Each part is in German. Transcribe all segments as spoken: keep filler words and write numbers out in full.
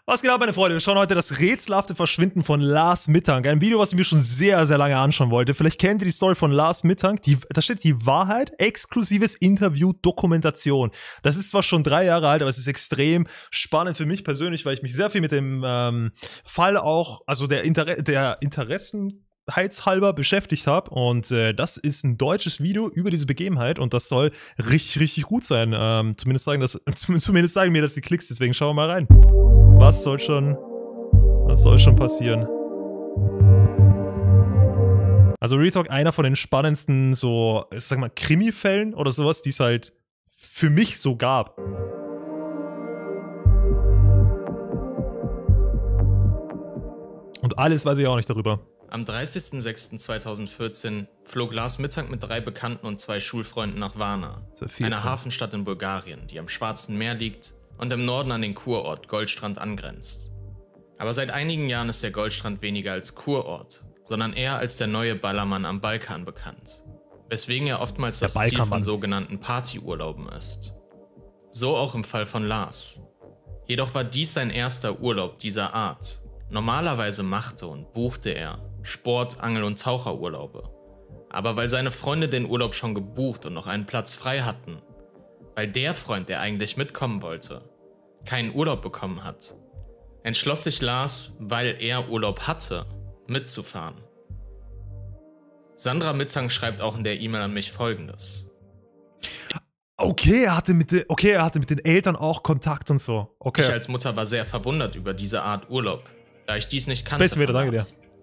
Was geht ab, meine Freunde? Wir schauen heute das rätselhafte Verschwinden von Lars Mittank. Ein Video, was ich mir schon sehr, sehr lange anschauen wollte. Vielleicht kennt ihr die Story von Lars Mittank. Die, da steht die Wahrheit, exklusives Interview, Dokumentation. Das ist zwar schon drei Jahre alt, aber es ist extrem spannend für mich persönlich, weil ich mich sehr viel mit dem ähm, Fall auch, also der, Inter der Interessen halber beschäftigt habe und äh, das ist ein deutsches Video über diese Begebenheit und das soll richtig, richtig gut sein. Ähm, zumindest, sagen das, zumindest sagen mir das die Klicks, deswegen schauen wir mal rein. Was soll schon, was soll schon passieren? Also Real Talk, einer von den spannendsten so, ich sag mal, Krimi-Fällen oder sowas, die es halt für mich so gab. Und alles weiß ich auch nicht darüber. Am dreißigsten sechsten zweitausendvierzehn flog Lars Mittank mit drei Bekannten und zwei Schulfreunden nach Varna, einer Hafenstadt in Bulgarien, die am Schwarzen Meer liegt und im Norden an den Kurort Goldstrand angrenzt. Aber seit einigen Jahren ist der Goldstrand weniger als Kurort, sondern eher als der neue Ballermann am Balkan bekannt, weswegen er oftmals das Ziel von sogenannten Partyurlauben ist. So auch im Fall von Lars. Jedoch war dies sein erster Urlaub dieser Art. Normalerweise machte und buchte er Sport-, Angel- und Taucherurlaube. Aber weil seine Freunde den Urlaub schon gebucht und noch einen Platz frei hatten, weil der Freund, der eigentlich mitkommen wollte, keinen Urlaub bekommen hat, entschloss sich Lars, weil er Urlaub hatte, mitzufahren. Sandra Mittank schreibt auch in der E-Mail an mich Folgendes. Okay, er hatte mit den, okay, er hatte mit den Eltern auch Kontakt und so. Okay. Ich als Mutter war sehr verwundert über diese Art Urlaub, da ich dies nicht kannte. Space wieder, danke dir.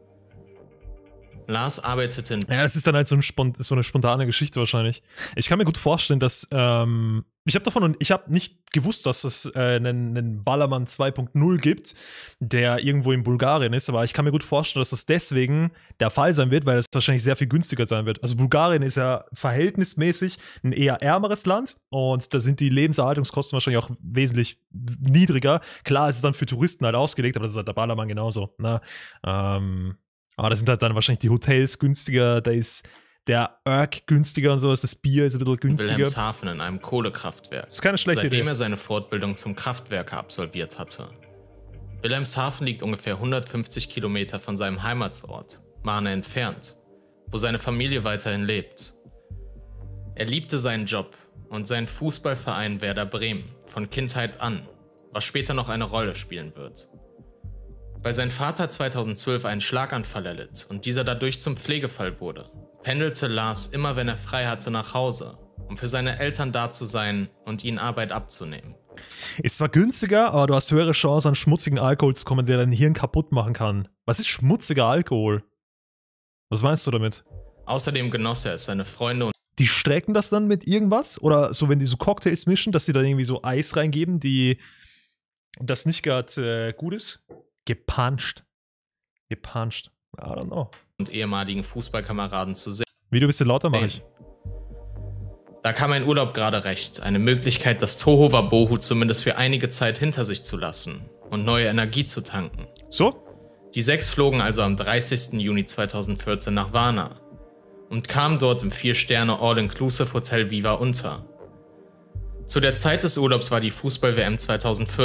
Lars arbeitete in... Ja, das ist dann halt so, ein Spont so eine spontane Geschichte wahrscheinlich. Ich kann mir gut vorstellen, dass, ähm, ich habe davon, ich habe nicht gewusst, dass es äh, einen, einen Ballermann zwei Punkt null gibt, der irgendwo in Bulgarien ist, aber ich kann mir gut vorstellen, dass das deswegen der Fall sein wird, weil es wahrscheinlich sehr viel günstiger sein wird. Also Bulgarien ist ja verhältnismäßig ein eher ärmeres Land und da sind die Lebenserhaltungskosten wahrscheinlich auch wesentlich niedriger. Klar, es ist dann für Touristen halt ausgelegt, aber das ist halt der Ballermann genauso, ne? Ähm, Aber da sind halt dann wahrscheinlich die Hotels günstiger, da ist der Örk günstiger und so, ist das Bier ist ein bisschen günstiger. Wilhelmshaven in einem Kohlekraftwerk. Das ist keine schlechte Idee. Seitdem Idee. er seine Fortbildung zum Kraftwerker absolviert hatte. Wilhelmshaven liegt ungefähr hundertfünfzig Kilometer von seinem Heimatsort, Marne entfernt, wo seine Familie weiterhin lebt. Er liebte seinen Job und seinen Fußballverein Werder Bremen von Kindheit an, was später noch eine Rolle spielen wird. Weil sein Vater zweitausendzwölf einen Schlaganfall erlitt und dieser dadurch zum Pflegefall wurde, pendelte Lars immer, wenn er frei hatte, nach Hause, um für seine Eltern da zu sein und ihnen Arbeit abzunehmen. Ist zwar günstiger, aber du hast höhere Chance, an schmutzigen Alkohol zu kommen, der dein Hirn kaputt machen kann. Was ist schmutziger Alkohol? Was meinst du damit? Außerdem genoss er es, seine Freunde und die strecken das dann mit irgendwas? Oder so, wenn die so Cocktails mischen, dass die dann irgendwie so Eis reingeben, die das nicht gerade äh, gut ist? Gepuncht. Gepuncht. I don't know. und ehemaligen Fußballkameraden zu sehen. Video ein bisschen lauter mache ich. Da kam ein Urlaub gerade recht, eine Möglichkeit, das Tohuwabohu zumindest für einige Zeit hinter sich zu lassen und neue Energie zu tanken. So? Die sechs flogen also am dreißigsten Juni zweitausendvierzehn nach Varna und kamen dort im vier-Sterne All-Inclusive-Hotel Viva unter. Zu der Zeit des Urlaubs war die Fußball-W M zweitausendvierzehn.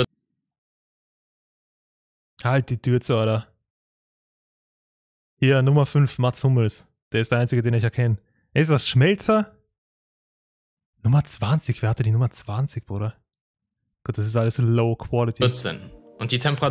Halt die Tür zu, Alter. Hier, Nummer fünf, Mats Hummels. Der ist der einzige, den ich erkenne. Ist das Schmelzer? Nummer zwanzig, wer hatte die Nummer zwanzig, Bruder? Gott, das ist alles low quality. vierzehn. Und die Temperaturen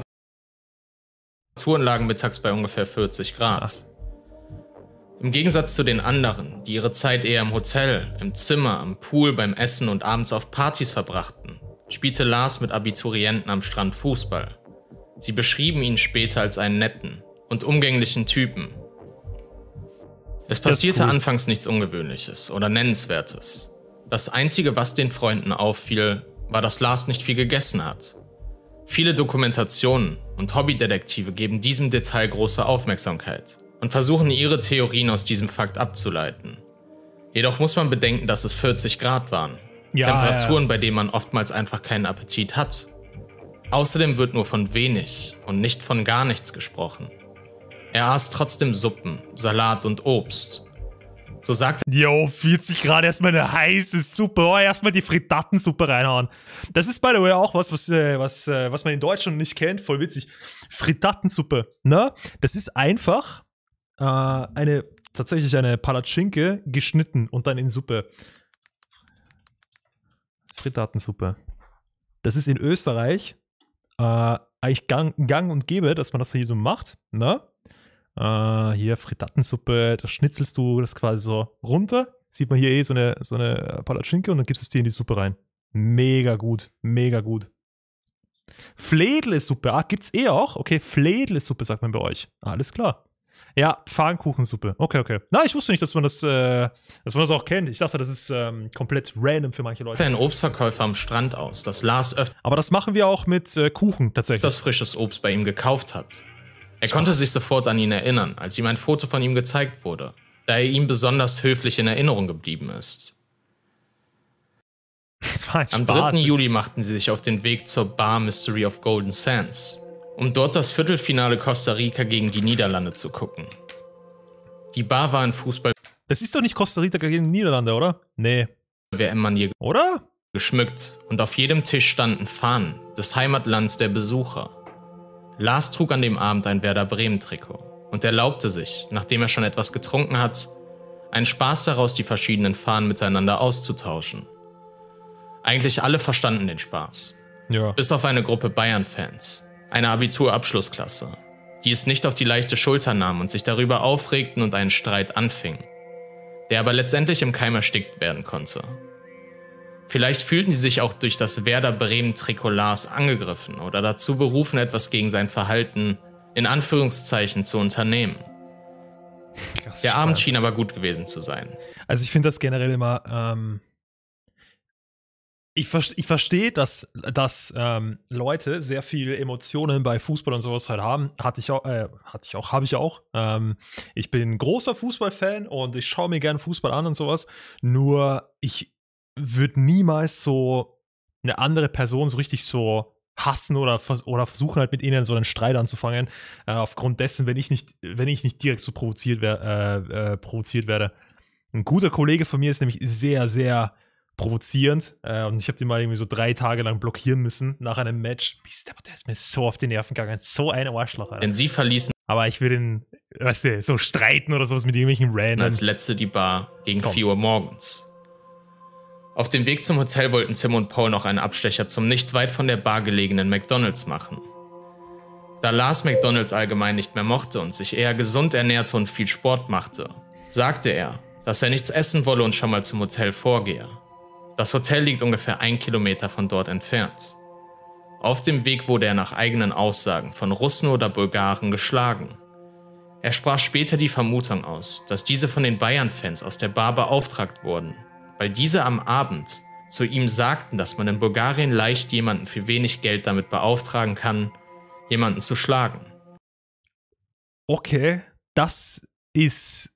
lagen mittags bei ungefähr vierzig Grad. Ach. Im Gegensatz zu den anderen, die ihre Zeit eher im Hotel, im Zimmer, am Pool, beim Essen und abends auf Partys verbrachten, spielte Lars mit Abiturienten am Strand Fußball. Sie beschrieben ihn später als einen netten und umgänglichen Typen. Es passierte cool. Anfangs nichts Ungewöhnliches oder Nennenswertes. Das Einzige, was den Freunden auffiel, war, dass Lars nicht viel gegessen hat. Viele Dokumentationen und Hobbydetektive geben diesem Detail große Aufmerksamkeit und versuchen ihre Theorien aus diesem Fakt abzuleiten. Jedoch muss man bedenken, dass es vierzig Grad waren. Ja, Temperaturen, ja. bei denen man oftmals einfach keinen Appetit hat. Außerdem wird nur von wenig und nicht von gar nichts gesprochen. Er aß trotzdem Suppen, Salat und Obst. So sagt er. Jo, vierzig Grad, erstmal eine heiße Suppe. Oh, erstmal die Frittatensuppe reinhauen. Das ist, by the way, auch was, was, was, was man in Deutschland nicht kennt. Voll witzig. Frittatensuppe, ne? Das ist einfach äh, eine, tatsächlich eine Palatschinke geschnitten und dann in Suppe. Frittatensuppe. Das ist in Österreich äh, eigentlich gang, gang und gäbe, dass man das hier so macht, ne? Uh, hier Frittatensuppe, da schnitzelst du das quasi so runter. Sieht man hier eh so eine, so eine Palatschinke und dann gibst du es dir in die Suppe rein. Mega gut, mega gut. Fledle-Suppe, ah, gibt's eh auch? Okay, Fledle-Suppe sagt man bei euch. Alles klar. Ja, Pfannkuchensuppe. Okay, okay. Na, ich wusste nicht, dass man das, äh, dass man das auch kennt. Ich dachte, das ist ähm, komplett random für manche Leute. Ein Obstverkäufer am Strand aus, das Lars öfter. Aber das machen wir auch mit äh, Kuchen tatsächlich. Das frisches Obst bei ihm gekauft hat. Er konnte sich sofort an ihn erinnern, als ihm ein Foto von ihm gezeigt wurde, da er ihm besonders höflich in Erinnerung geblieben ist. Das war ein Am dritten Juli machten sie sich auf den Weg zur Bar Mystery of Golden Sands, um dort das Viertelfinale Costa Rica gegen die Niederlande zu gucken. Die Bar war ein Fußball... Das ist doch nicht Costa Rica gegen die Niederlande, oder? Nee. W M-Manier oder? Geschmückt und auf jedem Tisch standen Fahnen des Heimatlands der Besucher. Lars trug an dem Abend ein Werder Bremen-Trikot und erlaubte sich, nachdem er schon etwas getrunken hat, einen Spaß daraus, die verschiedenen Fahnen miteinander auszutauschen. Eigentlich alle verstanden den Spaß. Ja. Bis auf eine Gruppe Bayern-Fans, eine Abitur-Abschlussklasse, die es nicht auf die leichte Schulter nahmen und sich darüber aufregten und einen Streit anfing, der aber letztendlich im Keim erstickt werden konnte. Vielleicht fühlten sie sich auch durch das Werder Bremen-Trikot Lars angegriffen oder dazu berufen, etwas gegen sein Verhalten in Anführungszeichen zu unternehmen. Der Abend schien aber gut gewesen zu sein. Also ich finde das generell immer, ähm, ich, ver ich verstehe, dass, dass ähm, Leute sehr viele Emotionen bei Fußball und sowas halt haben. Hatte ich auch, äh, hatte ich auch, habe ich auch. Ähm, ich bin ein großer Fußballfan und ich schaue mir gerne Fußball an und sowas. Nur ich würde niemals so eine andere Person so richtig so hassen oder, vers oder versuchen halt mit ihnen so einen Streit anzufangen, äh, aufgrund dessen, wenn ich nicht, wenn ich nicht direkt so provoziert, wer äh, äh, provoziert werde. Ein guter Kollege von mir ist nämlich sehr, sehr provozierend äh, und ich habe den mal irgendwie so drei Tage lang blockieren müssen nach einem Match. Der ist mir so auf die Nerven gegangen, so ein Arschloch, Alter. Denn sie verließen, aber ich will den, weißt du, so streiten oder sowas mit irgendwelchen Random. Als letzte die Bar gegen vier Uhr morgens. Auf dem Weg zum Hotel wollten Tim und Paul noch einen Abstecher zum nicht weit von der Bar gelegenen McDonald's machen. Da Lars McDonald's allgemein nicht mehr mochte und sich eher gesund ernährte und viel Sport machte, sagte er, dass er nichts essen wolle und schon mal zum Hotel vorgehe. Das Hotel liegt ungefähr ein Kilometer von dort entfernt. Auf dem Weg wurde er nach eigenen Aussagen von Russen oder Bulgaren geschlagen. Er sprach später die Vermutung aus, dass diese von den Bayern-Fans aus der Bar beauftragt wurden, weil diese am Abend zu ihm sagten, dass man in Bulgarien leicht jemanden für wenig Geld damit beauftragen kann, jemanden zu schlagen. Okay, das ist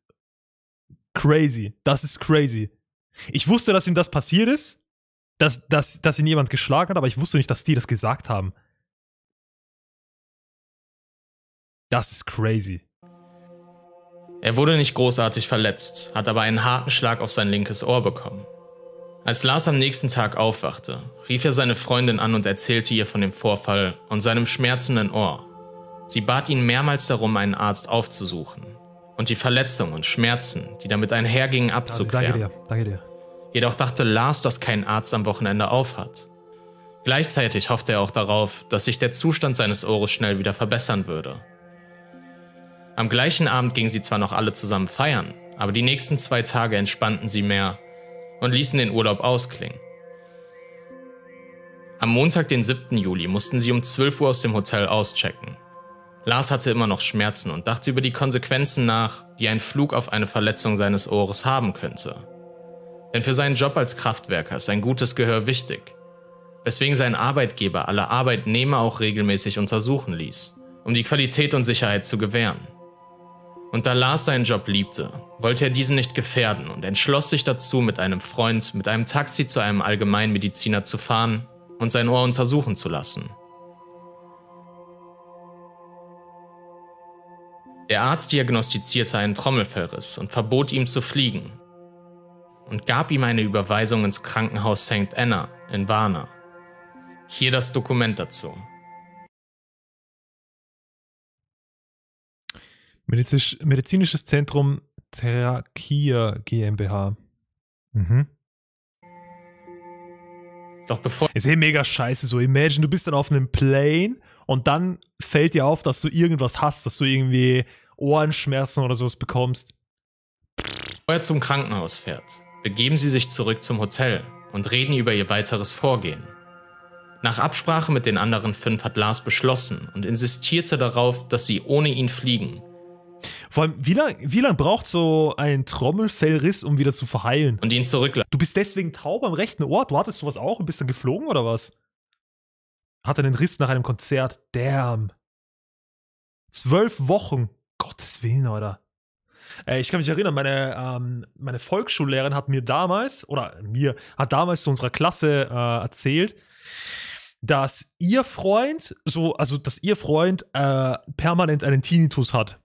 crazy. Das ist crazy. Ich wusste, dass ihm das passiert ist, dass, dass, dass ihn jemand geschlagen hat, aber ich wusste nicht, dass die das gesagt haben. Das ist crazy. Er wurde nicht großartig verletzt, hat aber einen harten Schlag auf sein linkes Ohr bekommen. Als Lars am nächsten Tag aufwachte, rief er seine Freundin an und erzählte ihr von dem Vorfall und seinem schmerzenden Ohr. Sie bat ihn mehrmals darum, einen Arzt aufzusuchen und die Verletzungen und Schmerzen, die damit einhergingen, abzuklären. Also, danke dir, danke dir. Jedoch dachte Lars, dass kein Arzt am Wochenende aufhat. Gleichzeitig hoffte er auch darauf, dass sich der Zustand seines Ohres schnell wieder verbessern würde. Am gleichen Abend gingen sie zwar noch alle zusammen feiern, aber die nächsten zwei Tage entspannten sie mehr und ließen den Urlaub ausklingen. Am Montag, den siebten Juli, mussten sie um zwölf Uhr aus dem Hotel auschecken. Lars hatte immer noch Schmerzen und dachte über die Konsequenzen nach, die ein Flug auf eine Verletzung seines Ohres haben könnte. Denn für seinen Job als Kraftwerker ist ein gutes Gehör wichtig, weswegen sein Arbeitgeber alle Arbeitnehmer auch regelmäßig untersuchen ließ, um die Qualität und Sicherheit zu gewähren. Und da Lars seinen Job liebte, wollte er diesen nicht gefährden und entschloss sich dazu, mit einem Freund mit einem Taxi zu einem Allgemeinmediziner zu fahren und sein Ohr untersuchen zu lassen. Der Arzt diagnostizierte einen Trommelfellriss und verbot ihm zu fliegen, und gab ihm eine Überweisung ins Krankenhaus Sankt Anna in Varna. Hier das Dokument dazu. Medizisch, Medizinisches Zentrum Trakya GmbH. Mhm. Doch bevor... Ist eh mega scheiße so. Imagine, du bist dann auf einem Plane und dann fällt dir auf, dass du irgendwas hast, dass du irgendwie Ohrenschmerzen oder sowas bekommst. Bevor er zum Krankenhaus fährt, begeben sie sich zurück zum Hotel und reden über ihr weiteres Vorgehen. Nach Absprache mit den anderen fünf hat Lars beschlossen und insistierte darauf, dass sie ohne ihn fliegen. Vor allem, wie lange wie lang braucht so ein Trommelfellriss, um wieder zu verheilen? Und ihn zurücklassen. Du bist deswegen taub am rechten Ohr? Du hattest sowas auch und bist dann geflogen oder was? Hat er den Riss nach einem Konzert? Damn. Zwölf Wochen. Gottes Willen, Alter. Äh, ich kann mich erinnern, meine, ähm, meine Volksschullehrerin hat mir damals, oder mir, hat damals zu unserer Klasse äh, erzählt, dass ihr Freund, so, also dass ihr Freund äh, permanent einen Tinnitus hat.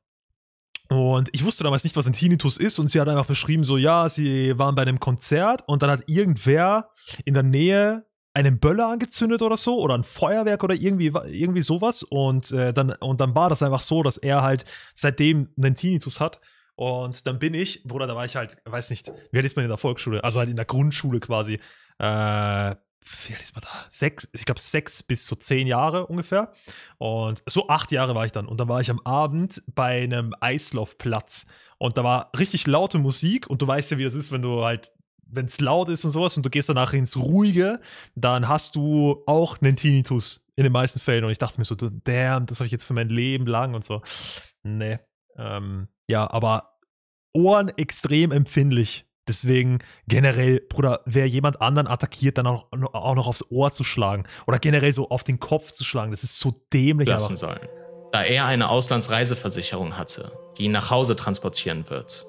Und ich wusste damals nicht, was ein Tinnitus ist, und sie hat einfach beschrieben, so, ja, sie waren bei einem Konzert und dann hat irgendwer in der Nähe einen Böller angezündet oder so, oder ein Feuerwerk oder irgendwie, irgendwie sowas, und, äh, dann, und dann war das einfach so, dass er halt seitdem einen Tinnitus hat. Und dann bin ich, Bruder, da war ich halt, weiß nicht, wie alt ist man in der Volksschule, also halt in der Grundschule quasi, äh, wie alt ist man da? Sechs, ich glaube sechs bis so zehn Jahre ungefähr. Und so acht Jahre war ich dann. Und dann war ich am Abend bei einem Eislaufplatz. Und da war richtig laute Musik. Und du weißt ja, wie das ist, wenn du halt, wenn es laut ist und sowas und du gehst danach ins Ruhige, dann hast du auch einen Tinnitus in den meisten Fällen. Und ich dachte mir so, damn, das habe ich jetzt für mein Leben lang und so. Nee. Ähm, ja, aber Ohren extrem empfindlich. Deswegen generell, Bruder, wer jemand anderen attackiert, dann auch, auch noch aufs Ohr zu schlagen oder generell so auf den Kopf zu schlagen, das ist so dämlich. Lassen sollen, da er eine Auslandsreiseversicherung hatte, die ihn nach Hause transportieren wird.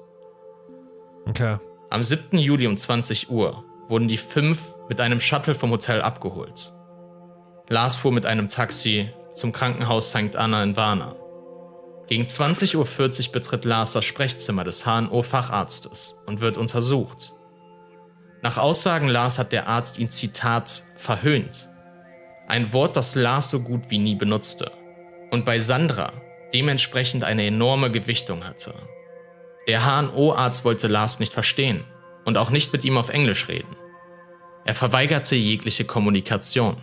Okay. Am siebten Juli um zwanzig Uhr wurden die fünf mit einem Shuttle vom Hotel abgeholt. Lars fuhr mit einem Taxi zum Krankenhaus Sankt Anna in Varna. Gegen zwanzig Uhr vierzig betritt Lars das Sprechzimmer des H N O-Facharztes und wird untersucht. Nach Aussagen Lars hat der Arzt ihn, Zitat, verhöhnt. Ein Wort, das Lars so gut wie nie benutzte. Und bei Sandra dementsprechend eine enorme Gewichtung hatte. Der H N O-Arzt wollte Lars nicht verstehen und auch nicht mit ihm auf Englisch reden. Er verweigerte jegliche Kommunikation.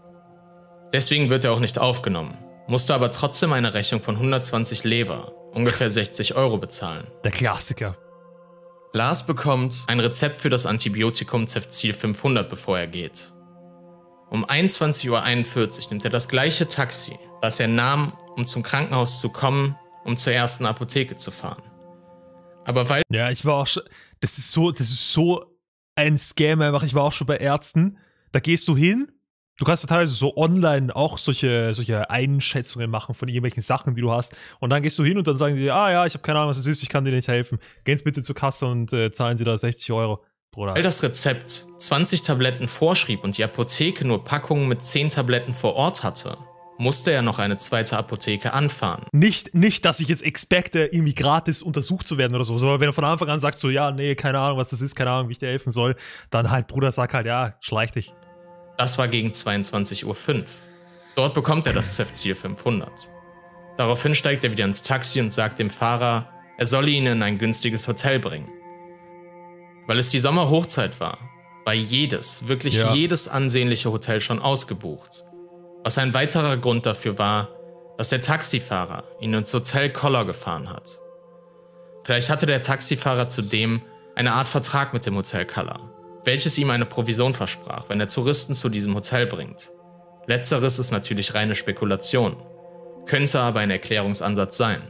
Deswegen wird er auch nicht aufgenommen, musste aber trotzdem eine Rechnung von hundertzwanzig Lever, ungefähr sechzig Euro, bezahlen. Der Klassiker. Lars bekommt ein Rezept für das Antibiotikum Cefzil fünfhundert, bevor er geht. Um einundzwanzig Uhr einundvierzig nimmt er das gleiche Taxi, das er nahm, um zum Krankenhaus zu kommen, um zur ersten Apotheke zu fahren. Aber weil... Ja, ich war auch schon... Das ist so, das ist so ein Scam einfach. Ich war auch schon bei Ärzten. Da gehst du hin... Du kannst ja teilweise so online auch solche, solche Einschätzungen machen von irgendwelchen Sachen, die du hast. Und dann gehst du hin und dann sagen sie, ah ja, ich habe keine Ahnung, was das ist, ich kann dir nicht helfen. Gehen Sie bitte zur Kasse und äh, zahlen Sie da sechzig Euro. Bruder. Weil das Rezept zwanzig Tabletten vorschrieb und die Apotheke nur Packungen mit zehn Tabletten vor Ort hatte, musste er noch eine zweite Apotheke anfahren. Nicht, nicht, dass ich jetzt expecte, irgendwie gratis untersucht zu werden oder so, aber wenn er von Anfang an sagt so, ja, nee, keine Ahnung, was das ist, keine Ahnung, wie ich dir helfen soll, dann halt, Bruder, sag halt, ja, schleich dich. Das war gegen zweiundzwanzig Uhr fünf. Dort bekommt er das Cefzil fünfhundert. Daraufhin steigt er wieder ins Taxi und sagt dem Fahrer, er solle ihn in ein günstiges Hotel bringen. Weil es die Sommerhochzeit war, war jedes, wirklich ja. jedes ansehnliche Hotel schon ausgebucht. Was ein weiterer Grund dafür war, dass der Taxifahrer ihn ins Hotel Koller gefahren hat. Vielleicht hatte der Taxifahrer zudem eine Art Vertrag mit dem Hotel Koller, welches ihm eine Provision versprach, wenn er Touristen zu diesem Hotel bringt. Letzteres ist natürlich reine Spekulation, könnte aber ein Erklärungsansatz sein.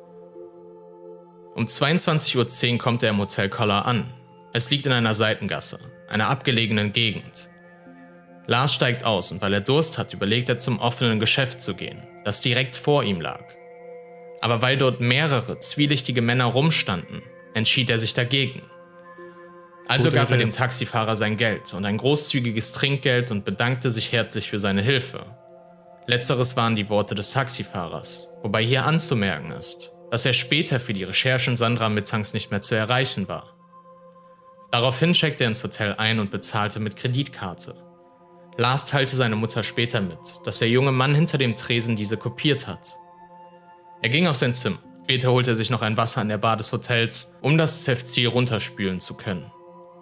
Um zweiundzwanzig Uhr zehn kommt er im Hotel Koller an. Es liegt in einer Seitengasse, einer abgelegenen Gegend. Lars steigt aus und weil er Durst hat, überlegt er, zum offenen Geschäft zu gehen, das direkt vor ihm lag. Aber weil dort mehrere zwielichtige Männer rumstanden, entschied er sich dagegen. Also gab er dem Taxifahrer sein Geld und ein großzügiges Trinkgeld und bedankte sich herzlich für seine Hilfe. Letzteres waren die Worte des Taxifahrers, wobei hier anzumerken ist, dass er später für die Recherchen Sandra mittags nicht mehr zu erreichen war. Daraufhin checkte er ins Hotel ein und bezahlte mit Kreditkarte. Lars teilte seine Mutter später mit, dass der junge Mann hinter dem Tresen diese kopiert hat. Er ging auf sein Zimmer. Später holte er sich noch ein Wasser an der Bar des Hotels, um das Cefzil runterspülen zu können.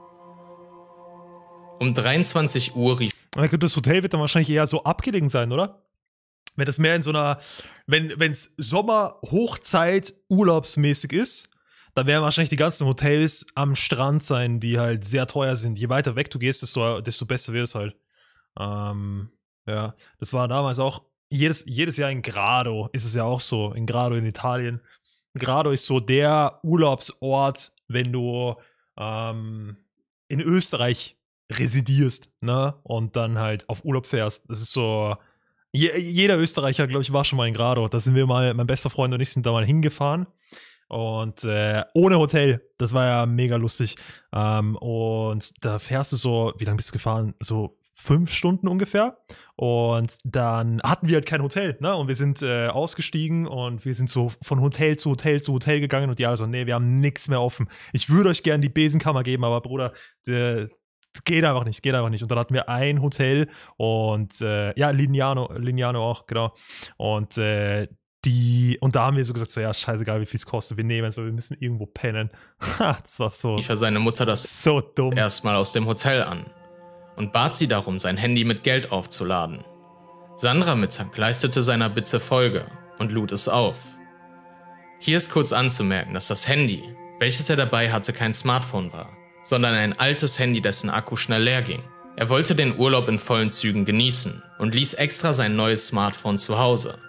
Um dreiundzwanzig Uhr rief... Das Hotel wird dann wahrscheinlich eher so abgelegen sein, oder? Wenn das mehr in so einer... Wenn es Sommer-Hochzeit urlaubsmäßig ist, dann werden wahrscheinlich die ganzen Hotels am Strand sein, die halt sehr teuer sind. Je weiter weg du gehst, desto, desto besser wird es halt. Ähm, ja, das war damals auch... Jedes, jedes Jahr in Grado ist es ja auch so. In Grado in Italien. Grado ist so der Urlaubsort, wenn du ähm, in Österreich residierst, ne? Und dann halt auf Urlaub fährst. Das ist so, je, jeder Österreicher, glaube ich, war schon mal in Grado. Da sind wir mal, mein bester Freund und ich sind da mal hingefahren. Und äh, ohne Hotel, das war ja mega lustig. Ähm, und da fährst du so, wie lange bist du gefahren? So fünf Stunden ungefähr. Und dann hatten wir halt kein Hotel, ne? Und wir sind äh, ausgestiegen und wir sind so von Hotel zu Hotel zu Hotel gegangen und die alle so, nee, wir haben nichts mehr offen. Ich würde euch gerne die Besenkammer geben, aber Bruder, der, geht einfach nicht, geht einfach nicht. Und dann hatten wir ein Hotel und äh, ja, Lignano, Lignano auch, genau. Und äh, die, und da haben wir so gesagt, so ja, scheißegal, wie viel es kostet, wir nehmen es, weil wir müssen irgendwo pennen. Das war so. Ich für seine Mutter das so dumm. Erstmal aus dem Hotel an und bat sie darum, sein Handy mit Geld aufzuladen. Sandra Mitzank leistete seiner Bitte Folge und lud es auf. Hier ist kurz anzumerken, dass das Handy, welches er dabei hatte, kein Smartphone war, sondern ein altes Handy, dessen Akku schnell leer ging. Er wollte den Urlaub in vollen Zügen genießen und ließ extra sein neues Smartphone zu Hause.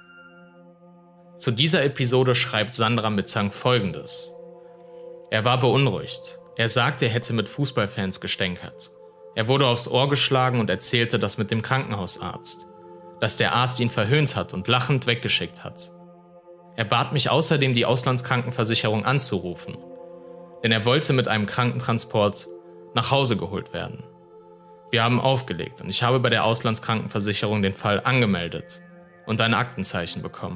Zu dieser Episode schreibt Sandra Mitzank Folgendes. Er war beunruhigt. Er sagte, er hätte mit Fußballfans gestänkert. Er wurde aufs Ohr geschlagen und erzählte das mit dem Krankenhausarzt, dass der Arzt ihn verhöhnt hat und lachend weggeschickt hat. Er bat mich außerdem, die Auslandskrankenversicherung anzurufen, denn er wollte mit einem Krankentransport nach Hause geholt werden. Wir haben aufgelegt und ich habe bei der Auslandskrankenversicherung den Fall angemeldet und ein Aktenzeichen bekommen.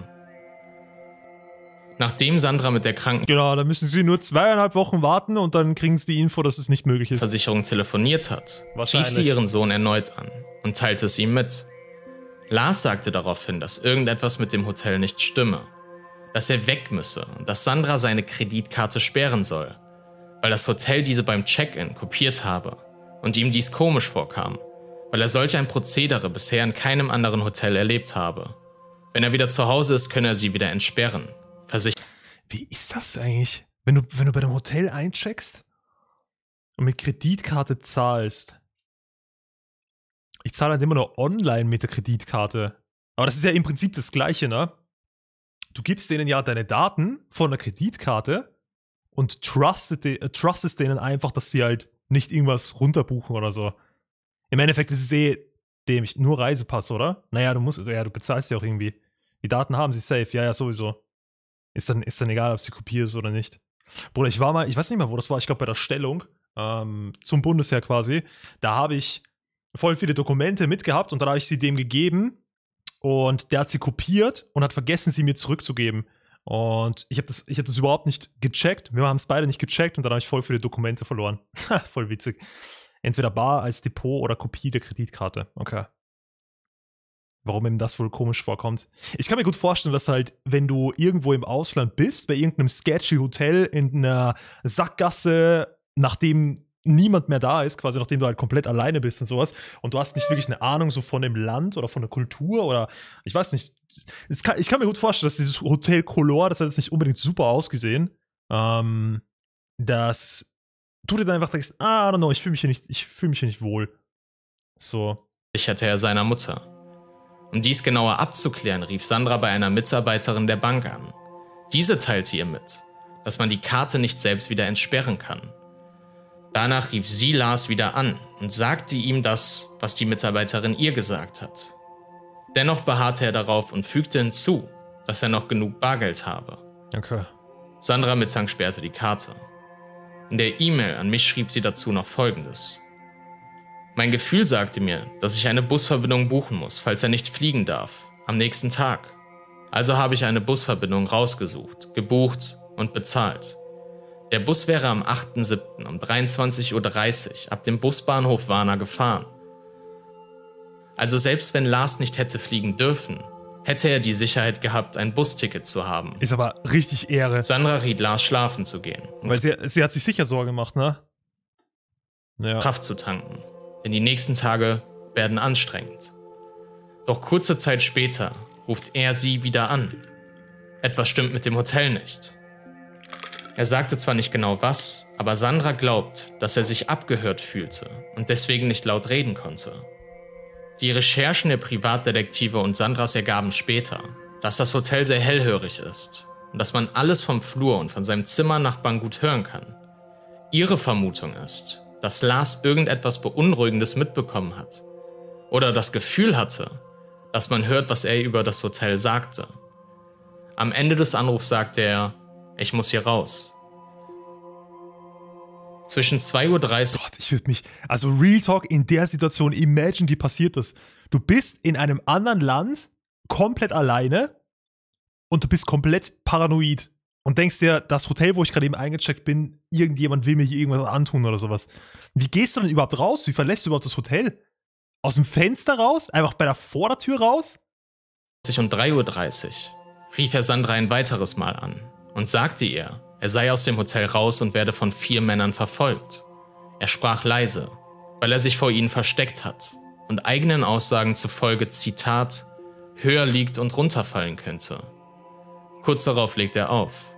Nachdem Sandra mit der Kranken... Genau, da müssen sie nur zweieinhalb Wochen warten und dann kriegen sie die Info, dass es nicht möglich ist. Versicherung telefoniert hat, rief sie ihren Sohn erneut an und teilte es ihm mit. Lars sagte daraufhin, dass irgendetwas mit dem Hotel nicht stimme, dass er weg müsse und dass Sandra seine Kreditkarte sperren soll, weil das Hotel diese beim Check-in kopiert habe und ihm dies komisch vorkam, weil er solch ein Prozedere bisher in keinem anderen Hotel erlebt habe. Wenn er wieder zu Hause ist, könne er sie wieder entsperren. Versich- Wie ist das eigentlich, wenn du, wenn du bei dem Hotel eincheckst und mit Kreditkarte zahlst? Ich zahle halt immer nur online mit der Kreditkarte. Aber das ist ja im Prinzip das Gleiche, ne? Du gibst denen ja deine Daten von der Kreditkarte und trustet de- äh, trustest denen einfach, dass sie halt nicht irgendwas runterbuchen oder so. Im Endeffekt ist es eh dämlich. Nur Reisepass, oder? Naja, du musst, ja, du bezahlst ja auch irgendwie. Die Daten haben sie safe, ja, ja, sowieso. Ist dann, ist dann egal, ob sie kopiert ist oder nicht. Bruder, ich war mal, ich weiß nicht mehr, wo das war, ich glaube bei der Stellung ähm, zum Bundesheer quasi. Da habe ich voll viele Dokumente mitgehabt und dann habe ich sie dem gegeben und der hat sie kopiert und hat vergessen, sie mir zurückzugeben. Und ich habe das, ich hab das überhaupt nicht gecheckt. Wir haben es beide nicht gecheckt und dann habe ich voll viele Dokumente verloren. Voll witzig. Entweder bar als Depot oder Kopie der Kreditkarte. Okay. Warum ihm das wohl komisch vorkommt. Ich kann mir gut vorstellen, dass halt, wenn du irgendwo im Ausland bist, bei irgendeinem sketchy Hotel in einer Sackgasse, nachdem niemand mehr da ist, quasi nachdem du halt komplett alleine bist und sowas, und du hast nicht wirklich eine Ahnung so von dem Land oder von der Kultur oder ich weiß nicht. Kann, ich kann mir gut vorstellen, dass dieses Hotel Color, das hat jetzt nicht unbedingt super ausgesehen, ähm, dass du dir dann einfach denkst, ah, I don't know, ich fühle mich hier nicht, ich fühle mich hier nicht wohl. So. Sicherte er seiner Mutter. Um dies genauer abzuklären, rief Sandra bei einer Mitarbeiterin der Bank an. Diese teilte ihr mit, dass man die Karte nicht selbst wieder entsperren kann. Danach rief sie Lars wieder an und sagte ihm das, was die Mitarbeiterin ihr gesagt hat. Dennoch beharrte er darauf und fügte hinzu, dass er noch genug Bargeld habe. Okay. Sandra Mitzank sperrte die Karte. In der E-Mail an mich schrieb sie dazu noch Folgendes. Mein Gefühl sagte mir, dass ich eine Busverbindung buchen muss, falls er nicht fliegen darf, am nächsten Tag. Also habe ich eine Busverbindung rausgesucht, gebucht und bezahlt. Der Bus wäre am achten siebten um dreiundzwanzig Uhr dreißig ab dem Busbahnhof Varna gefahren. Also selbst wenn Lars nicht hätte fliegen dürfen, hätte er die Sicherheit gehabt, ein Busticket zu haben. Ist aber richtig Ehre. Sandra riet Lars, schlafen zu gehen. Weil sie, sie hat sich sicher Sorgen gemacht, ne? Ja. Kraft zu tanken. Denn die nächsten Tage werden anstrengend. Doch kurze Zeit später ruft er sie wieder an. Etwas stimmt mit dem Hotel nicht. Er sagte zwar nicht genau was, aber Sandra glaubt, dass er sich abgehört fühlte und deswegen nicht laut reden konnte. Die Recherchen der Privatdetektive und Sandras ergaben später, dass das Hotel sehr hellhörig ist und dass man alles vom Flur und von seinem Zimmernachbarn gut hören kann. Ihre Vermutung ist, dass Lars irgendetwas Beunruhigendes mitbekommen hat oder das Gefühl hatte, dass man hört, was er über das Hotel sagte. Am Ende des Anrufs sagte er, ich muss hier raus. Zwischen zwei Uhr dreißig... Gott, ich würde mich... Also Real Talk in der Situation, imagine, wie passiert das? Du bist in einem anderen Land, komplett alleine und du bist komplett paranoid und denkst dir, das Hotel, wo ich gerade eben eingecheckt bin, irgendjemand will mir hier irgendwas antun oder sowas. Wie gehst du denn überhaupt raus? Wie verlässt du überhaupt das Hotel? Aus dem Fenster raus? Einfach bei der Vordertür raus? Um drei Uhr dreißig rief er Sandra ein weiteres Mal an und sagte ihr, er sei aus dem Hotel raus und werde von vier Männern verfolgt. Er sprach leise, weil er sich vor ihnen versteckt hat und eigenen Aussagen zufolge, Zitat, höher liegt und runterfallen könnte. Kurz darauf legt er auf.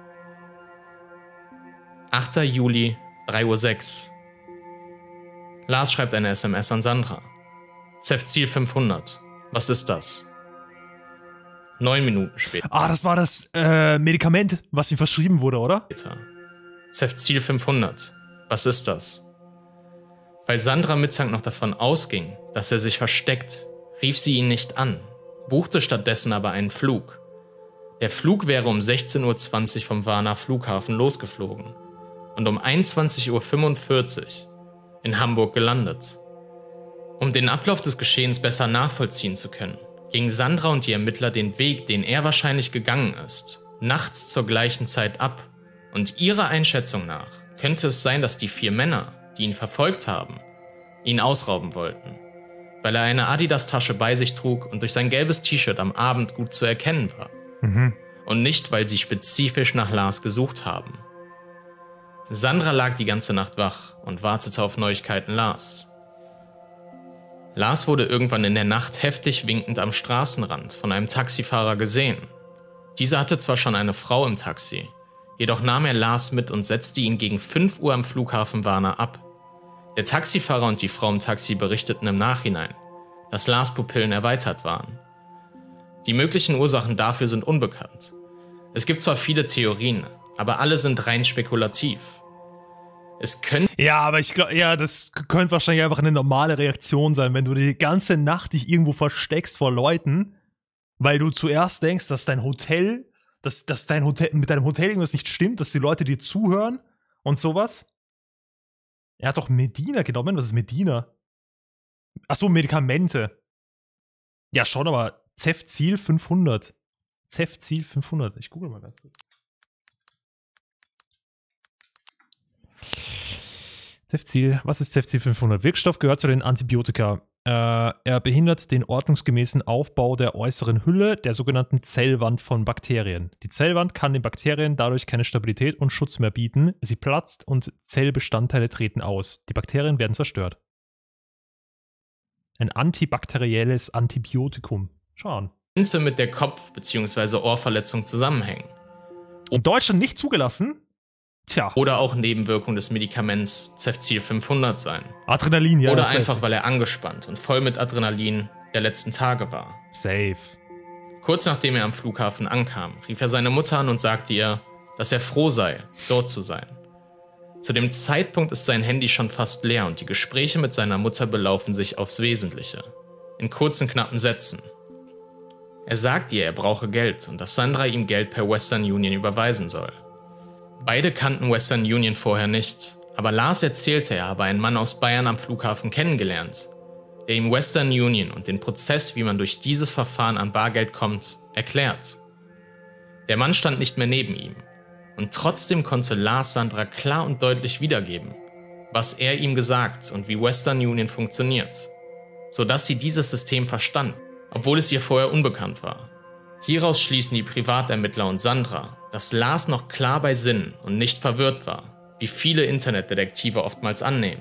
achter Juli, drei Uhr sechs. Lars schreibt eine S M S an Sandra. Z E F Ziel fünfhundert. Was ist das? Neun Minuten später. Ah, das war das äh, Medikament, was ihm verschrieben wurde, oder? Z E F Ziel fünfhundert. Was ist das? Weil Sandra Mittank noch davon ausging, dass er sich versteckt, rief sie ihn nicht an, buchte stattdessen aber einen Flug. Der Flug wäre um sechzehn Uhr zwanzig vom Varna Flughafen losgeflogen und um einundzwanzig Uhr fünfundvierzig in Hamburg gelandet. Um den Ablauf des Geschehens besser nachvollziehen zu können, gingen Sandra und die Ermittler den Weg, den er wahrscheinlich gegangen ist, nachts zur gleichen Zeit ab. Und ihrer Einschätzung nach könnte es sein, dass die vier Männer, die ihn verfolgt haben, ihn ausrauben wollten, weil er eine Adidas-Tasche bei sich trug und durch sein gelbes T-Shirt am Abend gut zu erkennen war. Mhm. Und nicht, weil sie spezifisch nach Lars gesucht haben. Sandra lag die ganze Nacht wach und wartete auf Neuigkeiten Lars. Lars wurde irgendwann in der Nacht heftig winkend am Straßenrand von einem Taxifahrer gesehen. Dieser hatte zwar schon eine Frau im Taxi, jedoch nahm er Lars mit und setzte ihn gegen fünf Uhr am Flughafen Varna ab. Der Taxifahrer und die Frau im Taxi berichteten im Nachhinein, dass Lars Pupillen erweitert waren. Die möglichen Ursachen dafür sind unbekannt. Es gibt zwar viele Theorien, aber alle sind rein spekulativ. Es könnte... Ja, aber ich glaube, ja, das könnte wahrscheinlich einfach eine normale Reaktion sein, wenn du die ganze Nacht dich irgendwo versteckst vor Leuten, weil du zuerst denkst, dass dein Hotel, dass, dass dein Hotel, mit deinem Hotel irgendwas nicht stimmt, dass die Leute dir zuhören und sowas. Er hat doch Medina genommen. Was ist Medina? Achso, Medikamente. Ja, schon, aber Z E F Ziel fünfhundert. Z E F Ziel fünfhundert. Ich google mal ganz kurz. Z E F Ziel, was ist Z E F Ziel fünfhundert? Wirkstoff gehört zu den Antibiotika. Äh, er behindert den ordnungsgemäßen Aufbau der äußeren Hülle, der sogenannten Zellwand von Bakterien. Die Zellwand kann den Bakterien dadurch keine Stabilität und Schutz mehr bieten. Sie platzt und Zellbestandteile treten aus. Die Bakterien werden zerstört. Ein antibakterielles Antibiotikum. Schau an. Könnte mit der Kopf- bzw. Ohrverletzung zusammenhängen. In Deutschland nicht zugelassen? Tja. Oder auch Nebenwirkung des Medikaments Z E F Ziel fünfhundert sein. Adrenalin, ja. Oder einfach, weil er angespannt und voll mit Adrenalin der letzten Tage war. Safe. Kurz nachdem er am Flughafen ankam, rief er seine Mutter an und sagte ihr, dass er froh sei, dort zu sein. Zu dem Zeitpunkt ist sein Handy schon fast leer und die Gespräche mit seiner Mutter belaufen sich aufs Wesentliche. In kurzen, knappen Sätzen. Er sagt ihr, er brauche Geld und dass Sandra ihm Geld per Western Union überweisen soll. Beide kannten Western Union vorher nicht, aber Lars erzählte, er habe einen Mann aus Bayern am Flughafen kennengelernt, der ihm Western Union und den Prozess, wie man durch dieses Verfahren an Bargeld kommt, erklärt. Der Mann stand nicht mehr neben ihm. Und trotzdem konnte Lars Sandra klar und deutlich wiedergeben, was er ihm gesagt und wie Western Union funktioniert, sodass sie dieses System verstand, obwohl es ihr vorher unbekannt war. Hieraus schließen die Privatermittler und Sandra, dass Lars noch klar bei Sinnen und nicht verwirrt war, wie viele Internetdetektive oftmals annehmen.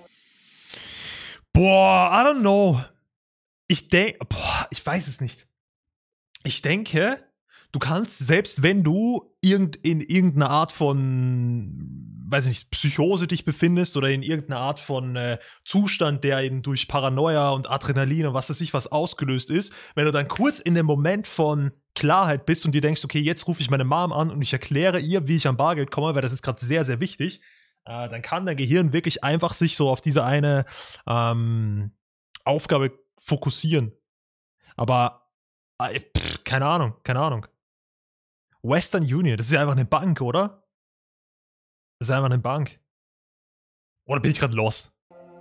Boah, I don't know. Ich denke, boah, ich weiß es nicht. Ich denke, du kannst, selbst wenn du irgend, in irgendeiner Art von, weiß ich nicht, Psychose dich befindest oder in irgendeiner Art von äh, Zustand, der eben durch Paranoia und Adrenalin und was weiß ich was ausgelöst ist, wenn du dann kurz in dem Moment von Klarheit bist und dir denkst, okay, jetzt rufe ich meine Mom an und ich erkläre ihr, wie ich an Bargeld komme, weil das ist gerade sehr, sehr wichtig, äh, dann kann dein Gehirn wirklich einfach sich so auf diese eine ähm, Aufgabe fokussieren. Aber äh, pff, keine Ahnung, keine Ahnung. Western Union, das ist ja einfach eine Bank, oder? Das ist einfach eine Bank. Oder bin ich gerade lost?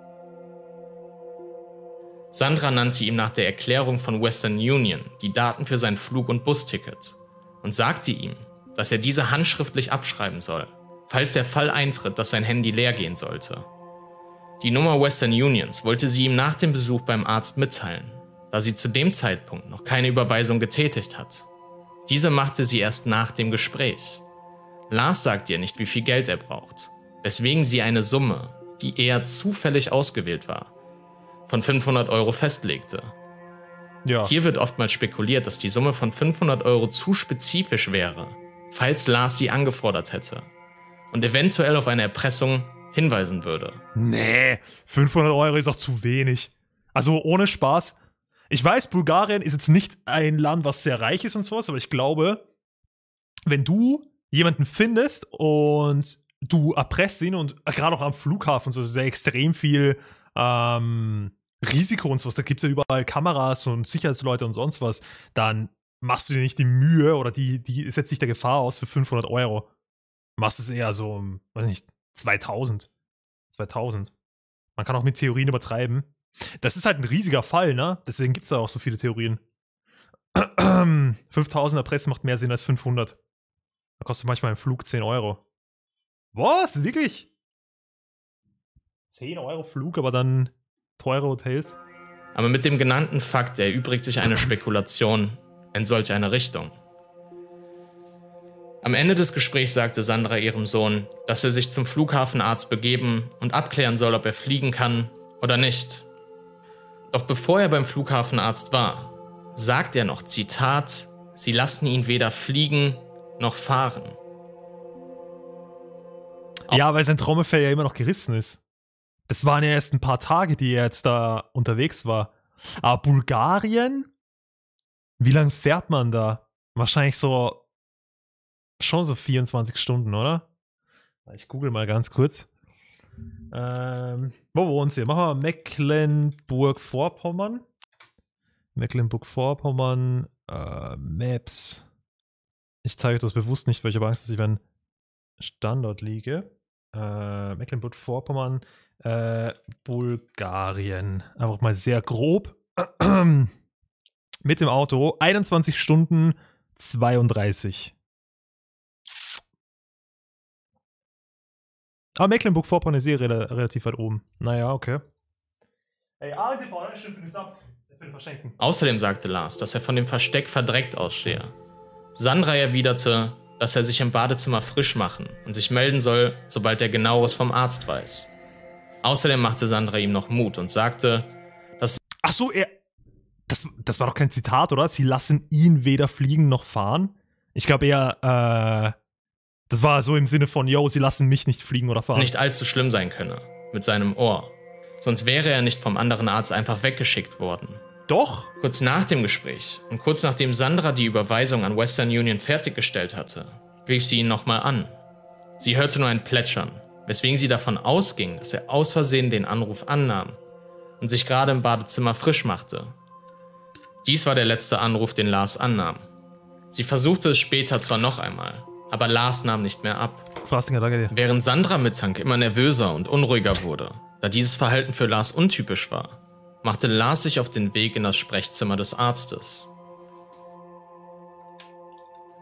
Sandra nannte ihm nach der Erklärung von Western Union die Daten für sein Flug- und Busticket und sagte ihm, dass er diese handschriftlich abschreiben soll, falls der Fall eintritt, dass sein Handy leer gehen sollte. Die Nummer Western Unions wollte sie ihm nach dem Besuch beim Arzt mitteilen, da sie zu dem Zeitpunkt noch keine Überweisung getätigt hat. Diese machte sie erst nach dem Gespräch. Lars sagt ihr nicht, wie viel Geld er braucht, weswegen sie eine Summe, die eher zufällig ausgewählt war, von fünfhundert Euro festlegte. Ja. Hier wird oftmals spekuliert, dass die Summe von fünfhundert Euro zu spezifisch wäre, falls Lars sie angefordert hätte und eventuell auf eine Erpressung hinweisen würde. Nee, fünfhundert Euro ist auch zu wenig. Also ohne Spaß. Ich weiß, Bulgarien ist jetzt nicht ein Land, was sehr reich ist und sowas, aber ich glaube, wenn du jemanden findest und du erpresst ihn und gerade auch am Flughafen, so ist ja extrem viel ähm, Risiko und sowas, da gibt es ja überall Kameras und Sicherheitsleute und sonst was, dann machst du dir nicht die Mühe oder die, die setzt dich der Gefahr aus für fünfhundert Euro. Machst es eher so, weiß nicht, zweitausend. zweitausend. Man kann auch mit Theorien übertreiben. Das ist halt ein riesiger Fall, ne? Deswegen gibt es da auch so viele Theorien. fünftausend Erpressen macht mehr Sinn als fünfhundert. Da kostet manchmal ein Flug zehn Euro. Was? Wirklich? zehn Euro Flug, aber dann teure Hotels? Aber mit dem genannten Fakt erübrigt sich eine Spekulation in solch eine Richtung. Am Ende des Gesprächs sagte Sandra ihrem Sohn, dass er sich zum Flughafenarzt begeben und abklären soll, ob er fliegen kann oder nicht. Doch bevor er beim Flughafenarzt war, sagt er noch, Zitat, sie lassen ihn weder fliegen noch fahren. Ja, weil sein Trommelfell ja immer noch gerissen ist. Das waren ja erst ein paar Tage, die er jetzt da unterwegs war. Aber Bulgarien? Wie lange fährt man da? Wahrscheinlich so schon so vierundzwanzig Stunden, oder? Ich google mal ganz kurz. Ähm, wo wohnt sie? Machen wir Mecklenburg-Vorpommern. Mecklenburg-Vorpommern, äh, Maps. Ich zeige euch das bewusst nicht, weil ich habe Angst, dass ich beim Standort liege. Äh, Mecklenburg-Vorpommern, äh, Bulgarien. Einfach mal sehr grob. Mit dem Auto einundzwanzig Stunden zweiunddreißig. Aber Mecklenburg-Vorpommern ist eh re- relativ weit oben. Naja, okay. Ey, A R D V, stimmt für den Sub. Für den Verschenken. Außerdem sagte Lars, dass er von dem Versteck verdreckt aussehe. Sandra erwiderte, dass er sich im Badezimmer frisch machen und sich melden soll, sobald er Genaueres vom Arzt weiß. Außerdem machte Sandra ihm noch Mut und sagte, dass... Ach so, er... Das, das war doch kein Zitat, oder? Sie lassen ihn weder fliegen noch fahren. Ich glaube eher, äh... Das war so im Sinne von, yo, sie lassen mich nicht fliegen oder fahren. Nicht allzu schlimm sein könne, mit seinem Ohr. Sonst wäre er nicht vom anderen Arzt einfach weggeschickt worden. Doch? Kurz nach dem Gespräch und kurz nachdem Sandra die Überweisung an Western Union fertiggestellt hatte, rief sie ihn nochmal an. Sie hörte nur ein Plätschern, weswegen sie davon ausging, dass er aus Versehen den Anruf annahm und sich gerade im Badezimmer frisch machte. Dies war der letzte Anruf, den Lars annahm. Sie versuchte es später zwar noch einmal, aber Lars nahm nicht mehr ab. Fastinger, danke dir. Während Sandra mittank immer nervöser und unruhiger wurde, da dieses Verhalten für Lars untypisch war, machte Lars sich auf den Weg in das Sprechzimmer des Arztes.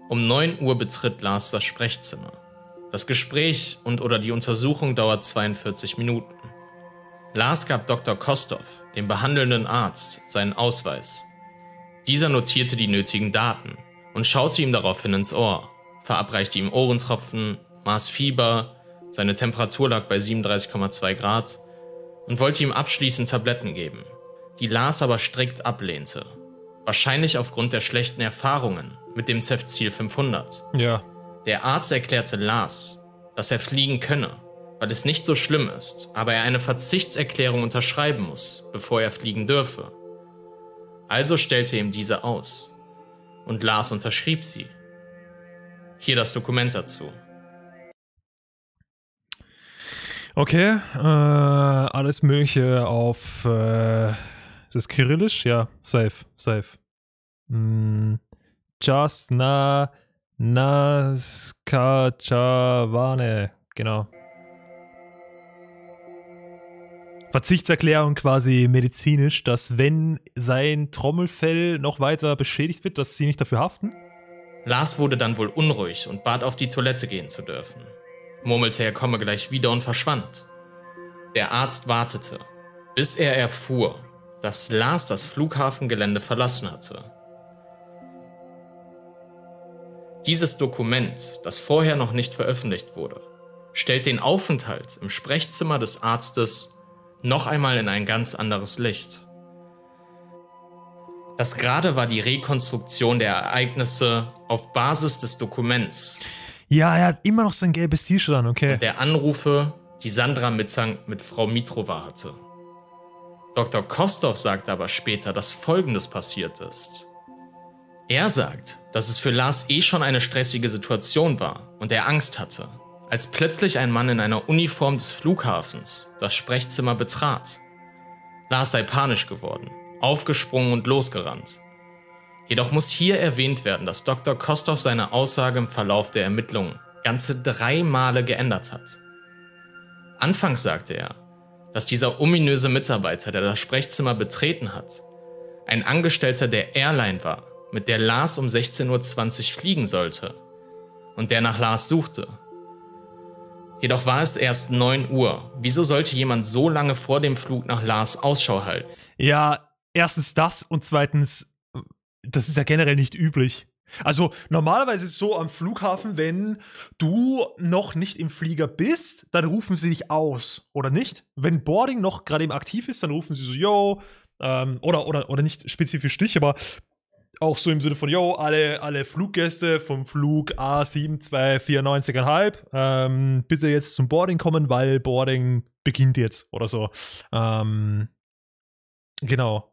Um neun Uhr betritt Lars das Sprechzimmer. Das Gespräch und oder die Untersuchung dauert zweiundvierzig Minuten. Lars gab Doktor Kostov, dem behandelnden Arzt, seinen Ausweis. Dieser notierte die nötigen Daten und schaute ihm daraufhin ins Ohr, verabreichte ihm Ohrentropfen, maß Fieber, seine Temperatur lag bei siebenunddreißig Komma zwei Grad und wollte ihm abschließend Tabletten geben, die Lars aber strikt ablehnte. Wahrscheinlich aufgrund der schlechten Erfahrungen mit dem Cefzil fünfhundert. Ja. Der Arzt erklärte Lars, dass er fliegen könne, weil es nicht so schlimm ist, aber er eine Verzichtserklärung unterschreiben muss, bevor er fliegen dürfe. Also stellte er ihm diese aus. Und Lars unterschrieb sie. Hier das Dokument dazu. Okay, äh, alles Mögliche auf, äh, ist das Kyrillisch? Ja, safe, safe. Mm, just na, naskachavane, genau. Verzichtserklärung quasi medizinisch, dass wenn sein Trommelfell noch weiter beschädigt wird, dass sie nicht dafür haften? Lars wurde dann wohl unruhig und bat, auf die Toilette gehen zu dürfen. Murmelte, er komme gleich wieder und verschwand. Der Arzt wartete, bis er erfuhr, dass Lars das Flughafengelände verlassen hatte. Dieses Dokument, das vorher noch nicht veröffentlicht wurde, stellt den Aufenthalt im Sprechzimmer des Arztes noch einmal in ein ganz anderes Licht. Das gerade war die Rekonstruktion der Ereignisse auf Basis des Dokuments. Ja, er hat immer noch sein gelbes T-Shirt an, okay. Und der Anrufe, die Sandra Mitzang mit Frau Mitrova hatte. Doktor Kostov sagt aber später, dass Folgendes passiert ist. Er sagt, dass es für Lars eh schon eine stressige Situation war und er Angst hatte, als plötzlich ein Mann in einer Uniform des Flughafens das Sprechzimmer betrat. Lars sei panisch geworden, aufgesprungen und losgerannt. Jedoch muss hier erwähnt werden, dass Doktor Kostov seine Aussage im Verlauf der Ermittlungen ganze drei Male geändert hat. Anfangs sagte er, dass dieser ominöse Mitarbeiter, der das Sprechzimmer betreten hat, ein Angestellter der Airline war, mit der Lars um sechzehn Uhr zwanzig fliegen sollte und der nach Lars suchte. Jedoch war es erst neun Uhr. Wieso sollte jemand so lange vor dem Flug nach Lars Ausschau halten? Ja, erstens das und zweitens, das ist ja generell nicht üblich. Also normalerweise ist es so am Flughafen, wenn du noch nicht im Flieger bist, dann rufen sie dich aus, oder nicht? Wenn Boarding noch gerade eben aktiv ist, dann rufen sie so, yo, ähm, oder, oder, oder nicht spezifisch dich, aber auch so im Sinne von, yo, alle, alle Fluggäste vom Flug A sieben zwei vier neun Komma fünf, ähm, bitte jetzt zum Boarding kommen, weil Boarding beginnt jetzt oder so. Ähm, genau.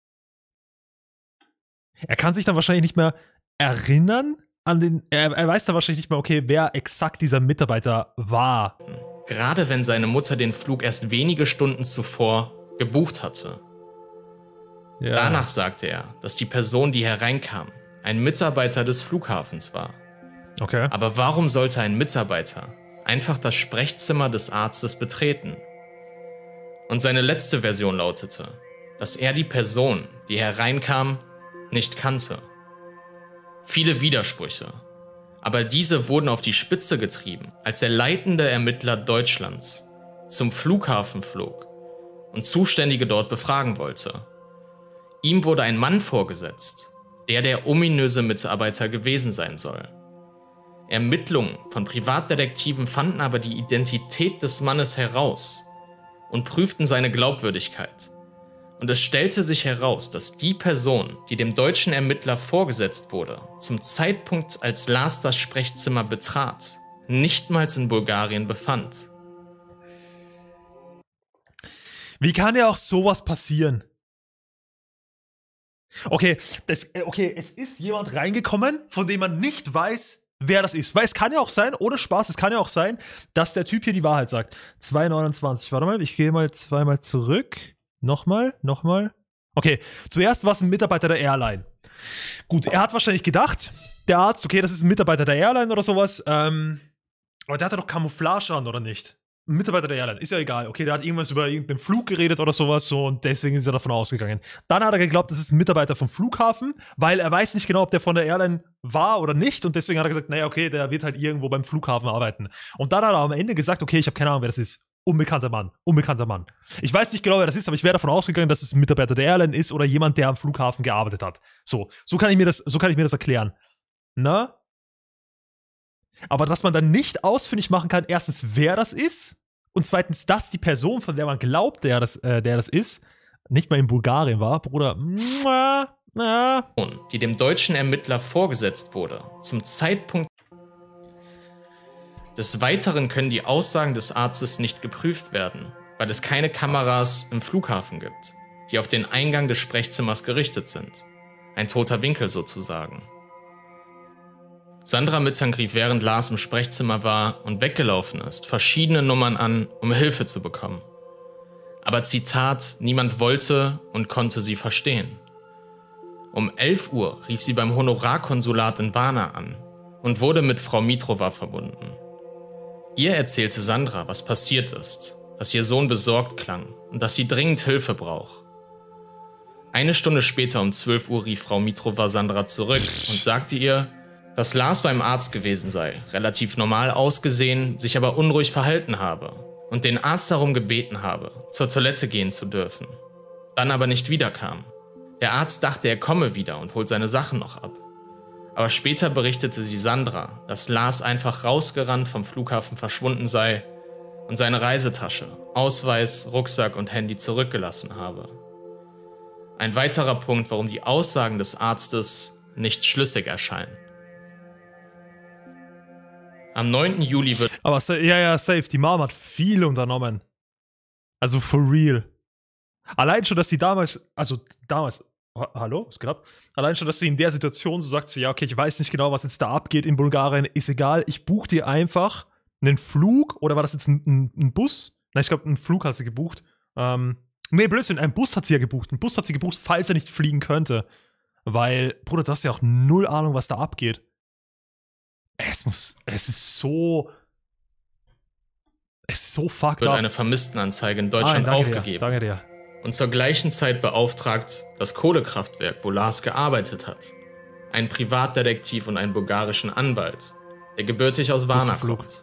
Er kann sich dann wahrscheinlich nicht mehr erinnern an den, er, er weiß dann wahrscheinlich nicht mehr, okay, wer exakt dieser Mitarbeiter war. Gerade wenn seine Mutter den Flug erst wenige Stunden zuvor gebucht hatte. Ja. Danach sagte er, dass die Person, die hereinkam, ein Mitarbeiter des Flughafens war. Okay. Aber warum sollte ein Mitarbeiter einfach das Sprechzimmer des Arztes betreten? Und seine letzte Version lautete, dass er die Person, die hereinkam, nicht kannte. Viele Widersprüche, aber diese wurden auf die Spitze getrieben, als der leitende Ermittler Deutschlands zum Flughafen flog und Zuständige dort befragen wollte. Ihm wurde ein Mann vorgesetzt, der der ominöse Mitarbeiter gewesen sein soll. Ermittlungen von Privatdetektiven fanden aber die Identität des Mannes heraus und prüften seine Glaubwürdigkeit. Und es stellte sich heraus, dass die Person, die dem deutschen Ermittler vorgesetzt wurde, zum Zeitpunkt, als Lars das Sprechzimmer betrat, nichtmals in Bulgarien befand. Wie kann ja auch sowas passieren? Okay, das, okay, es ist jemand reingekommen, von dem man nicht weiß, wer das ist. Weil es kann ja auch sein, ohne Spaß, es kann ja auch sein, dass der Typ hier die Wahrheit sagt. zwei neunundzwanzig, warte mal, ich gehe mal zweimal zurück. Nochmal, nochmal. Okay, zuerst war es ein Mitarbeiter der Airline. Gut, er hat wahrscheinlich gedacht, der Arzt, okay, das ist ein Mitarbeiter der Airline oder sowas. Ähm, aber der hatte doch Camouflage an, oder nicht? ein Mitarbeiter der Airline, ist ja egal. Okay, der hat irgendwas über irgendeinen Flug geredet oder sowas so und deswegen ist er davon ausgegangen. Dann hat er geglaubt, das ist ein Mitarbeiter vom Flughafen, weil er weiß nicht genau, ob der von der Airline war oder nicht und deswegen hat er gesagt, naja, okay, der wird halt irgendwo beim Flughafen arbeiten. Und dann hat er am Ende gesagt, okay, ich habe keine Ahnung, wer das ist. Unbekannter Mann, unbekannter Mann. Ich weiß nicht genau, wer das ist, aber ich wäre davon ausgegangen, dass es ein Mitarbeiter der Airline ist oder jemand, der am Flughafen gearbeitet hat. So, so kann ich mir das, so kann ich mir das erklären. Na? Aber dass man dann nicht ausfindig machen kann, erstens, wer das ist und zweitens, dass die Person, von der man glaubt, der das, äh, der das ist, nicht mal in Bulgarien war, Bruder. Mua, na. Die dem deutschen Ermittler vorgesetzt wurde, zum Zeitpunkt des Weiteren können die Aussagen des Arztes nicht geprüft werden, weil es keine Kameras im Flughafen gibt, die auf den Eingang des Sprechzimmers gerichtet sind. Ein toter Winkel sozusagen. Sandra Mittag rief, während Lars im Sprechzimmer war und weggelaufen ist, verschiedene Nummern an, um Hilfe zu bekommen. Aber Zitat, niemand wollte und konnte sie verstehen. Um elf Uhr rief sie beim Honorarkonsulat in Varna an und wurde mit Frau Mitrova verbunden. Ihr erzählte Sandra, was passiert ist, dass ihr Sohn besorgt klang und dass sie dringend Hilfe braucht. Eine Stunde später um zwölf Uhr rief Frau Mitrova Sandra zurück und sagte ihr, dass Lars beim Arzt gewesen sei, relativ normal ausgesehen, sich aber unruhig verhalten habe und den Arzt darum gebeten habe, zur Toilette gehen zu dürfen, dann aber nicht wiederkam. Der Arzt dachte, er komme wieder und holt seine Sachen noch ab. Aber später berichtete sie Sandra, dass Lars einfach rausgerannt vom Flughafen verschwunden sei und seine Reisetasche, Ausweis, Rucksack und Handy zurückgelassen habe. Ein weiterer Punkt, warum die Aussagen des Arztes nicht schlüssig erscheinen. Am neunten Juli wird... Aber ja, ja, safe. Die Mom hat viel unternommen. Also for real. Allein schon, dass sie damals, also damals, ha hallo, was geht ab? Allein schon, dass sie in der Situation so sagt, so, ja, okay, ich weiß nicht genau, was jetzt da abgeht in Bulgarien, ist egal, ich buche dir einfach einen Flug, oder war das jetzt ein, ein, ein Bus? Nein, ich glaube, einen Flug hat sie gebucht. Ähm, nee, Blödsinn, einen Bus hat sie ja gebucht. Einen Bus hat sie gebucht, falls er nicht fliegen könnte. Weil, Bruder, du hast ja auch null Ahnung, was da abgeht. Es muss, es ist so, es ist so fucked wird up. Eine Vermisstenanzeige in Deutschland ah, danke aufgegeben. Dir, danke dir. Und zur gleichen Zeit beauftragt das Kohlekraftwerk, wo Lars gearbeitet hat, einen Privatdetektiv und einen bulgarischen Anwalt, der gebürtig aus Varna kommt.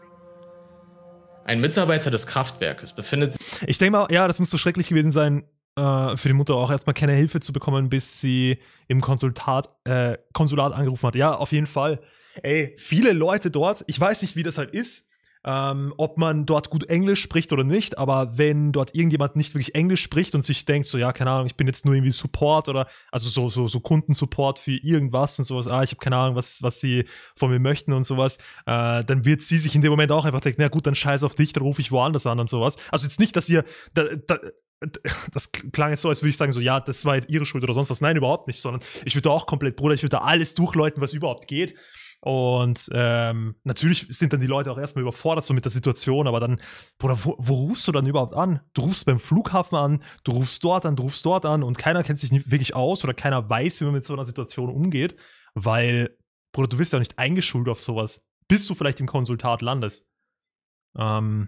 Ein Mitarbeiter des Kraftwerkes befindet sich... Ich denke mal, ja, das muss so schrecklich gewesen sein, äh, für die Mutter auch erstmal keine Hilfe zu bekommen, bis sie im Konsulat, äh, Konsulat angerufen hat. Ja, auf jeden Fall. Ey, viele Leute dort, ich weiß nicht, wie das halt ist, ähm, ob man dort gut Englisch spricht oder nicht, aber wenn dort irgendjemand nicht wirklich Englisch spricht und sich denkt, so, ja, keine Ahnung, ich bin jetzt nur irgendwie Support oder, also so, so, so Kundensupport für irgendwas und sowas, ah, ich habe keine Ahnung, was, was sie von mir möchten und sowas, äh, dann wird sie sich in dem Moment auch einfach denken, na gut, dann scheiß auf dich, dann rufe ich woanders an und sowas. Also jetzt nicht, dass ihr, da, da, das klang jetzt so, als würde ich sagen, so, ja, das war jetzt ihre Schuld oder sonst was. Nein, überhaupt nicht, sondern ich würde da auch komplett, Bruder, ich würde da alles durchläuten, was überhaupt geht. Und ähm, natürlich sind dann die Leute auch erstmal überfordert so mit der Situation, aber dann, Bruder, wo, wo rufst du dann überhaupt an? Du rufst beim Flughafen an, du rufst dort an, du rufst dort an und keiner kennt sich nicht wirklich aus oder keiner weiß, wie man mit so einer Situation umgeht, weil, Bruder, du bist ja nicht eingeschult auf sowas, bis du vielleicht im Konsulat landest. Ähm,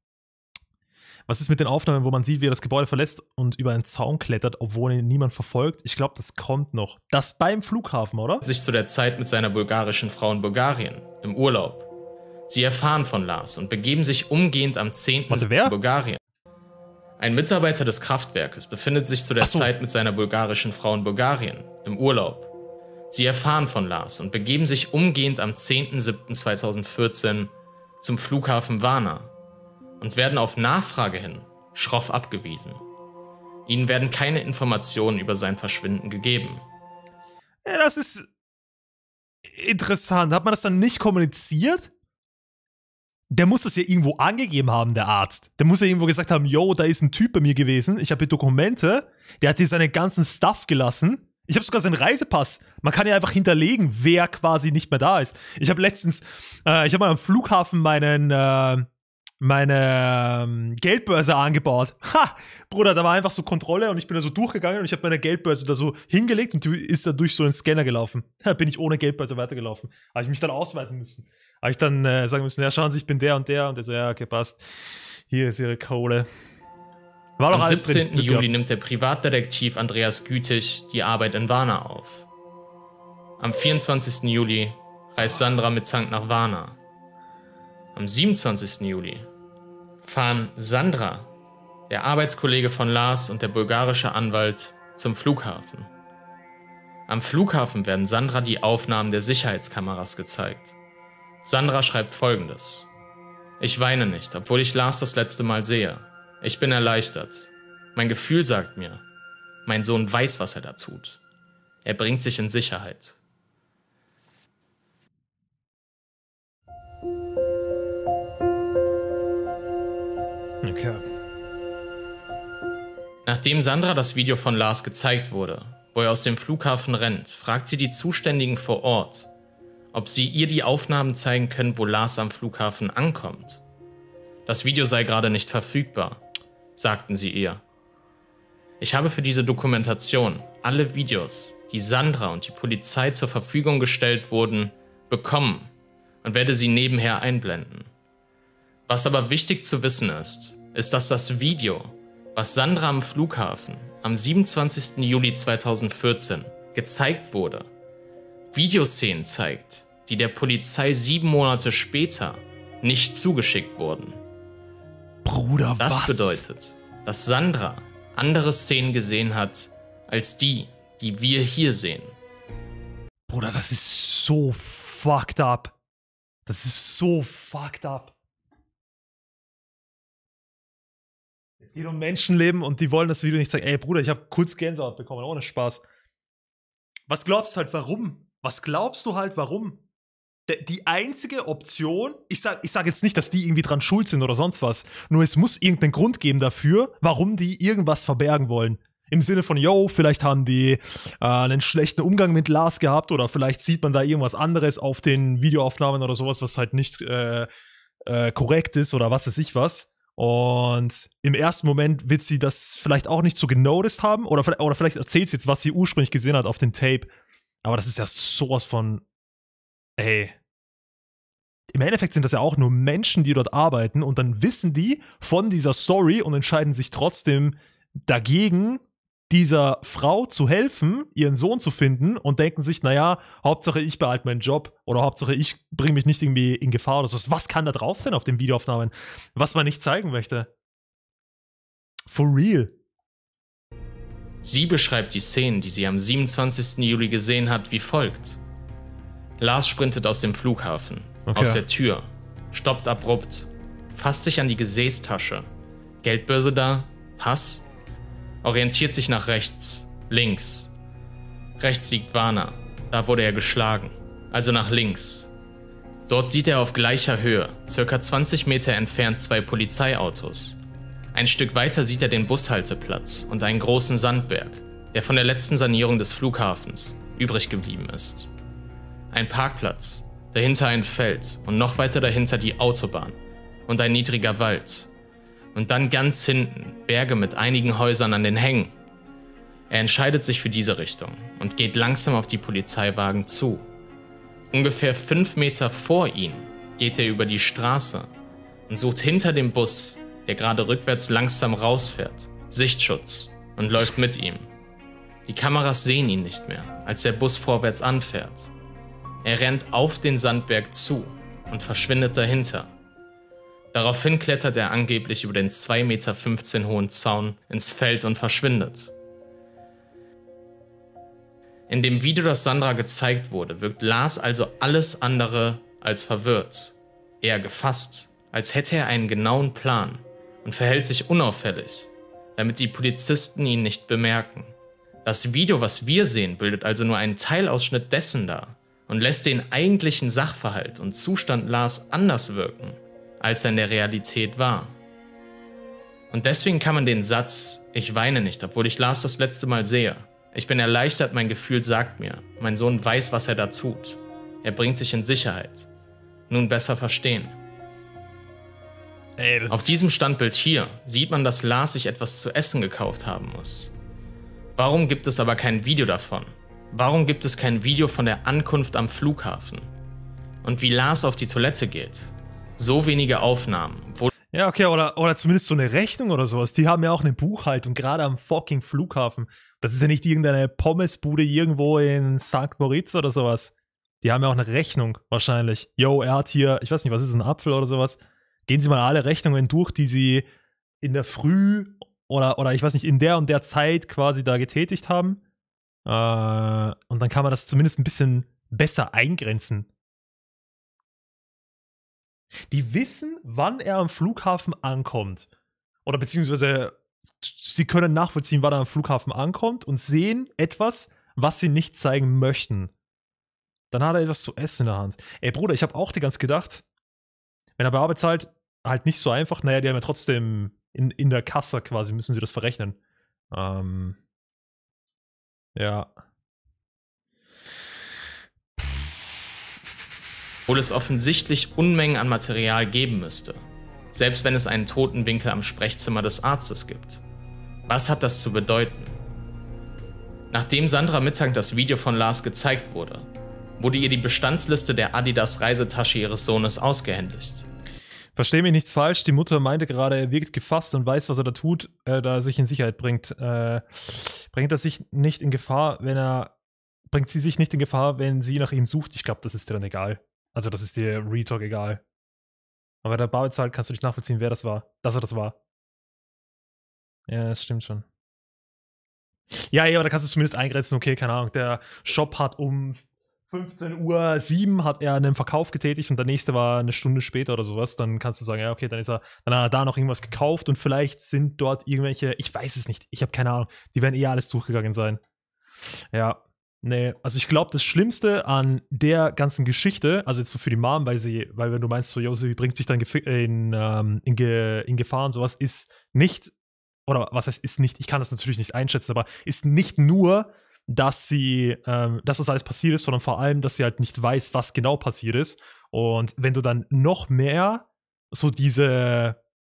Was ist mit den Aufnahmen, wo man sieht, wie er das Gebäude verlässt und über einen Zaun klettert, obwohl ihn niemand verfolgt? Ich glaube, das kommt noch. Das beim Flughafen, oder? Sich zu der Zeit mit seiner bulgarischen Frau in Bulgarien, im Urlaub. Sie erfahren von Lars und begeben sich umgehend am zehnten in Bulgarien. Ein Mitarbeiter des Kraftwerkes befindet sich zu der so. Zeit mit seiner bulgarischen Frau in Bulgarien, im Urlaub. Sie erfahren von Lars und begeben sich umgehend am zehnten siebten zweitausendvierzehn zum Flughafen Varna und werden auf Nachfrage hin schroff abgewiesen. Ihnen werden keine Informationen über sein Verschwinden gegeben. Ja, das ist interessant. Hat man das dann nicht kommuniziert? Der muss das ja irgendwo angegeben haben, der Arzt. Der muss ja irgendwo gesagt haben, yo, da ist ein Typ bei mir gewesen, ich habe hier Dokumente, der hat hier seinen ganzen Stuff gelassen. Ich habe sogar seinen Reisepass. Man kann ja einfach hinterlegen, wer quasi nicht mehr da ist. Ich habe letztens, äh, ich habe mal am Flughafen meinen, äh, meine ähm, Geldbörse angebaut. Ha! Bruder, da war einfach so Kontrolle und ich bin da so durchgegangen und ich habe meine Geldbörse da so hingelegt und die ist da durch so einen Scanner gelaufen. Da bin ich ohne Geldbörse weitergelaufen. Habe ich mich dann ausweisen müssen. Habe ich dann äh, sagen müssen, ja, schauen Sie, ich bin der und der. Und der so, ja, okay, passt. Hier ist Ihre Kohle. War doch Am alles siebzehnten Juli nimmt der Privatdetektiv Andreas Gütig die Arbeit in Warna auf. Am vierundzwanzigsten Juli reist Sandra mit Zank nach Warna. Am siebenundzwanzigsten Juli fahren Sandra, der Arbeitskollege von Lars und der bulgarische Anwalt zum Flughafen. Am Flughafen werden Sandra die Aufnahmen der Sicherheitskameras gezeigt. Sandra schreibt Folgendes: Ich weine nicht, obwohl ich Lars das letzte Mal sehe. Ich bin erleichtert. Mein Gefühl sagt mir, mein Sohn weiß, was er da tut. Er bringt sich in Sicherheit. Okay. Nachdem Sandra das Video von Lars gezeigt wurde, wo er aus dem Flughafen rennt, fragt sie die Zuständigen vor Ort, ob sie ihr die Aufnahmen zeigen können, wo Lars am Flughafen ankommt. Das Video sei gerade nicht verfügbar, sagten sie ihr. Ich habe für diese Dokumentation alle Videos, die Sandra und die Polizei zur Verfügung gestellt wurden, bekommen und werde sie nebenher einblenden. Was aber wichtig zu wissen ist, ist, dass das Video, was Sandra am Flughafen am siebenundzwanzigsten Juli zweitausendvierzehn gezeigt wurde, Videoszenen zeigt, die der Polizei sieben Monate später nicht zugeschickt wurden. Bruder, was? Das bedeutet, dass Sandra andere Szenen gesehen hat, als die, die wir hier sehen. Bruder, das ist so fucked up. Das ist so fucked up. Es geht um Menschenleben und die wollen das Video nicht zeigen. Ey, Bruder, ich habe kurz Gänsehaut bekommen, ohne Spaß. Was glaubst du halt, warum? Was glaubst du halt, warum? Die einzige Option, ich sage ich sag jetzt nicht, dass die irgendwie dran schuld sind oder sonst was, nur es muss irgendeinen Grund geben dafür, warum die irgendwas verbergen wollen. Im Sinne von, yo, vielleicht haben die äh, einen schlechten Umgang mit Lars gehabt oder vielleicht sieht man da irgendwas anderes auf den Videoaufnahmen oder sowas, was halt nicht äh, äh, korrekt ist oder was weiß ich was. Und im ersten Moment wird sie das vielleicht auch nicht so genoticed haben oder, oder vielleicht erzählt sie jetzt, was sie ursprünglich gesehen hat auf dem Tape. Aber das ist ja sowas von, ey. Im Endeffekt sind das ja auch nur Menschen, die dort arbeiten und dann wissen die von dieser Story und entscheiden sich trotzdem dagegen, dieser Frau zu helfen, ihren Sohn zu finden und denken sich, naja, Hauptsache ich behalte meinen Job oder Hauptsache ich bringe mich nicht irgendwie in Gefahr oder so. Was kann da drauf sein auf den Videoaufnahmen, was man nicht zeigen möchte? For real. Sie beschreibt die Szenen, die sie am siebenundzwanzigsten Juli gesehen hat, wie folgt. Lars sprintet aus dem Flughafen, okay. aus der Tür, stoppt abrupt, fasst sich an die Gesäßtasche, Geldbörse da, Pass, orientiert sich nach rechts, links. Rechts liegt Warna, da wurde er geschlagen, also nach links. Dort sieht er auf gleicher Höhe, circa zwanzig Meter entfernt, zwei Polizeiautos. Ein Stück weiter sieht er den Bushalteplatz und einen großen Sandberg, der von der letzten Sanierung des Flughafens übrig geblieben ist. Ein Parkplatz, dahinter ein Feld und noch weiter dahinter die Autobahn und ein niedriger Wald. Und dann ganz hinten Berge mit einigen Häusern an den Hängen. Er entscheidet sich für diese Richtung und geht langsam auf die Polizeiwagen zu. Ungefähr fünf Meter vor ihm geht er über die Straße und sucht hinter dem Bus, der gerade rückwärts langsam rausfährt, Sichtschutz und läuft mit ihm. Die Kameras sehen ihn nicht mehr, als der Bus vorwärts anfährt. Er rennt auf den Sandberg zu und verschwindet dahinter. Daraufhin klettert er angeblich über den zwei Meter fünfzehn hohen Zaun ins Feld und verschwindet. In dem Video, das Sandra gezeigt wurde, wirkt Lars also alles andere als verwirrt. Eher gefasst, als hätte er einen genauen Plan und verhält sich unauffällig, damit die Polizisten ihn nicht bemerken. Das Video, was wir sehen, bildet also nur einen Teilausschnitt dessen dar und lässt den eigentlichen Sachverhalt und Zustand Lars anders wirken, als er in der Realität war. Und deswegen kann man den Satz, ich weine nicht, obwohl ich Lars das letzte Mal sehe, ich bin erleichtert, mein Gefühl sagt mir, mein Sohn weiß, was er da tut, er bringt sich in Sicherheit, nun besser verstehen. Ey, das Auf diesem Standbild hier sieht man, dass Lars sich etwas zu essen gekauft haben muss. Warum gibt es aber kein Video davon? Warum gibt es kein Video von der Ankunft am Flughafen? Und wie Lars auf die Toilette geht? So wenige Aufnahmen. Wo ja, okay, oder, oder zumindest so eine Rechnung oder sowas. Die haben ja auch eine Buchhaltung, gerade am fucking Flughafen. Das ist ja nicht irgendeine Pommesbude irgendwo in Sankt Moritz oder sowas. Die haben ja auch eine Rechnung wahrscheinlich. Yo, er hat hier, ich weiß nicht, was ist ein Apfel oder sowas? Gehen Sie mal alle Rechnungen durch, die Sie in der Früh oder, oder ich weiß nicht, in der und der Zeit quasi da getätigt haben. Äh, und dann kann man das zumindest ein bisschen besser eingrenzen. Die wissen, wann er am Flughafen ankommt. Oder beziehungsweise sie können nachvollziehen, wann er am Flughafen ankommt und sehen etwas, was sie nicht zeigen möchten. Dann hat er etwas zu essen in der Hand. Ey Bruder, ich habe auch die ganze gedacht, wenn er bei Arbeit zahlt, halt nicht so einfach. Naja, die haben ja trotzdem in, in der Kasse quasi, müssen sie das verrechnen. Ähm, ja. Obwohl es offensichtlich Unmengen an Material geben müsste. Selbst wenn es einen toten Winkel am Sprechzimmer des Arztes gibt. Was hat das zu bedeuten? Nachdem Sandra Mittag das Video von Lars gezeigt wurde, wurde ihr die Bestandsliste der Adidas-Reisetasche ihres Sohnes ausgehändigt. Versteh mich nicht falsch, die Mutter meinte gerade, er wirkt gefasst und weiß, was er da tut, äh, da er sich in Sicherheit bringt. Äh, bringt er sich nicht in Gefahr, wenn er, bringt sie sich nicht in Gefahr, wenn sie nach ihm sucht? Ich glaube, das ist dir dann egal. Also das ist dir Retalk egal. Aber bei der Bar bezahlt kannst du nicht nachvollziehen, wer das war. Dass er das war. Ja, das stimmt schon. Ja, ja, aber da kannst du zumindest eingrenzen, okay, keine Ahnung, der Shop hat um fünfzehn Uhr sieben hat er einen Verkauf getätigt und der nächste war eine Stunde später oder sowas, dann kannst du sagen, ja, okay, dann ist er, dann hat er da noch irgendwas gekauft und vielleicht sind dort irgendwelche, ich weiß es nicht, ich habe keine Ahnung, die werden eher alles durchgegangen sein. Ja, nee, also ich glaube, das Schlimmste an der ganzen Geschichte, also jetzt so für die Mom, weil sie, weil wenn du meinst, so, jo, sie bringt sich dann in, ähm, in, Ge in Gefahr und sowas, ist nicht, oder was heißt, ist nicht, ich kann das natürlich nicht einschätzen, aber ist nicht nur, dass sie, ähm, dass das alles passiert ist, sondern vor allem, dass sie halt nicht weiß, was genau passiert ist. Und wenn du dann noch mehr so diese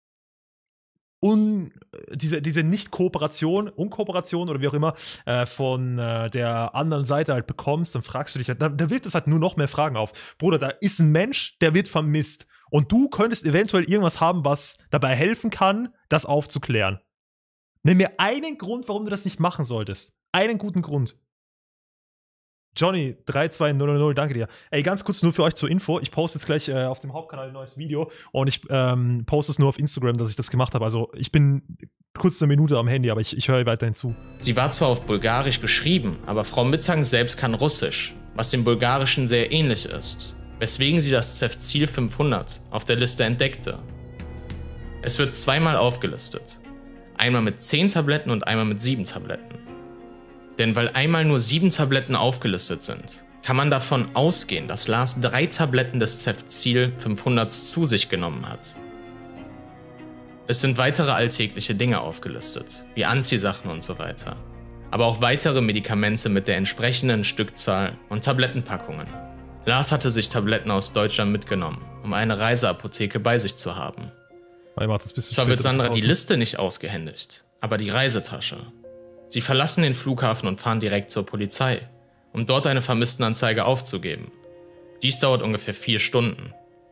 un, diese, diese Nicht-Kooperation, Unkooperation oder wie auch immer, äh, von äh, der anderen Seite halt bekommst, dann fragst du dich halt, da, da wirft es halt nur noch mehr Fragen auf. Bruder, da ist ein Mensch, der wird vermisst. Und du könntest eventuell irgendwas haben, was dabei helfen kann, das aufzuklären. Nimm mir einen Grund, warum du das nicht machen solltest. Einen guten Grund. Johnny drei zwei null null null, danke dir. Ey, ganz kurz nur für euch zur Info. Ich poste jetzt gleich äh, auf dem Hauptkanal ein neues Video und ich ähm, poste es nur auf Instagram, dass ich das gemacht habe. Also ich bin kurz eine Minute am Handy, aber ich, ich höre weiterhin zu. Sie war zwar auf Bulgarisch geschrieben, aber Frau Mittag selbst kann Russisch, was dem Bulgarischen sehr ähnlich ist, weswegen sie das Cefzil fünfhundert auf der Liste entdeckte. Es wird zweimal aufgelistet. Einmal mit zehn Tabletten und einmal mit sieben Tabletten. Denn weil einmal nur sieben Tabletten aufgelistet sind, kann man davon ausgehen, dass Lars drei Tabletten des Cefzil fünfhundert zu sich genommen hat. Es sind weitere alltägliche Dinge aufgelistet, wie Anziehsachen und so weiter, aber auch weitere Medikamente mit der entsprechenden Stückzahl und Tablettenpackungen. Lars hatte sich Tabletten aus Deutschland mitgenommen, um eine Reiseapotheke bei sich zu haben. Zwar wird Sandra die Liste nicht ausgehändigt, aber die Reisetasche. Sie verlassen den Flughafen und fahren direkt zur Polizei, um dort eine Vermisstenanzeige aufzugeben. Dies dauert ungefähr vier Stunden.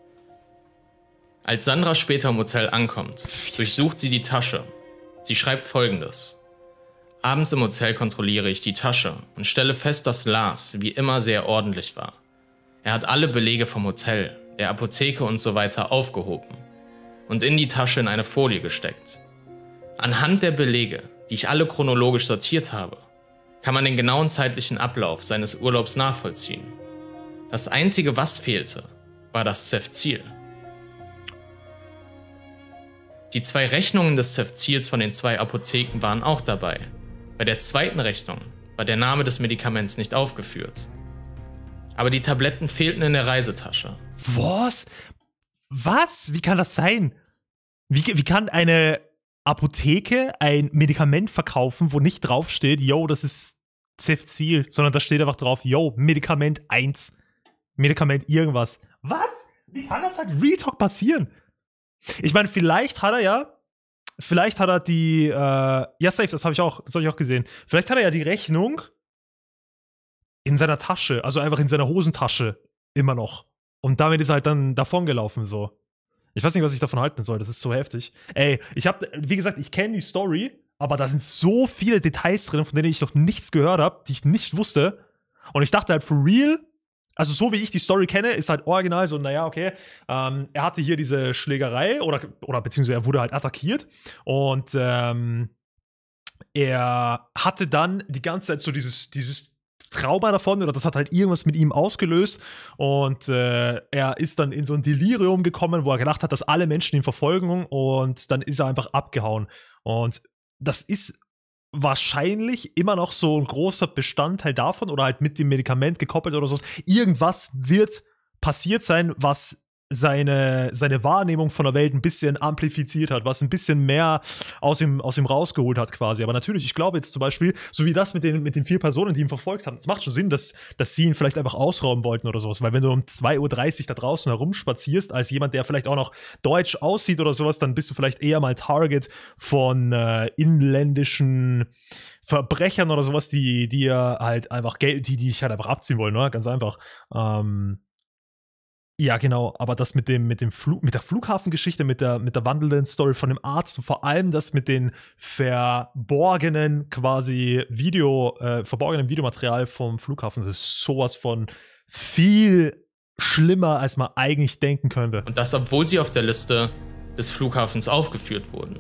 Als Sandra später im Hotel ankommt, durchsucht sie die Tasche. Sie schreibt Folgendes: Abends im Hotel kontrolliere ich die Tasche und stelle fest, dass Lars wie immer sehr ordentlich war. Er hat alle Belege vom Hotel, der Apotheke und so weiter aufgehoben und in die Tasche in eine Folie gesteckt. Anhand der Belege, die ich alle chronologisch sortiert habe, kann man den genauen zeitlichen Ablauf seines Urlaubs nachvollziehen. Das Einzige, was fehlte, war das Cefzil. Die zwei Rechnungen des Cefzils von den zwei Apotheken waren auch dabei. Bei der zweiten Rechnung war der Name des Medikaments nicht aufgeführt. Aber die Tabletten fehlten in der Reisetasche. Was? Was? Wie kann das sein? Wie, wie kann eine Apotheke ein Medikament verkaufen, wo nicht draufsteht, yo, das ist Cefzil, sondern da steht einfach drauf, yo, Medikament eins. Medikament irgendwas. Was? Wie kann das halt Retalk passieren? Ich meine, vielleicht hat er ja, vielleicht hat er die, äh, ja, safe, das habe ich auch, das habe ich auch gesehen. Vielleicht hat er ja die Rechnung in seiner Tasche, also einfach in seiner Hosentasche immer noch. Und damit ist er halt dann davongelaufen, so. Ich weiß nicht, was ich davon halten soll, das ist so heftig. Ey, ich habe, wie gesagt, ich kenne die Story, aber da sind so viele Details drin, von denen ich noch nichts gehört habe, die ich nicht wusste. Und ich dachte halt, for real, also so wie ich die Story kenne, ist halt original so, naja, okay, ähm, er hatte hier diese Schlägerei oder, oder beziehungsweise er wurde halt attackiert und ähm, er hatte dann die ganze Zeit so dieses, dieses Trauma davon oder das hat halt irgendwas mit ihm ausgelöst und äh, er ist dann in so ein Delirium gekommen, wo er gedacht hat, dass alle Menschen ihn verfolgen und dann ist er einfach abgehauen und das ist wahrscheinlich immer noch so ein großer Bestandteil davon oder halt mit dem Medikament gekoppelt oder so. Irgendwas wird passiert sein, was seine, seine Wahrnehmung von der Welt ein bisschen amplifiziert hat, was ein bisschen mehr aus ihm, aus ihm rausgeholt hat quasi. Aber natürlich, ich glaube jetzt zum Beispiel, so wie das mit den, mit den vier Personen, die ihn verfolgt haben, es macht schon Sinn, dass, dass sie ihn vielleicht einfach ausrauben wollten oder sowas. Weil wenn du um zwei Uhr dreißig da draußen herumspazierst, als jemand, der vielleicht auch noch deutsch aussieht oder sowas, dann bist du vielleicht eher mal Target von äh, inländischen Verbrechern oder sowas, die dir halt einfach Geld, die, die dich halt einfach abziehen wollen, ne? Ganz einfach. Ähm, Ja, genau, aber das mit dem, mit dem Flug, mit der Flughafengeschichte, mit der, mit der wandelnden Story von dem Arzt und vor allem das mit den verborgenen quasi Video, äh, verborgenen Videomaterial vom Flughafen, das ist sowas von viel schlimmer, als man eigentlich denken könnte. Und das, obwohl sie auf der Liste des Flughafens aufgeführt wurden.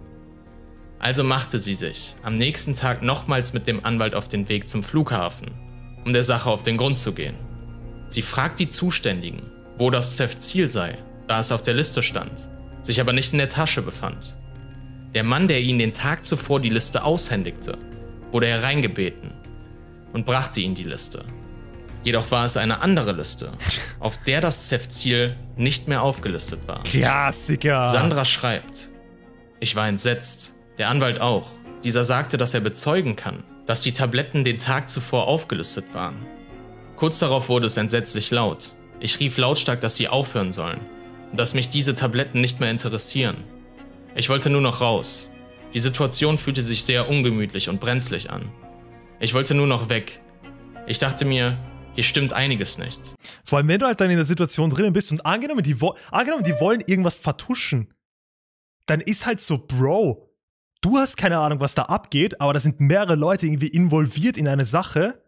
Also machte sie sich am nächsten Tag nochmals mit dem Anwalt auf den Weg zum Flughafen, um der Sache auf den Grund zu gehen. Sie fragt die Zuständigen, wo das Ceff-Ziel sei, da es auf der Liste stand, sich aber nicht in der Tasche befand. Der Mann, der ihnen den Tag zuvor die Liste aushändigte, wurde hereingebeten und brachte ihnen die Liste. Jedoch war es eine andere Liste, auf der das Ceff-Ziel nicht mehr aufgelistet war. Klassiker! Sandra schreibt: Ich war entsetzt, der Anwalt auch. Dieser sagte, dass er bezeugen kann, dass die Tabletten den Tag zuvor aufgelistet waren. Kurz darauf wurde es entsetzlich laut. Ich rief lautstark, dass sie aufhören sollen und dass mich diese Tabletten nicht mehr interessieren. Ich wollte nur noch raus. Die Situation fühlte sich sehr ungemütlich und brenzlig an. Ich wollte nur noch weg. Ich dachte mir, hier stimmt einiges nicht. Vor allem, wenn du halt dann in der Situation drinnen bist und angenommen, die, wo- angenommen, die wollen irgendwas vertuschen, dann ist halt so, Bro, du hast keine Ahnung, was da abgeht, aber da sind mehrere Leute irgendwie involviert in eine Sache.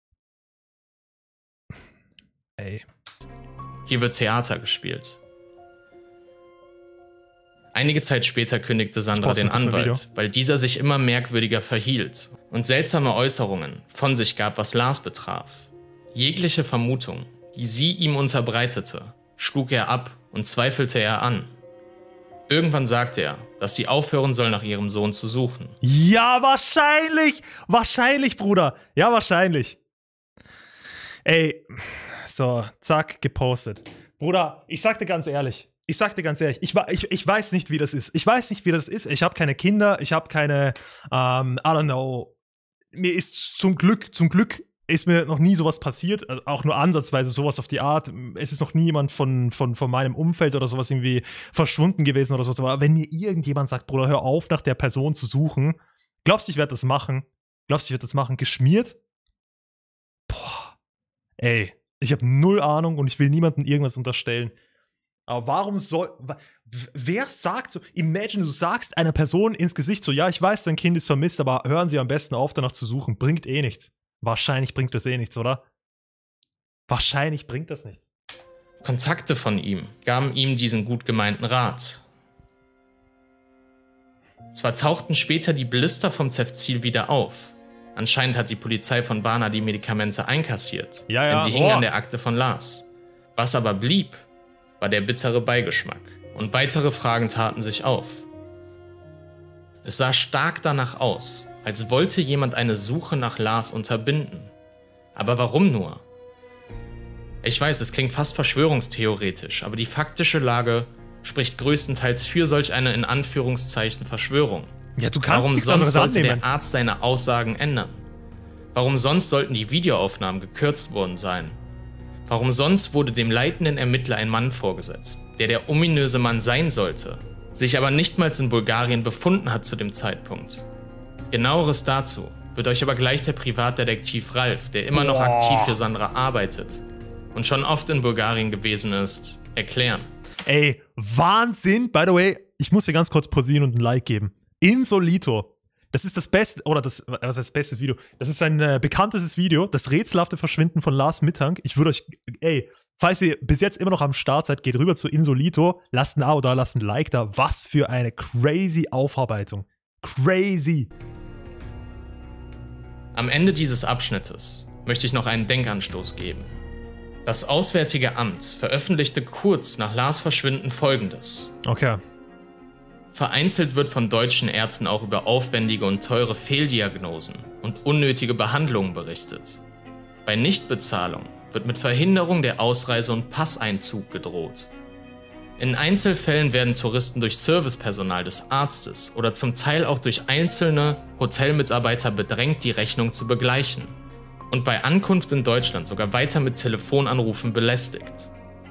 Ey. Hier wird Theater gespielt. Einige Zeit später kündigte Sandra den Anwalt, weil dieser sich immer merkwürdiger verhielt und seltsame Äußerungen von sich gab, was Lars betraf. Jegliche Vermutung, die sie ihm unterbreitete, schlug er ab und zweifelte er an. Irgendwann sagte er, dass sie aufhören soll, nach ihrem Sohn zu suchen. Ja, wahrscheinlich! Wahrscheinlich, Bruder! Ja, wahrscheinlich. Ey, so, zack, gepostet. Bruder, ich sag dir ganz ehrlich, ich sag dir ganz ehrlich, ich, ich, ich weiß nicht, wie das ist. Ich weiß nicht, wie das ist. Ich habe keine Kinder, ich habe keine, ähm, I don't know. Mir ist zum Glück, zum Glück ist mir noch nie sowas passiert, also auch nur ansatzweise sowas auf die Art. Es ist noch nie jemand von, von, von meinem Umfeld oder sowas irgendwie verschwunden gewesen oder sowas. Aber wenn mir irgendjemand sagt, Bruder, hör auf, nach der Person zu suchen, glaubst du, ich werde das machen? Glaubst du, ich werde das machen? Geschmiert? Boah. Ey. Ich habe null Ahnung und ich will niemandem irgendwas unterstellen. Aber warum soll. Wer sagt so. Imagine, du sagst einer Person ins Gesicht so: Ja, ich weiß, dein Kind ist vermisst, aber hören Sie am besten auf, danach zu suchen. Bringt eh nichts. Wahrscheinlich bringt das eh nichts, oder? Wahrscheinlich bringt das nichts. Kontakte von ihm gaben ihm diesen gut gemeinten Rat. Zwar tauchten später die Blister vom Ceff-Ziel wieder auf. Anscheinend hat die Polizei von Varna die Medikamente einkassiert, ja, ja. denn sie hingen oh. an der Akte von Lars. Was aber blieb, war der bittere Beigeschmack und weitere Fragen taten sich auf. Es sah stark danach aus, als wollte jemand eine Suche nach Lars unterbinden. Aber warum nur? Ich weiß, es klingt fast verschwörungstheoretisch, aber die faktische Lage spricht größtenteils für solch eine in Anführungszeichen Verschwörung. Ja, du kannst Warum sonst sollte der Arzt seine Aussagen ändern? Warum sonst sollten die Videoaufnahmen gekürzt worden sein? Warum sonst wurde dem leitenden Ermittler ein Mann vorgesetzt, der der ominöse Mann sein sollte, sich aber nichtmals in Bulgarien befunden hat zu dem Zeitpunkt? Genaueres dazu wird euch aber gleich der Privatdetektiv Ralf, der immer noch Boah. aktiv für Sandra arbeitet und schon oft in Bulgarien gewesen ist, erklären. Ey, Wahnsinn! By the way, ich muss dir ganz kurz pausieren und ein Like geben. Insolito. Das ist das beste, oder das, was heißt das beste Video? Das ist ein äh, bekanntes Video, das rätselhafte Verschwinden von Lars Mittank. Ich würde euch, ey, falls ihr bis jetzt immer noch am Start seid, geht rüber zu Insolito, lasst ein Abo da, lasst ein Like da. Was für eine crazy Aufarbeitung. Crazy. Am Ende dieses Abschnittes möchte ich noch einen Denkanstoß geben. Das Auswärtige Amt veröffentlichte kurz nach Lars Verschwinden Folgendes. Okay. Vereinzelt wird von deutschen Ärzten auch über aufwendige und teure Fehldiagnosen und unnötige Behandlungen berichtet. Bei Nichtbezahlung wird mit Verhinderung der Ausreise und Passeinzug gedroht. In Einzelfällen werden Touristen durch Servicepersonal des Arztes oder zum Teil auch durch einzelne Hotelmitarbeiter bedrängt, die Rechnung zu begleichen. Und bei Ankunft in Deutschland sogar weiter mit Telefonanrufen belästigt.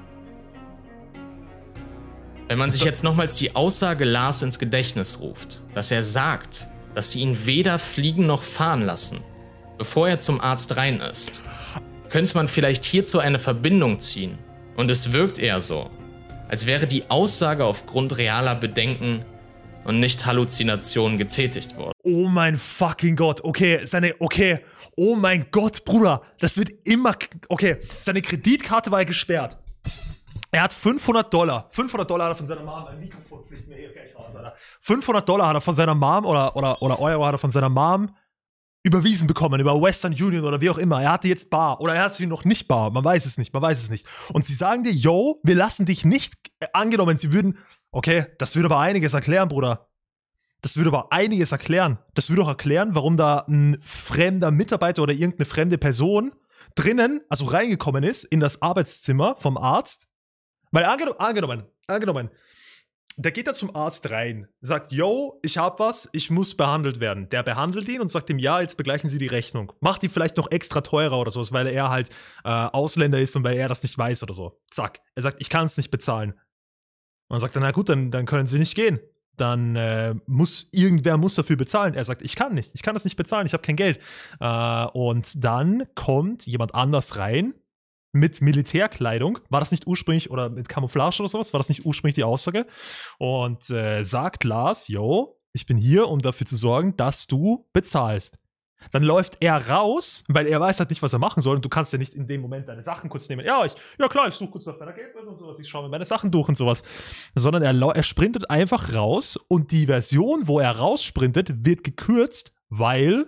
Wenn man sich jetzt nochmals die Aussage Lars ins Gedächtnis ruft, dass er sagt, dass sie ihn weder fliegen noch fahren lassen, bevor er zum Arzt rein ist, könnte man vielleicht hierzu eine Verbindung ziehen. Und es wirkt eher so, als wäre die Aussage aufgrund realer Bedenken und nicht Halluzinationen getätigt worden. Oh mein fucking Gott. Okay, seine, okay. Oh mein Gott, Bruder. Das wird immer, okay. Seine Kreditkarte war gesperrt. Er hat fünfhundert Dollar. fünfhundert Dollar hat er von seiner Mom. Ein Mikrofon fliegt mir hier gleich raus, Alter. fünfhundert Dollar hat er von seiner Mom oder, oder, oder Euro hat er von seiner Mom überwiesen bekommen, über Western Union oder wie auch immer. Er hatte jetzt bar oder er hat sie noch nicht bar. Man weiß es nicht, man weiß es nicht. Und sie sagen dir, yo, wir lassen dich nicht, äh, angenommen, sie würden, okay, das würde aber einiges erklären, Bruder. Das würde aber einiges erklären. Das würde auch erklären, warum da ein fremder Mitarbeiter oder irgendeine fremde Person drinnen, also reingekommen ist in das Arbeitszimmer vom Arzt. Weil angenommen, angenommen, angenommen, der geht da zum Arzt rein, sagt, yo, ich hab was, ich muss behandelt werden. Der behandelt ihn und sagt ihm, ja, jetzt begleichen Sie die Rechnung. Macht die vielleicht noch extra teurer oder sowas, weil er halt äh, Ausländer ist und weil er das nicht weiß oder so. Zack. Er sagt, ich kann es nicht bezahlen. Und dann sagt er, na gut, dann, dann können Sie nicht gehen. Dann äh, muss irgendwer muss dafür bezahlen. Er sagt, ich kann nicht, ich kann das nicht bezahlen, ich habe kein Geld. Äh, und dann kommt jemand anders rein mit Militärkleidung. War das nicht ursprünglich, oder mit Camouflage oder sowas, war das nicht ursprünglich die Aussage? Und äh, sagt Lars, yo, ich bin hier, um dafür zu sorgen, dass du bezahlst. Dann läuft er raus, weil er weiß halt nicht, was er machen soll und du kannst ja nicht in dem Moment deine Sachen kurz nehmen. Ja, ich, ja klar, ich suche kurz nach meiner Geldbörse und sowas, ich schaue mir meine Sachen durch und sowas. Sondern er, er sprintet einfach raus und die Version, wo er raussprintet, wird gekürzt, weil,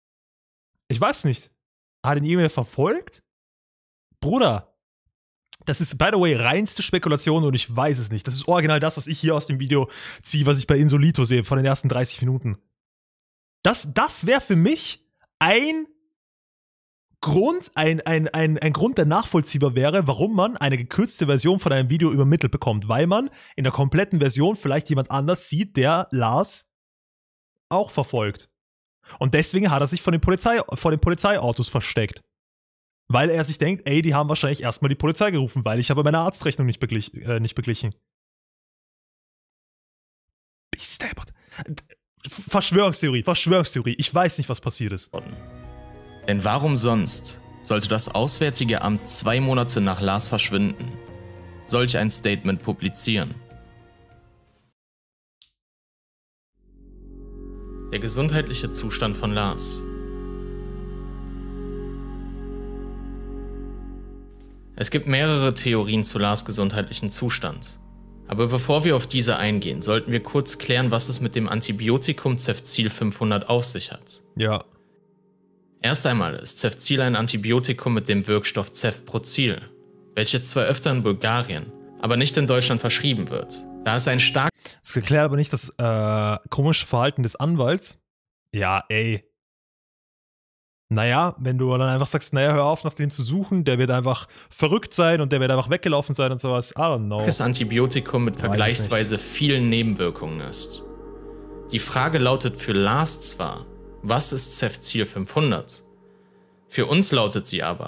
ich weiß nicht, hat ihn irgendwer verfolgt? Bruder, das ist, by the way, reinste Spekulation und ich weiß es nicht. Das ist original das, was ich hier aus dem Video ziehe, was ich bei Insolito sehe, von den ersten dreißig Minuten. Das, das wäre für mich ein Grund, ein, ein, ein, ein Grund, der nachvollziehbar wäre, warum man eine gekürzte Version von einem Video übermittelt bekommt, weil man in der kompletten Version vielleicht jemand anders sieht, der Lars auch verfolgt. Und deswegen hat er sich von den, Polizei, vor den Polizeiautos versteckt. Weil er sich denkt, ey, die haben wahrscheinlich erstmal die Polizei gerufen, weil ich habe meine Arztrechnung nicht, beglich, äh, nicht beglichen. Verschwörungstheorie, Verschwörungstheorie. Ich weiß nicht, was passiert ist. Denn warum sonst sollte das Auswärtige Amt zwei Monate nach Lars Verschwinden solch ein Statement publizieren? Der gesundheitliche Zustand von Lars. Es gibt mehrere Theorien zu Lars' gesundheitlichen Zustand. Aber bevor wir auf diese eingehen, sollten wir kurz klären, was es mit dem Antibiotikum Cefzil fünfhundert auf sich hat. Ja. Erst einmal ist Cefzil ein Antibiotikum mit dem Wirkstoff Cefprozil, welches zwar öfter in Bulgarien, aber nicht in Deutschland verschrieben wird, da es ein stark... Das erklärt aber nicht das äh, komische Verhalten des Anwalts. Ja, ey. Naja, wenn du dann einfach sagst, naja, hör auf, nach dem zu suchen, der wird einfach verrückt sein und der wird einfach weggelaufen sein und sowas. I don't know. Das Antibiotikum mit vergleichsweise vielen Nebenwirkungen ist. Die Frage lautet für Lars zwar, was ist Cefzil fünfhundert? Für uns lautet sie aber,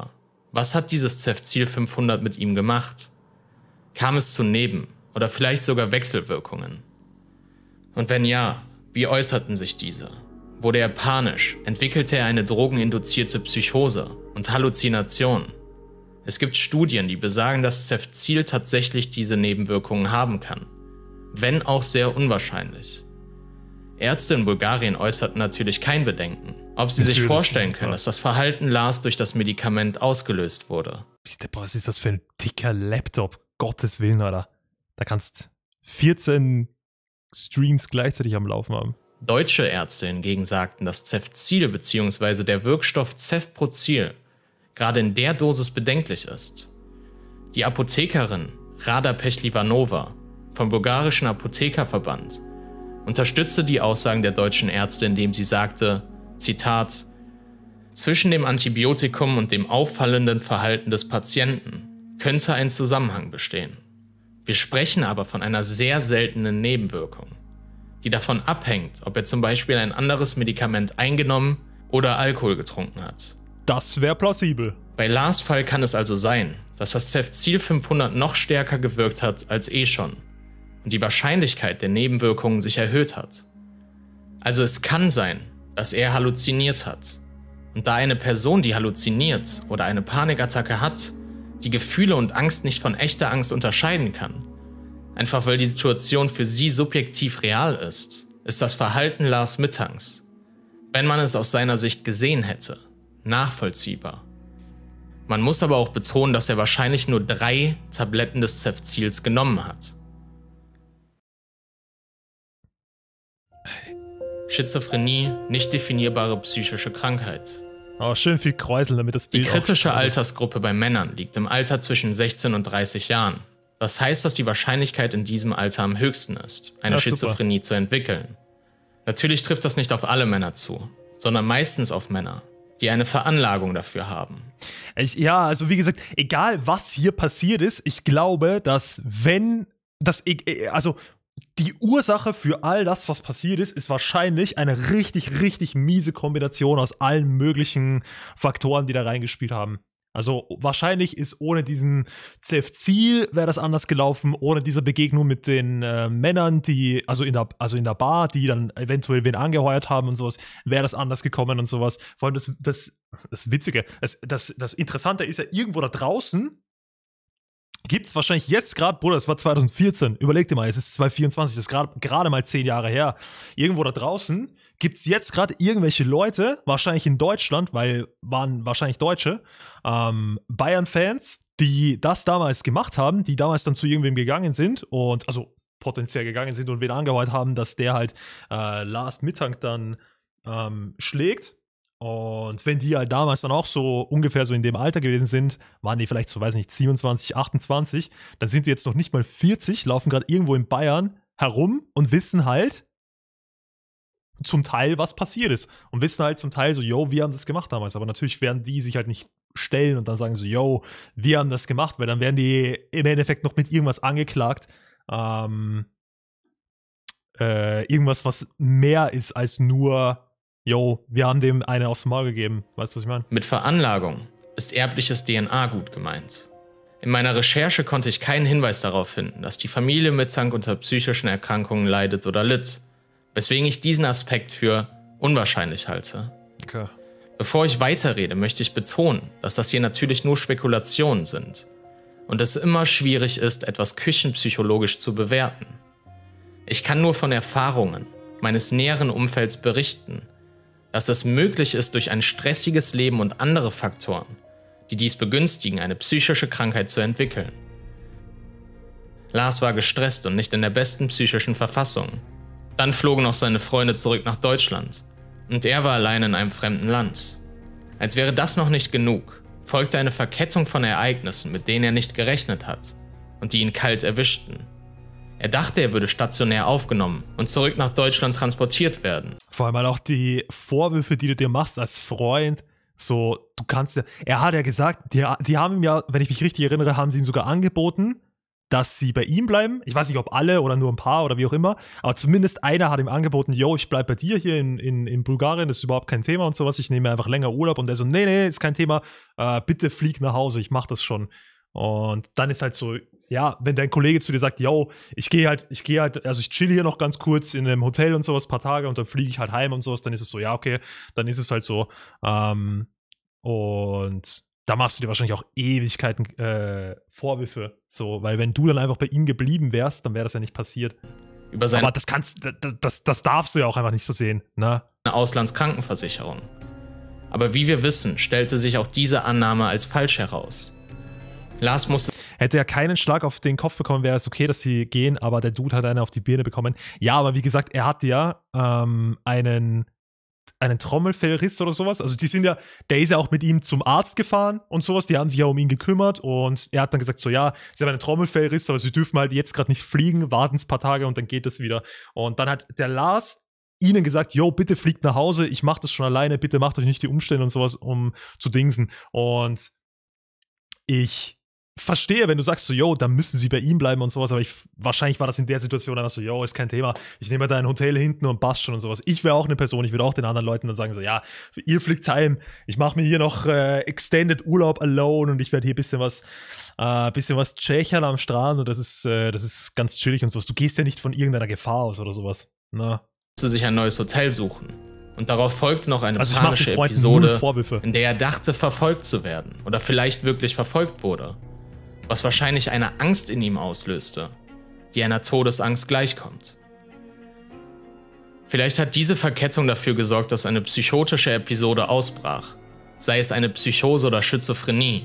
Was hat dieses Cefzil fünfhundert mit ihm gemacht? Kam es zu Neben- oder vielleicht sogar Wechselwirkungen? Und wenn ja, wie äußerten sich diese? Wurde er panisch, entwickelte er eine drogeninduzierte Psychose und Halluzination? Es gibt Studien, die besagen, dass Cefzil tatsächlich diese Nebenwirkungen haben kann, wenn auch sehr unwahrscheinlich. Ärzte in Bulgarien äußerten natürlich kein Bedenken, ob sie natürlich sich vorstellen können, dass das Verhalten Lars durch das Medikament ausgelöst wurde. Was ist das für ein dicker Laptop? Gottes Willen, Alter. Da kannst vierzehn Streams gleichzeitig am Laufen haben. Deutsche Ärzte hingegen sagten, dass Cefzil bzw. der Wirkstoff Cefprozil gerade in der Dosis bedenklich ist. Die Apothekerin Rada Pechlivanova vom bulgarischen Apothekerverband unterstützte die Aussagen der deutschen Ärzte, indem sie sagte, Zitat, zwischen dem Antibiotikum und dem auffallenden Verhalten des Patienten könnte ein Zusammenhang bestehen. Wir sprechen aber von einer sehr seltenen Nebenwirkung, die davon abhängt, ob er zum Beispiel ein anderes Medikament eingenommen oder Alkohol getrunken hat. Das wäre plausibel. Bei Lars Fall kann es also sein, dass das Cefzil fünfhundert noch stärker gewirkt hat als eh schon und die Wahrscheinlichkeit der Nebenwirkungen sich erhöht hat. Also es kann sein, dass er halluziniert hat. Und da eine Person, die halluziniert oder eine Panikattacke hat, die Gefühle und Angst nicht von echter Angst unterscheiden kann, einfach weil die Situation für sie subjektiv real ist, ist das Verhalten Lars Mittangs, wenn man es aus seiner Sicht gesehen hätte, nachvollziehbar. Man muss aber auch betonen, dass er wahrscheinlich nur drei Tabletten des Cefzils genommen hat. Schizophrenie, nicht definierbare psychische Krankheit. Oh, schön viel Kräuseln, damit das Bild. Die kritische Altersgruppe bei Männern liegt im Alter zwischen sechzehn und dreißig Jahren. Das heißt, dass die Wahrscheinlichkeit in diesem Alter am höchsten ist, eine ja, Schizophrenie super. zu entwickeln. Natürlich trifft das nicht auf alle Männer zu, sondern meistens auf Männer, die eine Veranlagung dafür haben. Ich, ja, also wie gesagt, egal was hier passiert ist, ich glaube, dass wenn das, also die Ursache für all das, was passiert ist, ist wahrscheinlich eine richtig, richtig miese Kombination aus allen möglichen Faktoren, die da reingespielt haben. Also wahrscheinlich ist ohne diesen Cefzil wäre das anders gelaufen, ohne diese Begegnung mit den äh, Männern, die, also in, der, also in der Bar, die dann eventuell wen angeheuert haben und sowas, wäre das anders gekommen und sowas. Vor allem das, das, das Witzige, das, das, das Interessante ist ja, irgendwo da draußen gibt es wahrscheinlich jetzt gerade, Bruder, das war zwanzig vierzehn, überleg dir mal, es ist zwanzig vierundzwanzig, das ist gerade mal zehn Jahre her. Irgendwo da draußen gibt es jetzt gerade irgendwelche Leute, wahrscheinlich in Deutschland, weil waren wahrscheinlich Deutsche, ähm, Bayern-Fans, die das damals gemacht haben, die damals dann zu irgendwem gegangen sind und, also potenziell gegangen sind und wen angeheuert haben, dass der halt äh, Lars Mittank dann ähm, schlägt. Und wenn die halt damals dann auch so ungefähr so in dem Alter gewesen sind, waren die vielleicht so, weiß nicht, siebenundzwanzig, achtundzwanzig, dann sind die jetzt noch nicht mal vierzig, laufen gerade irgendwo in Bayern herum und wissen halt zum Teil, was passiert ist. Und wissen halt zum Teil so, yo, wir haben das gemacht damals. Aber natürlich werden die sich halt nicht stellen und dann sagen so, yo, wir haben das gemacht, weil dann werden die im Endeffekt noch mit irgendwas angeklagt. Ähm, äh, irgendwas, was mehr ist als nur yo, wir haben dem eine aufs Maul gegeben. Weißt du, was ich meine? Mit Veranlagung ist erbliches D N A gut gemeint. In meiner Recherche konnte ich keinen Hinweis darauf finden, dass die Familie Mittank unter psychischen Erkrankungen leidet oder litt, weswegen ich diesen Aspekt für unwahrscheinlich halte. Okay. Bevor ich weiterrede, möchte ich betonen, dass das hier natürlich nur Spekulationen sind und es immer schwierig ist, etwas küchenpsychologisch zu bewerten. Ich kann nur von Erfahrungen meines näheren Umfelds berichten, dass es möglich ist, durch ein stressiges Leben und andere Faktoren, die dies begünstigen, eine psychische Krankheit zu entwickeln. Lars war gestresst und nicht in der besten psychischen Verfassung. Dann flogen auch seine Freunde zurück nach Deutschland und er war allein in einem fremden Land. Als wäre das noch nicht genug, folgte eine Verkettung von Ereignissen, mit denen er nicht gerechnet hat und die ihn kalt erwischten. Er dachte, er würde stationär aufgenommen und zurück nach Deutschland transportiert werden. Vor allem auch die Vorwürfe, die du dir machst als Freund, so, du kannst ja, er hat ja gesagt, die, die haben ihm ja, wenn ich mich richtig erinnere, haben sie ihm sogar angeboten, dass sie bei ihm bleiben. Ich weiß nicht, ob alle oder nur ein paar oder wie auch immer, aber zumindest einer hat ihm angeboten, yo, ich bleib bei dir hier in, in, in Bulgarien, das ist überhaupt kein Thema und sowas, ich nehme einfach länger Urlaub. Und der so, nee, nee, ist kein Thema, äh, bitte flieg nach Hause, ich mach das schon. Und dann ist halt so, ja, wenn dein Kollege zu dir sagt, yo, ich gehe halt, ich gehe halt, also ich chill hier noch ganz kurz in einem Hotel und sowas, ein paar Tage und dann fliege ich halt heim und sowas, dann ist es so, ja, okay, dann ist es halt so. Ähm, und da machst du dir wahrscheinlich auch Ewigkeiten äh, Vorwürfe, so, weil wenn du dann einfach bei ihm geblieben wärst, dann wäre das ja nicht passiert. Über seine Aber das kannst, das, das, das darfst du ja auch einfach nicht so sehen, ne? Eine Auslandskrankenversicherung. Aber wie wir wissen, stellte sich auch diese Annahme als falsch heraus. Lars musste. Hätte er keinen Schlag auf den Kopf bekommen, wäre es okay, dass die gehen, aber der Dude hat einen auf die Birne bekommen. Ja, aber wie gesagt, er hatte ja ähm, einen, einen Trommelfellriss oder sowas. Also die sind ja, der ist ja auch mit ihm zum Arzt gefahren und sowas. Die haben sich ja um ihn gekümmert und er hat dann gesagt so, ja, sie haben einen Trommelfellriss, aber sie dürfen halt jetzt gerade nicht fliegen, warten ein paar Tage und dann geht es wieder. Und dann hat der Lars ihnen gesagt, yo, bitte fliegt nach Hause, ich mach das schon alleine, bitte macht euch nicht die Umstände und sowas, um zu dingsen. Und ich verstehe, wenn du sagst so, yo, da müssen sie bei ihm bleiben und sowas, aber ich, wahrscheinlich war das in der Situation einfach so, yo, ist kein Thema, ich nehme da ein Hotel hinten und passt schon und sowas. Ich wäre auch eine Person, ich würde auch den anderen Leuten dann sagen so, ja, ihr fliegt heim, ich mache mir hier noch äh, Extended Urlaub alone und ich werde hier ein bisschen was, äh, bisschen was tschechern am Strand und das ist, äh, das ist ganz chillig und sowas. Du gehst ja nicht von irgendeiner Gefahr aus oder sowas. Na. sich ein neues Hotel suchen. Und darauf folgte noch eine also panische Episode, in der er dachte, verfolgt zu werden oder vielleicht wirklich verfolgt wurde. Was wahrscheinlich eine Angst in ihm auslöste, die einer Todesangst gleichkommt. Vielleicht hat diese Verkettung dafür gesorgt, dass eine psychotische Episode ausbrach, sei es eine Psychose oder Schizophrenie.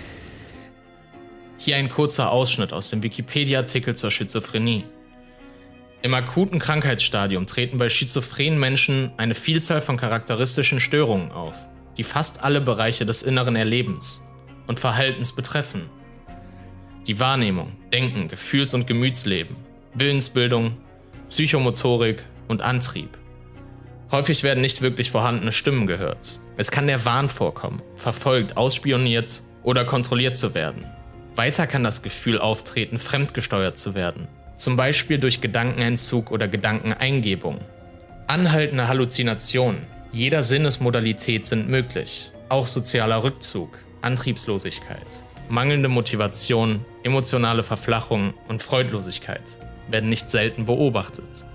Hier ein kurzer Ausschnitt aus dem Wikipedia-Artikel zur Schizophrenie. Im akuten Krankheitsstadium treten bei schizophrenen Menschen eine Vielzahl von charakteristischen Störungen auf, die fast alle Bereiche des inneren Erlebens und Verhaltens betreffen. Die Wahrnehmung, Denken, Gefühls- und Gemütsleben, Willensbildung, Psychomotorik und Antrieb. Häufig werden nicht wirklich vorhandene Stimmen gehört. Es kann der Wahn vorkommen, verfolgt, ausspioniert oder kontrolliert zu werden. Weiter kann das Gefühl auftreten, fremdgesteuert zu werden. Zum Beispiel durch Gedankenentzug oder Gedankeneingebung. Anhaltende Halluzinationen jeder Sinnesmodalität sind möglich. Auch sozialer Rückzug, Antriebslosigkeit, mangelnde Motivation, emotionale Verflachung und Freudlosigkeit werden nicht selten beobachtet.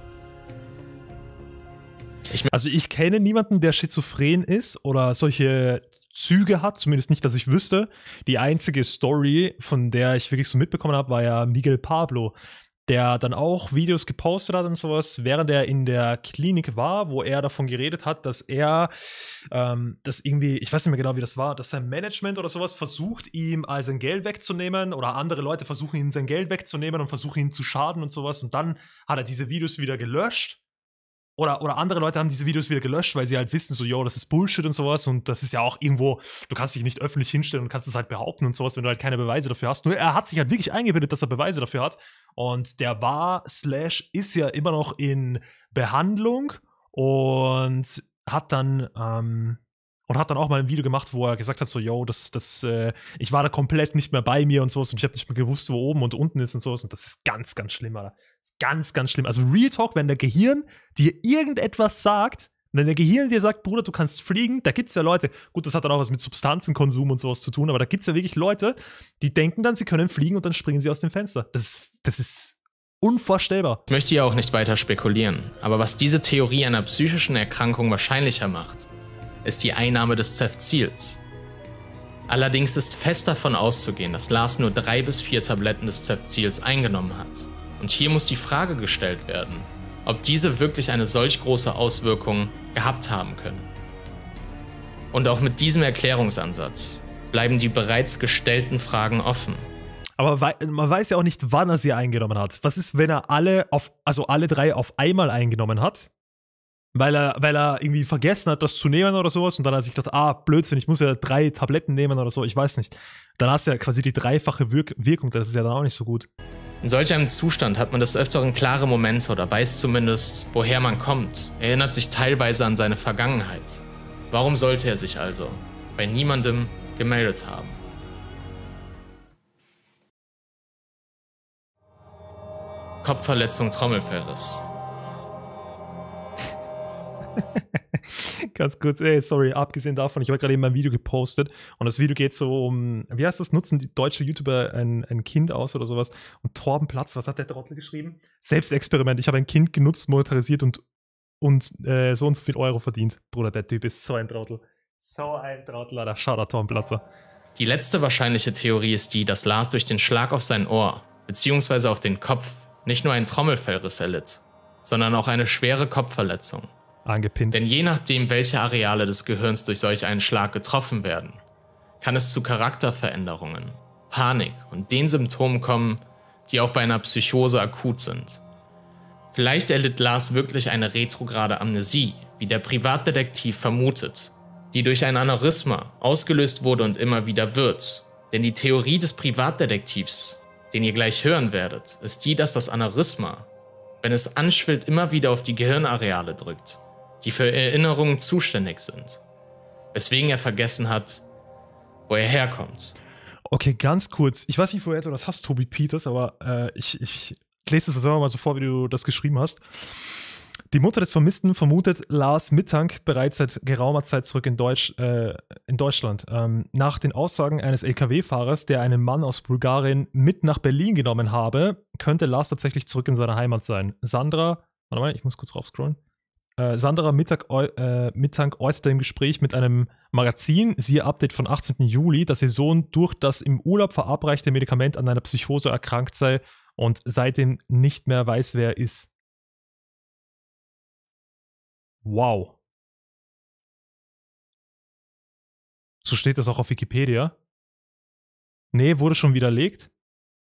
Ich also ich kenne niemanden, der schizophren ist oder solche Züge hat, zumindest nicht, dass ich wüsste. Die einzige Story, von der ich wirklich so mitbekommen habe, war ja Miguel Pablo, der dann auch Videos gepostet hat und sowas, während er in der Klinik war, wo er davon geredet hat, dass er ähm, das irgendwie, ich weiß nicht mehr genau, wie das war, dass sein Management oder sowas versucht, ihm all sein Geld wegzunehmen oder andere Leute versuchen, ihm sein Geld wegzunehmen und versuchen, ihm zu schaden und sowas. Und dann hat er diese Videos wieder gelöscht. Oder, oder andere Leute haben diese Videos wieder gelöscht, weil sie halt wissen, so, yo, das ist Bullshit und sowas. Und das ist ja auch irgendwo, du kannst dich nicht öffentlich hinstellen und kannst es halt behaupten und sowas, wenn du halt keine Beweise dafür hast. Nur er hat sich halt wirklich eingebildet, dass er Beweise dafür hat. Und der war, slash, ist ja immer noch in Behandlung und hat dann, ähm, und hat dann auch mal ein Video gemacht, wo er gesagt hat, so, yo, das, das, äh, ich war da komplett nicht mehr bei mir und sowas und ich habe nicht mehr gewusst, wo oben und unten ist und sowas. Und das ist ganz, ganz schlimm, Alter. Das ist ganz, ganz schlimm. Also Real Talk, wenn der Gehirn dir irgendetwas sagt, wenn der Gehirn dir sagt, Bruder, du kannst fliegen, da gibt's ja Leute, gut, das hat dann auch was mit Substanzenkonsum und sowas zu tun, aber da gibt's ja wirklich Leute, die denken dann, sie können fliegen und dann springen sie aus dem Fenster. Das ist, das ist unvorstellbar. Ich möchte ja auch nicht weiter spekulieren, aber was diese Theorie einer psychischen Erkrankung wahrscheinlicher macht, ist die Einnahme des Cefzils. Allerdings ist fest davon auszugehen, dass Lars nur drei bis vier Tabletten des Cefzils eingenommen hat. Und hier muss die Frage gestellt werden, ob diese wirklich eine solch große Auswirkung gehabt haben können. Und auch mit diesem Erklärungsansatz bleiben die bereits gestellten Fragen offen. Aber man weiß ja auch nicht, wann er sie eingenommen hat. Was ist, wenn er alle auf, also alle drei auf einmal eingenommen hat? Weil er, weil er irgendwie vergessen hat, das zu nehmen oder sowas und dann hat er sich gedacht, ah, Blödsinn, ich muss ja drei Tabletten nehmen oder so, ich weiß nicht. Dann hast du ja quasi die dreifache Wirk- Wirkung, das ist ja dann auch nicht so gut. In solch einem Zustand hat man des Öfteren klare Momente oder weiß zumindest, woher man kommt, erinnert sich teilweise an seine Vergangenheit. Warum sollte er sich also bei niemandem gemeldet haben? Kopfverletzung Trommelfellriss. Ganz kurz, ey, sorry, abgesehen davon, ich habe gerade eben ein Video gepostet und das Video geht so um, wie heißt das, nutzen die deutsche YouTuber ein, ein Kind aus oder sowas und Torben Platz, was hat der Trottel geschrieben? Selbstexperiment, ich habe ein Kind genutzt, monetarisiert und, und äh, so und so viel Euro verdient. Bruder, der Typ ist so ein Trottel. So ein Trottel, Alter, schau da Torben Platzer. Die letzte wahrscheinliche Theorie ist die, dass Lars durch den Schlag auf sein Ohr, beziehungsweise auf den Kopf, nicht nur einen Trommelfellriss erlitt, sondern auch eine schwere Kopfverletzung. Angepinnt. Denn je nachdem, welche Areale des Gehirns durch solch einen Schlag getroffen werden, kann es zu Charakterveränderungen, Panik und den Symptomen kommen, die auch bei einer Psychose akut sind. Vielleicht erlitt Lars wirklich eine retrograde Amnesie, wie der Privatdetektiv vermutet, die durch ein Aneurysma ausgelöst wurde und immer wieder wird. Denn die Theorie des Privatdetektivs, den ihr gleich hören werdet, ist die, dass das Aneurysma, wenn es anschwillt, immer wieder auf die Gehirnareale drückt, die für Erinnerungen zuständig sind, weswegen er vergessen hat, wo er herkommt. Okay, ganz kurz. Ich weiß nicht, woher du das hast, Tobi Peters, aber äh, ich, ich lese es jetzt einfach mal so vor, wie du das geschrieben hast. Die Mutter des Vermissten vermutet Lars Mittank bereits seit geraumer Zeit zurück in, Deutsch, äh, in Deutschland. Ähm, nach den Aussagen eines L K W-Fahrers, der einen Mann aus Bulgarien mit nach Berlin genommen habe, könnte Lars tatsächlich zurück in seiner Heimat sein. Sandra, warte mal, ich muss kurz raufscrollen. Äh, Sandra Mittank, äh, Mittank äußerte im Gespräch mit einem Magazin, siehe Update von achtzehnten Juli, dass ihr Sohn durch das im Urlaub verabreichte Medikament an einer Psychose erkrankt sei und seitdem nicht mehr weiß, wer er ist. Wow. So steht das auch auf Wikipedia. Nee, wurde schon widerlegt.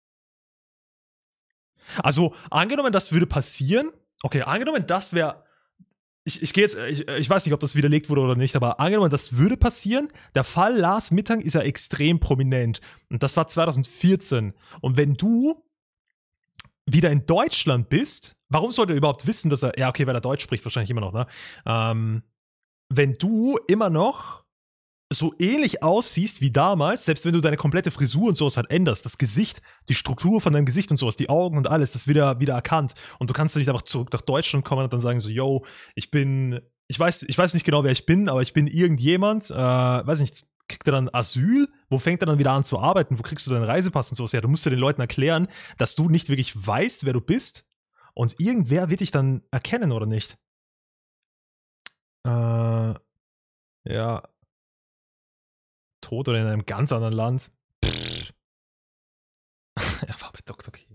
Also, angenommen, das würde passieren. Okay, angenommen, das wäre. Ich, ich gehe jetzt, ich, ich weiß nicht, ob das widerlegt wurde oder nicht, aber angenommen, das würde passieren. Der Fall Lars Mittank ist ja extrem prominent. Und das war zweitausendvierzehn. Und wenn du wieder in Deutschland bist, warum sollte er überhaupt wissen, dass er, ja, okay, weil er Deutsch spricht, wahrscheinlich immer noch, ne? Ähm, wenn du immer noch so ähnlich aussiehst wie damals, selbst wenn du deine komplette Frisur und sowas halt änderst, das Gesicht, die Struktur von deinem Gesicht und sowas, die Augen und alles, das wieder, wieder erkannt. Und du kannst nicht einfach zurück nach Deutschland kommen und dann sagen so, yo, ich bin, ich weiß, ich weiß nicht genau, wer ich bin, aber ich bin irgendjemand, äh, weiß nicht, kriegt er dann Asyl? Wo fängt er dann wieder an zu arbeiten? Wo kriegst du deinen Reisepass und sowas her? Du musst ja den Leuten erklären, dass du nicht wirklich weißt, wer du bist und irgendwer wird dich dann erkennen, oder nicht? Äh, ja, tot oder in einem ganz anderen Land. Pff. Er war bei Doktor King.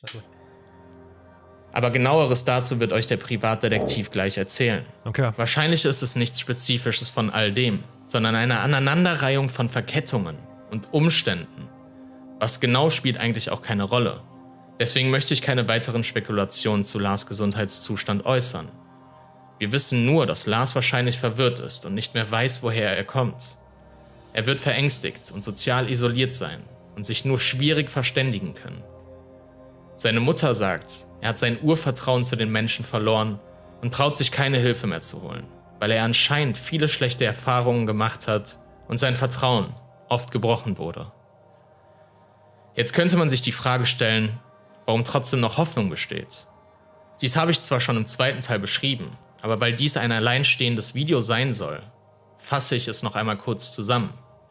Aber genaueres dazu wird euch der Privatdetektiv gleich erzählen. Okay. Wahrscheinlich ist es nichts Spezifisches von all dem, sondern eine Aneinanderreihung von Verkettungen und Umständen. Was genau spielt eigentlich auch keine Rolle. Deswegen möchte ich keine weiteren Spekulationen zu Lars Gesundheitszustand äußern. Wir wissen nur, dass Lars wahrscheinlich verwirrt ist und nicht mehr weiß, woher er kommt. Er wird verängstigt und sozial isoliert sein und sich nur schwierig verständigen können. Seine Mutter sagt, er hat sein Urvertrauen zu den Menschen verloren und traut sich keine Hilfe mehr zu holen, weil er anscheinend viele schlechte Erfahrungen gemacht hat und sein Vertrauen oft gebrochen wurde. Jetzt könnte man sich die Frage stellen, warum trotzdem noch Hoffnung besteht. Dies habe ich zwar schon im zweiten Teil beschrieben, aber weil dies ein alleinstehendes Video sein soll, fasse ich es noch einmal kurz zusammen.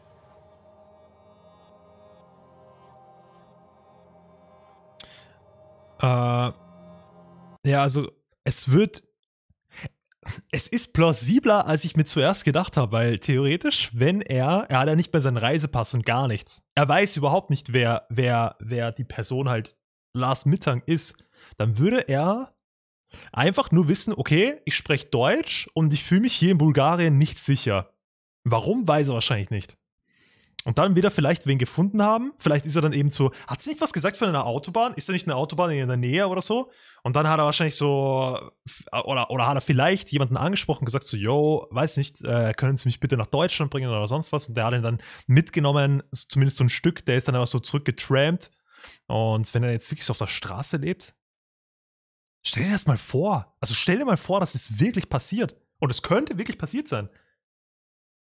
Äh, ja, also es wird, es ist plausibler, als ich mir zuerst gedacht habe, weil theoretisch, wenn er, er hat ja nicht mehr seinen Reisepass und gar nichts. Er weiß überhaupt nicht, wer, wer, wer die Person halt Lars Mittank ist. Dann würde er einfach nur wissen, okay, ich spreche Deutsch und ich fühle mich hier in Bulgarien nicht sicher. Warum, weiß er wahrscheinlich nicht. Und dann wieder vielleicht wen gefunden haben. Vielleicht ist er dann eben so, hat sie nicht was gesagt von einer Autobahn? Ist da nicht eine Autobahn in der Nähe oder so? Und dann hat er wahrscheinlich so, oder, oder hat er vielleicht jemanden angesprochen, gesagt so, yo, weiß nicht, äh, können Sie mich bitte nach Deutschland bringen oder sonst was? Und der hat ihn dann mitgenommen, zumindest so ein Stück, der ist dann einfach so zurückgetrampt. Und wenn er jetzt wirklich so auf der Straße lebt, stell dir das mal vor. Also stell dir mal vor, dass es wirklich passiert. Und es könnte wirklich passiert sein.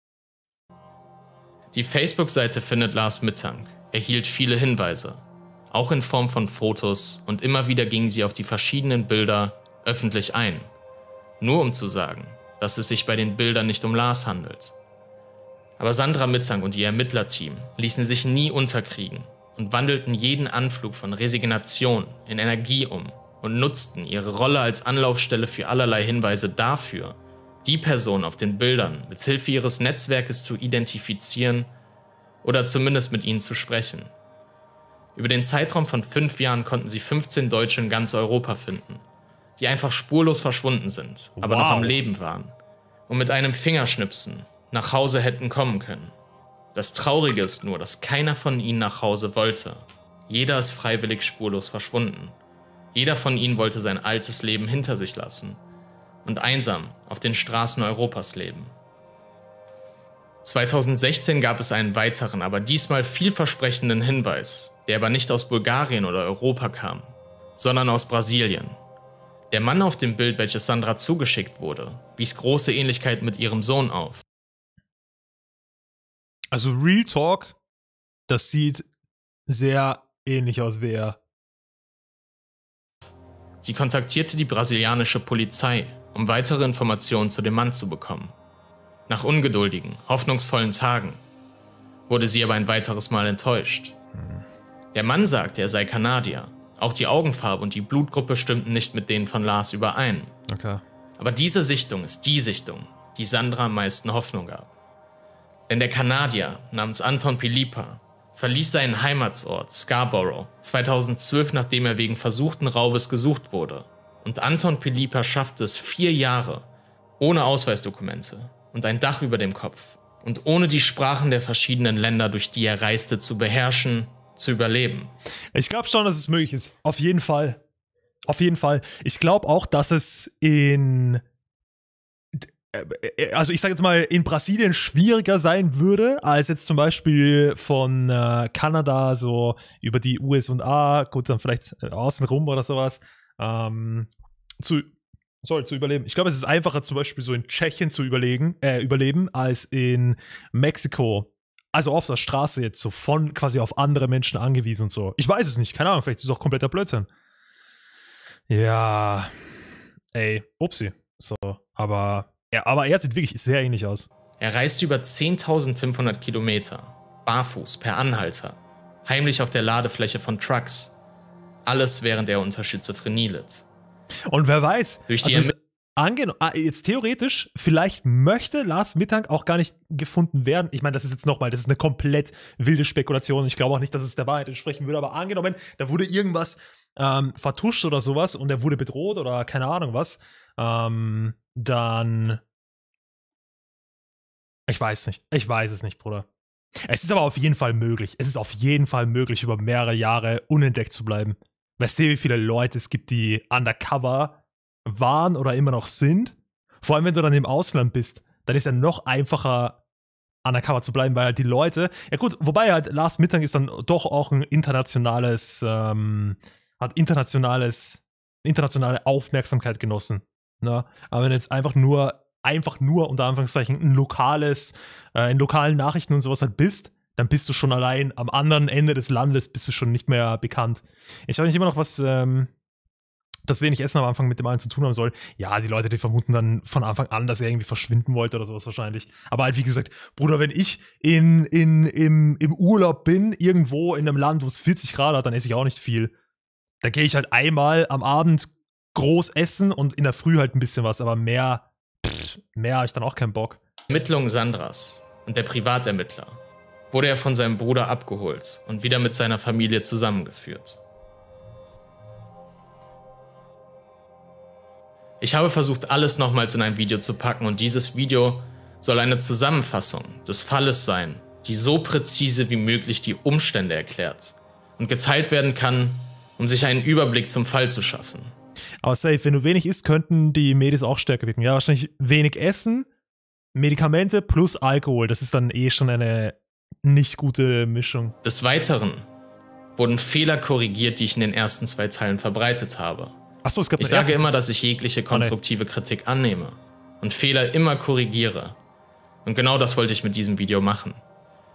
Die Facebook-Seite Findet Lars Mittank erhielt viele Hinweise. auch in Form von Fotos, und immer wieder ging sie auf die verschiedenen Bilder öffentlich ein. Nur um zu sagen, dass es sich bei den Bildern nicht um Lars handelt. Aber Sandra Mittag und ihr Ermittlerteam ließen sich nie unterkriegen und wandelten jeden Anflug von Resignation in Energie um und nutzten ihre Rolle als Anlaufstelle für allerlei Hinweise dafür, die Person auf den Bildern mit Hilfe ihres Netzwerkes zu identifizieren oder zumindest mit ihnen zu sprechen. Über den Zeitraum von fünf Jahren konnten sie fünfzehn Deutsche in ganz Europa finden, die einfach spurlos verschwunden sind, aber Wow. noch am Leben waren und mit einem Fingerschnipsen nach Hause hätten kommen können. Das Traurige ist nur, dass keiner von ihnen nach Hause wollte. Jeder ist freiwillig spurlos verschwunden. Jeder von ihnen wollte sein altes Leben hinter sich lassen und einsam auf den Straßen Europas leben. zweitausendsechzehn gab es einen weiteren, aber diesmal vielversprechenden Hinweis, der aber nicht aus Bulgarien oder Europa kam, sondern aus Brasilien. Der Mann auf dem Bild, welches Sandra zugeschickt wurde, wies große Ähnlichkeit mit ihrem Sohn auf. Also Real Talk, das sieht sehr ähnlich aus wie er. Sie kontaktierte die brasilianische Polizei, um weitere Informationen zu dem Mann zu bekommen. Nach ungeduldigen, hoffnungsvollen Tagen wurde sie aber ein weiteres Mal enttäuscht. Der Mann sagte, er sei Kanadier. Auch die Augenfarbe und die Blutgruppe stimmten nicht mit denen von Lars überein. Okay. Aber diese Sichtung ist die Sichtung, die Sandra am meisten Hoffnung gab. Denn der Kanadier namens Anton Pilipa verließ seinen Heimatsort Scarborough zweitausendzwölf, nachdem er wegen versuchten Raubes gesucht wurde. Und Anton Pilipa schaffte es vier Jahre, ohne Ausweisdokumente und ein Dach über dem Kopf und ohne die Sprachen der verschiedenen Länder, durch die er reiste, zu beherrschen, zu überleben. Ich glaube schon, dass es möglich ist. Auf jeden Fall. Auf jeden Fall. Ich glaube auch, dass es in also ich sage jetzt mal, in Brasilien schwieriger sein würde, als jetzt zum Beispiel von äh, Kanada so über die U S A, gut, dann vielleicht äh, außenrum oder sowas, ähm, zu, sorry, zu überleben. Ich glaube, es ist einfacher, zum Beispiel so in Tschechien zu überlegen, äh, überleben, als in Mexiko. Also auf der Straße jetzt so von quasi auf andere Menschen angewiesen und so. Ich weiß es nicht, keine Ahnung, vielleicht ist es auch kompletter Blödsinn. Ja, ey, upsi. So, aber Ja, aber er sieht wirklich sehr ähnlich aus. Er reiste über zehntausendfünfhundert Kilometer, barfuß, per Anhalter, heimlich auf der Ladefläche von Trucks. Alles, während er unter Schizophrenie litt. Und wer weiß, durch die also jetzt, angenommen, jetzt theoretisch, vielleicht möchte Lars Mittag auch gar nicht gefunden werden. Ich meine, das ist jetzt nochmal, das ist eine komplett wilde Spekulation. Ich glaube auch nicht, dass es der Wahrheit entsprechen würde, aber angenommen, da wurde irgendwas ähm, vertuscht oder sowas und er wurde bedroht oder keine Ahnung was, ähm, dann ich weiß nicht. Ich weiß es nicht, Bruder. Es ist aber auf jeden Fall möglich. Es ist auf jeden Fall möglich, über mehrere Jahre unentdeckt zu bleiben. Weißt du, wie viele Leute es gibt, die undercover waren oder immer noch sind? Vor allem, wenn du dann im Ausland bist, dann ist ja noch einfacher, undercover zu bleiben, weil halt die Leute, ja gut, wobei halt Lars Mittag ist dann doch auch ein internationales, ähm, hat internationales, internationale Aufmerksamkeit genossen. Ne? Aber wenn du jetzt einfach nur, einfach nur unter Anführungszeichen ein lokales, äh, in lokalen Nachrichten und sowas halt bist, dann bist du schon allein am anderen Ende des Landes, bist du schon nicht mehr bekannt. Ich weiß nicht immer noch, was ähm, das wenig Essen am Anfang mit dem allen zu tun haben soll. Ja, die Leute, die vermuten dann von Anfang an, dass er irgendwie verschwinden wollte oder sowas wahrscheinlich. Aber halt, wie gesagt, Bruder, wenn ich in, in, im, im Urlaub bin, irgendwo in einem Land, wo es vierzig Grad hat, dann esse ich auch nicht viel. Da gehe ich halt einmal am Abend groß essen und in der Früh halt ein bisschen was, aber mehr, pff, mehr habe ich dann auch keinen Bock. Ermittlungen Sandras und der Privatermittler wurde er von seinem Bruder abgeholt und wieder mit seiner Familie zusammengeführt. Ich habe versucht, alles nochmals in ein Video zu packen und dieses Video soll eine Zusammenfassung des Falles sein, die so präzise wie möglich die Umstände erklärt und geteilt werden kann, um sich einen Überblick zum Fall zu schaffen. Aber safe, wenn du wenig isst, könnten die Medis auch stärker wirken. Ja, wahrscheinlich wenig Essen, Medikamente plus Alkohol. Das ist dann eh schon eine nicht gute Mischung. Des Weiteren wurden Fehler korrigiert, die ich in den ersten zwei Teilen verbreitet habe. Achso, es gab Ich sage immer, dass ich jegliche konstruktive Kritik annehme und Fehler immer korrigiere. Und genau das wollte ich mit diesem Video machen.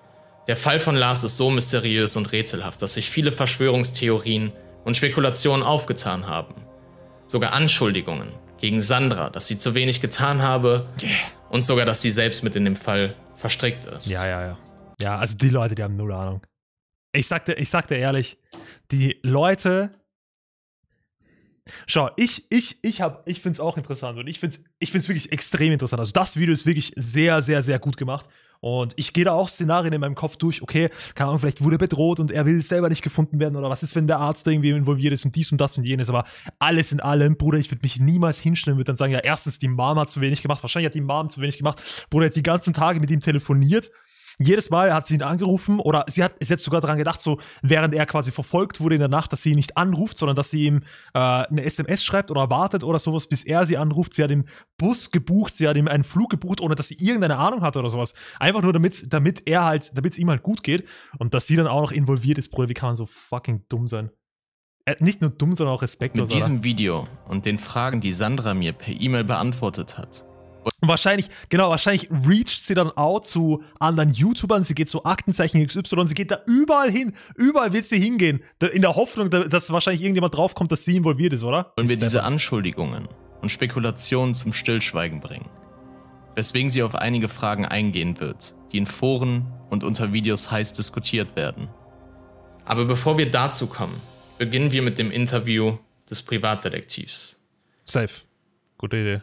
Der Fall von Lars ist so mysteriös und rätselhaft, dass sich viele Verschwörungstheorien und Spekulationen aufgetan haben. Sogar Anschuldigungen gegen Sandra, dass sie zu wenig getan habe und sogar, dass sie selbst mit in dem Fall verstrickt ist. Ja, ja, ja. Ja, also die Leute, die haben null Ahnung. Ich sagte, ich sagte ehrlich, die Leute. Schau, ich, ich, ich hab, ich find's auch interessant und ich find's, ich find's wirklich extrem interessant. Also das Video ist wirklich sehr, sehr, sehr gut gemacht. Und ich gehe da auch Szenarien in meinem Kopf durch, okay, keine Ahnung, vielleicht wurde er bedroht und er will selber nicht gefunden werden oder was ist, wenn der Arzt da irgendwie involviert ist und dies und das und jenes, aber alles in allem, Bruder, ich würde mich niemals hinstellen, würde dann sagen, ja, erstens, die Mom hat zu wenig gemacht, wahrscheinlich hat die Mom zu wenig gemacht, Bruder hat die ganzen Tage mit ihm telefoniert, jedes Mal hat sie ihn angerufen oder sie hat ist jetzt sogar daran gedacht, so während er quasi verfolgt wurde in der Nacht, dass sie ihn nicht anruft, sondern dass sie ihm äh, eine S M S schreibt oder wartet oder sowas, bis er sie anruft. Sie hat ihm Bus gebucht, sie hat ihm einen Flug gebucht, ohne dass sie irgendeine Ahnung hatte oder sowas. Einfach nur, damit, damit er halt, damit es ihm halt gut geht und dass sie dann auch noch involviert ist, Bruder. Wie kann man so fucking dumm sein? Äh, nicht nur dumm, sondern auch respektlos. Mit diesem oder? Video und den Fragen, die Sandra mir per E-Mail beantwortet hat. Und wahrscheinlich, genau, wahrscheinlich reacht sie dann auch zu anderen YouTubern, sie geht zu Aktenzeichen X Y, sie geht da überall hin, überall wird sie hingehen, in der Hoffnung, dass wahrscheinlich irgendjemand draufkommt, dass sie involviert ist, oder? Wollen wir diese Anschuldigungen und Spekulationen zum Stillschweigen bringen, weswegen sie auf einige Fragen eingehen wird, die in Foren und unter Videos heiß diskutiert werden. Aber bevor wir dazu kommen, beginnen wir mit dem Interview des Privatdetektivs. Safe. Gute Idee.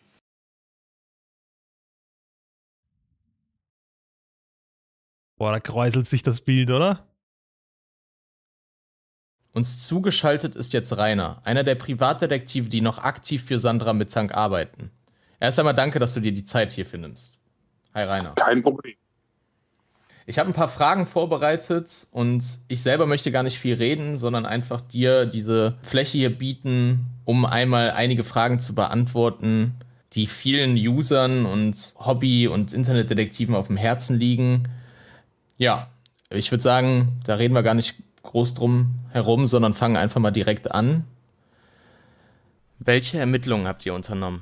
Boah, da kräuselt sich das Bild, oder? Uns zugeschaltet ist jetzt Rainer, einer der Privatdetektive, die noch aktiv für Sandra Mittank arbeiten. Erst einmal danke, dass du dir die Zeit hierfür nimmst. Hi Rainer. Kein Problem. Ich habe ein paar Fragen vorbereitet und ich selber möchte gar nicht viel reden, sondern einfach dir diese Fläche hier bieten, um einmal einige Fragen zu beantworten, die vielen Usern und Hobby- und Internetdetektiven auf dem Herzen liegen. Ja, ich würde sagen, da reden wir gar nicht groß drum herum, sondern fangen einfach mal direkt an. Welche Ermittlungen habt ihr unternommen?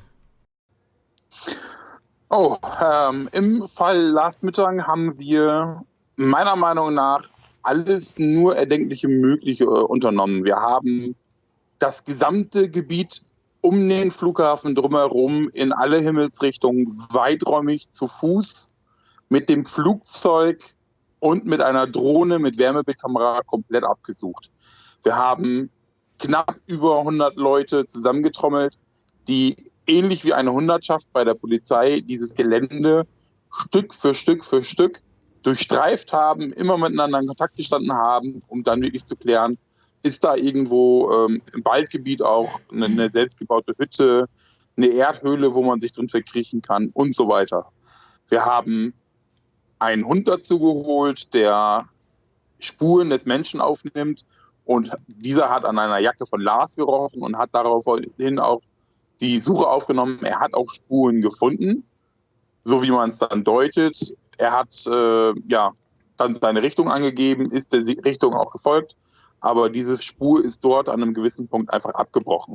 Oh, ähm, im Fall Lars Mittank haben wir meiner Meinung nach alles nur erdenkliche Mögliche äh, unternommen. Wir haben das gesamte Gebiet um den Flughafen drumherum in alle Himmelsrichtungen weiträumig zu Fuß mit dem Flugzeug und mit einer Drohne mit Wärmebildkamera komplett abgesucht. Wir haben knapp über hundert Leute zusammengetrommelt, die ähnlich wie eine Hundertschaft bei der Polizei dieses Gelände Stück für Stück für Stück durchstreift haben, immer miteinander in Kontakt gestanden haben, um dann wirklich zu klären, ist da irgendwo ähm, im Waldgebiet auch eine, eine selbstgebaute Hütte, eine Erdhöhle, wo man sich drin verkriechen kann und so weiter. Wir haben einen Hund dazu geholt, der Spuren des Menschen aufnimmt und dieser hat an einer Jacke von Lars gerochen und hat daraufhin auch die Suche aufgenommen. Er hat auch Spuren gefunden, so wie man es dann deutet. Er hat äh, ja dann seine Richtung angegeben, ist der Richtung auch gefolgt, aber diese Spur ist dort an einem gewissen Punkt einfach abgebrochen.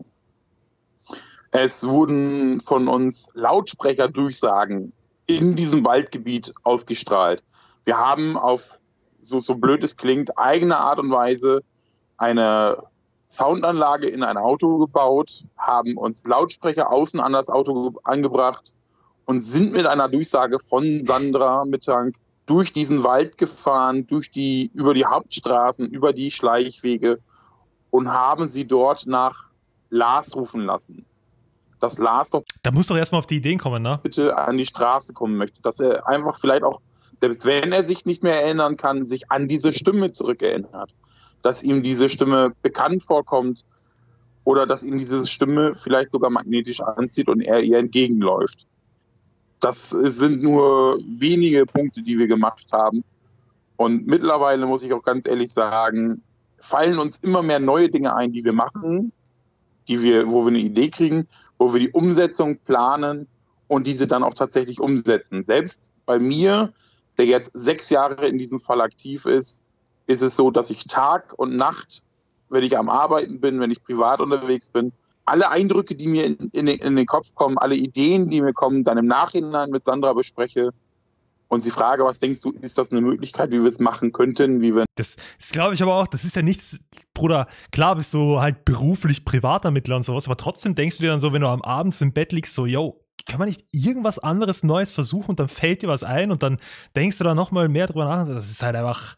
Es wurden von uns Lautsprecherdurchsagen in diesem Waldgebiet ausgestrahlt. Wir haben auf, so, so blöd es klingt, eigene Art und Weise eine Soundanlage in ein Auto gebaut, haben uns Lautsprecher außen an das Auto angebracht und sind mit einer Durchsage von Sandra Mittank durch diesen Wald gefahren, durch die, über die Hauptstraßen, über die Schleichwege und haben sie dort nach Lars rufen lassen. Dass Lars doch da muss doch erstmal auf die Ideen kommen, ne? Bitte an die Straße kommen möchte. Dass er einfach vielleicht auch, selbst wenn er sich nicht mehr erinnern kann, sich an diese Stimme zurückerinnert. Dass ihm diese Stimme bekannt vorkommt oder dass ihm diese Stimme vielleicht sogar magnetisch anzieht und er ihr entgegenläuft. Das sind nur wenige Punkte, die wir gemacht haben. Und mittlerweile, muss ich auch ganz ehrlich sagen, fallen uns immer mehr neue Dinge ein, die wir machen, die wir, wo wir eine Idee kriegen, wo wir die Umsetzung planen und diese dann auch tatsächlich umsetzen. Selbst bei mir, der jetzt sechs Jahre in diesem Fall aktiv ist, ist es so, dass ich Tag und Nacht, wenn ich am Arbeiten bin, wenn ich privat unterwegs bin, alle Eindrücke, die mir in, in, in den Kopf kommen, alle Ideen, die mir kommen, dann im Nachhinein mit Sandra bespreche Und die Frage, was denkst du, ist das eine Möglichkeit, wie wir es machen könnten? Wie wir das das glaube ich aber auch, das ist ja nichts, Bruder, klar bist du halt beruflich Privatermittler und sowas, aber trotzdem denkst du dir dann so, wenn du am Abend im Bett liegst, so, yo, kann man nicht irgendwas anderes Neues versuchen und dann fällt dir was ein und dann denkst du da nochmal mehr drüber nach. Das ist halt einfach,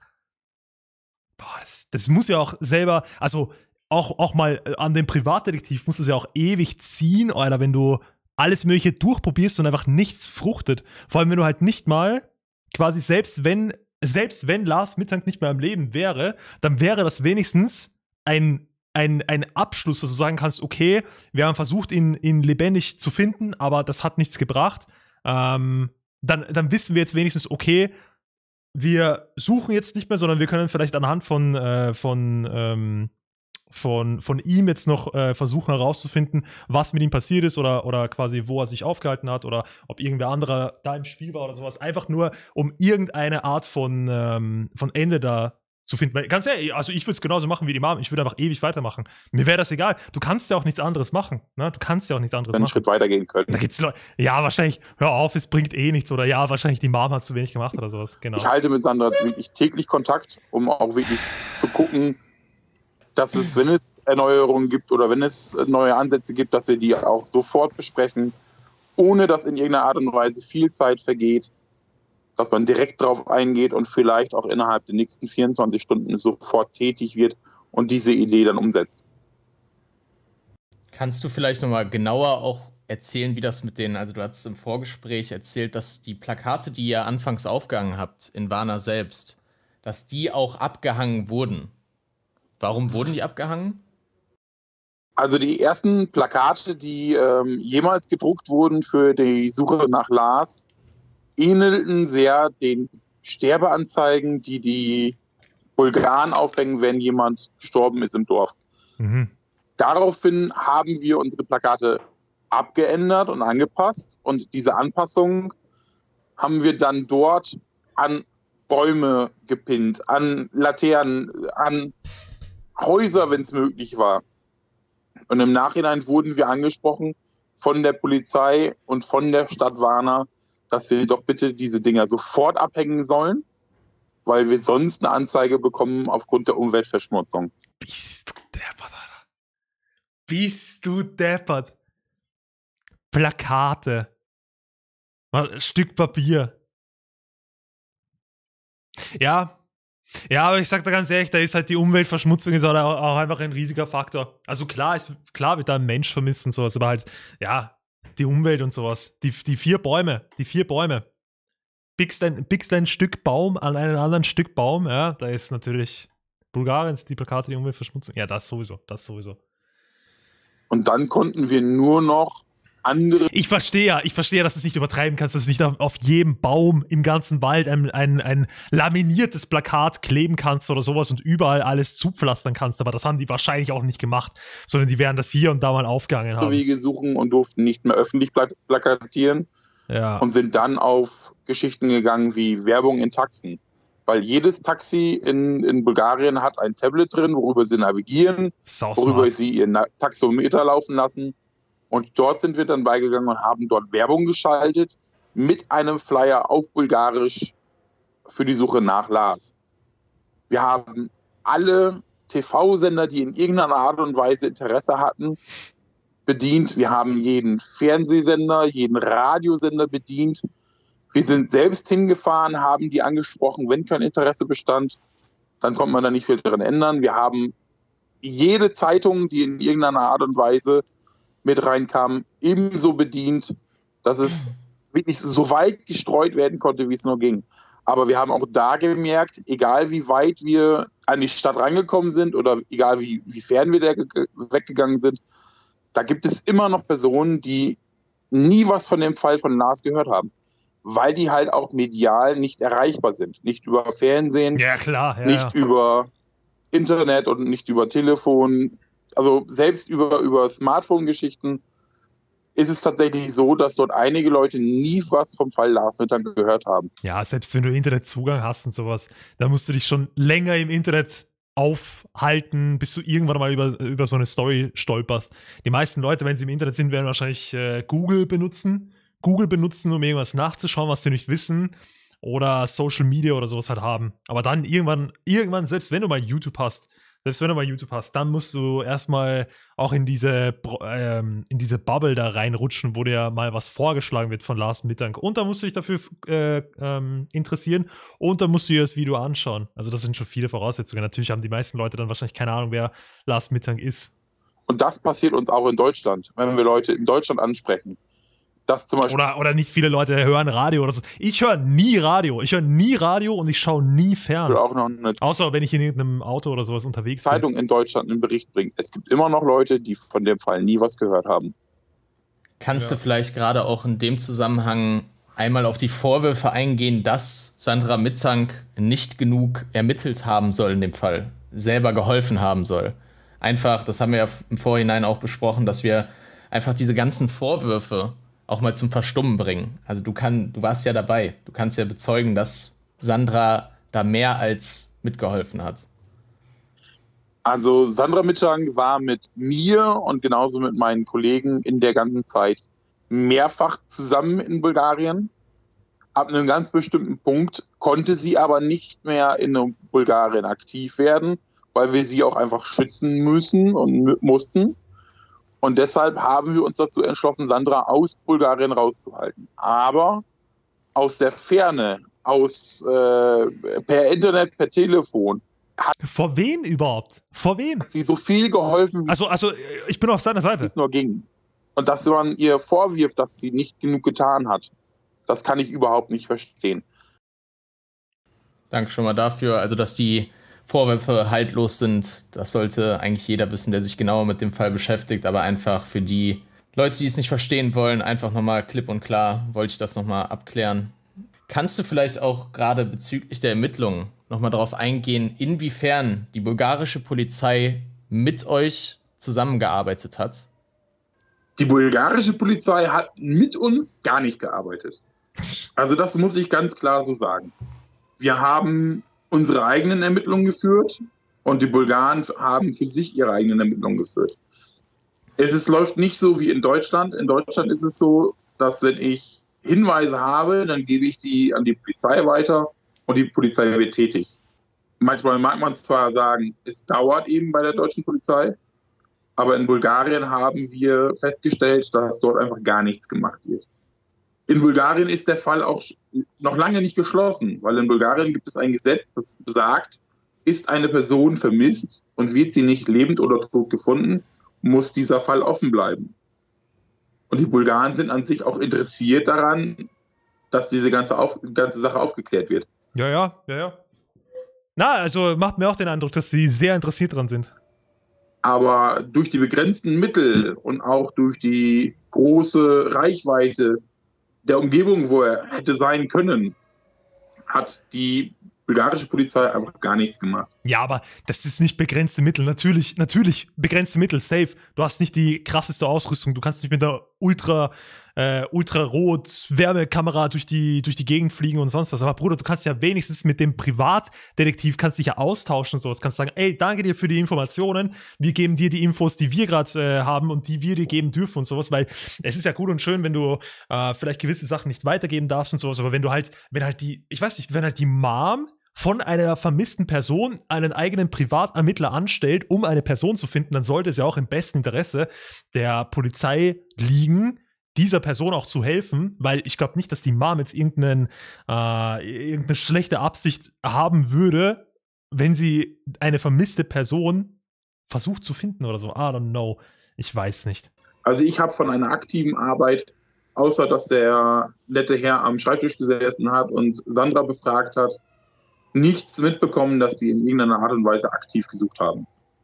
boah, das, das muss ja auch selber, also auch, auch mal an den Privatdetektiv muss es ja auch ewig ziehen, Alter, wenn du alles Mögliche durchprobierst und einfach nichts fruchtet. Vor allem, wenn du halt nicht mal quasi selbst wenn, selbst wenn Lars Mittank nicht mehr am Leben wäre, dann wäre das wenigstens ein, ein, ein Abschluss, dass du sagen kannst, okay, wir haben versucht, ihn, ihn lebendig zu finden, aber das hat nichts gebracht. Ähm, dann, dann wissen wir jetzt wenigstens, okay, wir suchen jetzt nicht mehr, sondern wir können vielleicht anhand von, äh, von ähm, Von, von ihm jetzt noch äh, versuchen herauszufinden, was mit ihm passiert ist oder, oder quasi wo er sich aufgehalten hat oder ob irgendwer anderer da im Spiel war oder sowas. Einfach nur, um irgendeine Art von, ähm, von Ende da zu finden. Weil, ganz ehrlich, also ich würde es genauso machen wie die Mom. Ich würde einfach ewig weitermachen. Mir wäre das egal. Du kannst ja auch nichts anderes machen. Ne? Du kannst ja auch nichts anderes einen machen. Schritt weitergehen können. Da gibt's Leute, ja, wahrscheinlich, hör auf, es bringt eh nichts. Oder ja, wahrscheinlich die Mom hat zu wenig gemacht oder sowas. Genau. Ich halte mit Sandra wirklich täglich Kontakt, um auch wirklich zu gucken, dass es, wenn es Erneuerungen gibt oder wenn es neue Ansätze gibt, dass wir die auch sofort besprechen, ohne dass in irgendeiner Art und Weise viel Zeit vergeht, dass man direkt drauf eingeht und vielleicht auch innerhalb der nächsten vierundzwanzig Stunden sofort tätig wird und diese Idee dann umsetzt. Kannst du vielleicht nochmal genauer auch erzählen, wie das mit den, also du hattest im Vorgespräch erzählt, dass die Plakate, die ihr anfangs aufgehangen habt in Varna selbst, dass die auch abgehangen wurden. Warum wurden die abgehangen? Also die ersten Plakate, die ähm, jemals gedruckt wurden für die Suche nach Lars, ähnelten sehr den Sterbeanzeigen, die die Bulgaren aufhängen, wenn jemand gestorben ist im Dorf. Mhm. Daraufhin haben wir unsere Plakate abgeändert und angepasst und diese Anpassungen haben wir dann dort an Bäume gepinnt, an Laternen, an Häuser, wenn es möglich war. Und im Nachhinein wurden wir angesprochen von der Polizei und von der Stadt Varna, dass wir doch bitte diese Dinger sofort abhängen sollen, weil wir sonst eine Anzeige bekommen aufgrund der Umweltverschmutzung. Bist du deppert, Alter. Bist du deppert. Plakate. Mal ein Stück Papier. Ja, Ja, aber ich sag da ganz ehrlich, da ist halt die Umweltverschmutzung ist halt auch einfach ein riesiger Faktor. Also klar, ist, klar wird da ein Mensch vermisst und sowas, aber halt, ja, die Umwelt und sowas. Die, die vier Bäume, die vier Bäume. Biegst ein, biegst ein Stück Baum an einen anderen Stück Baum, ja, da ist natürlich Bulgariens, die Plakate, die Umweltverschmutzung. Ja, das sowieso, das sowieso. Und dann konnten wir nur noch andere. Ich verstehe ja, ich verstehe, dass du es nicht übertreiben kannst, dass du nicht auf jedem Baum im ganzen Wald ein, ein, ein laminiertes Plakat kleben kannst oder sowas und überall alles zupflastern kannst, aber das haben die wahrscheinlich auch nicht gemacht, sondern die werden das hier und da mal aufgehangen haben. Wege suchen und durften nicht mehr öffentlich plakatieren, ja, und sind dann auf Geschichten gegangen wie Werbung in Taxen. Weil jedes Taxi in, in Bulgarien hat ein Tablet drin, worüber sie navigieren, worüber sie ihren Taxometer laufen lassen. Und dort sind wir dann beigegangen und haben dort Werbung geschaltet mit einem Flyer auf Bulgarisch für die Suche nach Lars. Wir haben alle T V-Sender, die in irgendeiner Art und Weise Interesse hatten, bedient. Wir haben jeden Fernsehsender, jeden Radiosender bedient. Wir sind selbst hingefahren, haben die angesprochen, wenn kein Interesse bestand, dann konnte man da nicht viel daran ändern. Wir haben jede Zeitung, die in irgendeiner Art und Weise mit reinkam, ebenso bedient, dass es wirklich so weit gestreut werden konnte, wie es nur ging. Aber wir haben auch da gemerkt, egal wie weit wir an die Stadt reingekommen sind oder egal wie, wie fern wir da weggegangen sind, da gibt es immer noch Personen, die nie was von dem Fall von Lars gehört haben. Weil die halt auch medial nicht erreichbar sind. Nicht über Fernsehen, ja, klar, ja, nicht ja. über Internet und nicht über Telefon. Also selbst über, über Smartphone-Geschichten ist es tatsächlich so, dass dort einige Leute nie was vom Fall Lars Mittank gehört haben. Ja, selbst wenn du Internetzugang hast und sowas, da musst du dich schon länger im Internet aufhalten, bis du irgendwann mal über, über so eine Story stolperst. Die meisten Leute, wenn sie im Internet sind, werden wahrscheinlich äh, Google benutzen. Google benutzen, um irgendwas nachzuschauen, was sie nicht wissen. oder Social Media oder sowas halt haben. Aber dann irgendwann, irgendwann, selbst wenn du mal YouTube hast, selbst wenn du mal YouTube hast, dann musst du erstmal auch in diese, ähm, in diese Bubble da reinrutschen, wo dir mal was vorgeschlagen wird von Last Mittank. Und da musst du dich dafür äh, ähm, interessieren und dann musst du dir das Video anschauen. Also das sind schon viele Voraussetzungen. Natürlich haben die meisten Leute dann wahrscheinlich keine Ahnung, wer Last Mittank ist. Und das passiert uns auch in Deutschland, wenn wir Leute in Deutschland ansprechen. Das zum Beispiel oder, oder nicht viele Leute hören Radio oder so. Ich höre nie Radio. Ich höre nie Radio und ich schaue nie fern. Auch noch eine Außer wenn ich in irgendeinem Auto oder sowas unterwegs Zeitung bin. in Deutschland einen Bericht bringt. Es gibt immer noch Leute, die von dem Fall nie was gehört haben. Kannst ja. du vielleicht gerade auch in dem Zusammenhang einmal auf die Vorwürfe eingehen, dass Sandra Mittank nicht genug ermittelt haben soll in dem Fall, selber geholfen haben soll? Einfach, das haben wir ja im Vorhinein auch besprochen, dass wir einfach diese ganzen Vorwürfe auch mal zum Verstummen bringen. Also du kann, du warst ja dabei. Du kannst ja bezeugen, dass Sandra da mehr als mitgeholfen hat. Also Sandra Mittank war mit mir und genauso mit meinen Kollegen in der ganzen Zeit mehrfach zusammen in Bulgarien. Ab einem ganz bestimmten Punkt konnte sie aber nicht mehr in Bulgarien aktiv werden, weil wir sie auch einfach schützen müssen und mussten. Und deshalb haben wir uns dazu entschlossen, Sandra aus Bulgarien rauszuhalten. Aber aus der Ferne, aus äh, per Internet, per Telefon. Hat Vor wem überhaupt? Vor wem? Hat sie so viel geholfen, wie also, also ich bin auf seiner Seite. es nur ging. Und dass man ihr vorwirft, dass sie nicht genug getan hat, das kann ich überhaupt nicht verstehen. Danke schon mal dafür. Also, dass die Vorwürfe haltlos sind, das sollte eigentlich jeder wissen, der sich genauer mit dem Fall beschäftigt, aber einfach für die Leute, die es nicht verstehen wollen, einfach nochmal klipp und klar, wollte ich das nochmal abklären. Kannst du vielleicht auch gerade bezüglich der Ermittlungen nochmal darauf eingehen, inwiefern die bulgarische Polizei mit euch zusammengearbeitet hat? Die bulgarische Polizei hat mit uns gar nicht gearbeitet. Also das muss ich ganz klar so sagen. Wir haben unsere eigenen Ermittlungen geführt und die Bulgaren haben für sich ihre eigenen Ermittlungen geführt. Es ist, läuft nicht so wie in Deutschland. In Deutschland ist es so, dass wenn ich Hinweise habe, dann gebe ich die an die Polizei weiter und die Polizei wird tätig. Manchmal mag man zwar sagen, es dauert eben bei der deutschen Polizei, aber in Bulgarien haben wir festgestellt, dass dort einfach gar nichts gemacht wird. In Bulgarien ist der Fall auch noch lange nicht geschlossen, weil in Bulgarien gibt es ein Gesetz, das besagt, ist eine Person vermisst und wird sie nicht lebend oder tot gefunden, muss dieser Fall offen bleiben. Und die Bulgaren sind an sich auch interessiert daran, dass diese ganze, auf, ganze Sache aufgeklärt wird. Ja, ja, ja, ja. Na, also macht mir auch den Eindruck, dass sie sehr interessiert dran sind. Aber durch die begrenzten Mittel und auch durch die große Reichweite der Umgebung, wo er hätte sein können, hat die bulgarische Polizei einfach gar nichts gemacht. Ja, aber das ist nicht begrenzte Mittel. Natürlich, natürlich begrenzte Mittel, safe. Du hast nicht die krasseste Ausrüstung. Du kannst nicht mit der Ultra, äh, Ultrarot-Wärmekamera durch die, durch die Gegend fliegen und sonst was. Aber Bruder, du kannst ja wenigstens mit dem Privatdetektiv kannst dich ja austauschen und sowas. Kannst sagen, ey, danke dir für die Informationen. Wir geben dir die Infos, die wir gerade äh, haben und die wir dir geben dürfen und sowas. Weil es ist ja gut und schön, wenn du äh, vielleicht gewisse Sachen nicht weitergeben darfst und sowas. Aber wenn du halt, wenn halt die, ich weiß nicht, wenn halt die Mom von einer vermissten Person einen eigenen Privatermittler anstellt, um eine Person zu finden, dann sollte es ja auch im besten Interesse der Polizei liegen, dieser Person auch zu helfen, weil ich glaube nicht, dass die Mom jetzt irgendeinen, äh, irgendeine schlechte Absicht haben würde, wenn sie eine vermisste Person versucht zu finden oder so. I don't know. Ich weiß nicht. Also ich habe von einer aktiven Arbeit, außer dass der nette Herr am Schreibtisch gesessen hat und Sandra befragt hat, nichts mitbekommen, dass die in irgendeiner Art und Weise aktiv gesucht haben.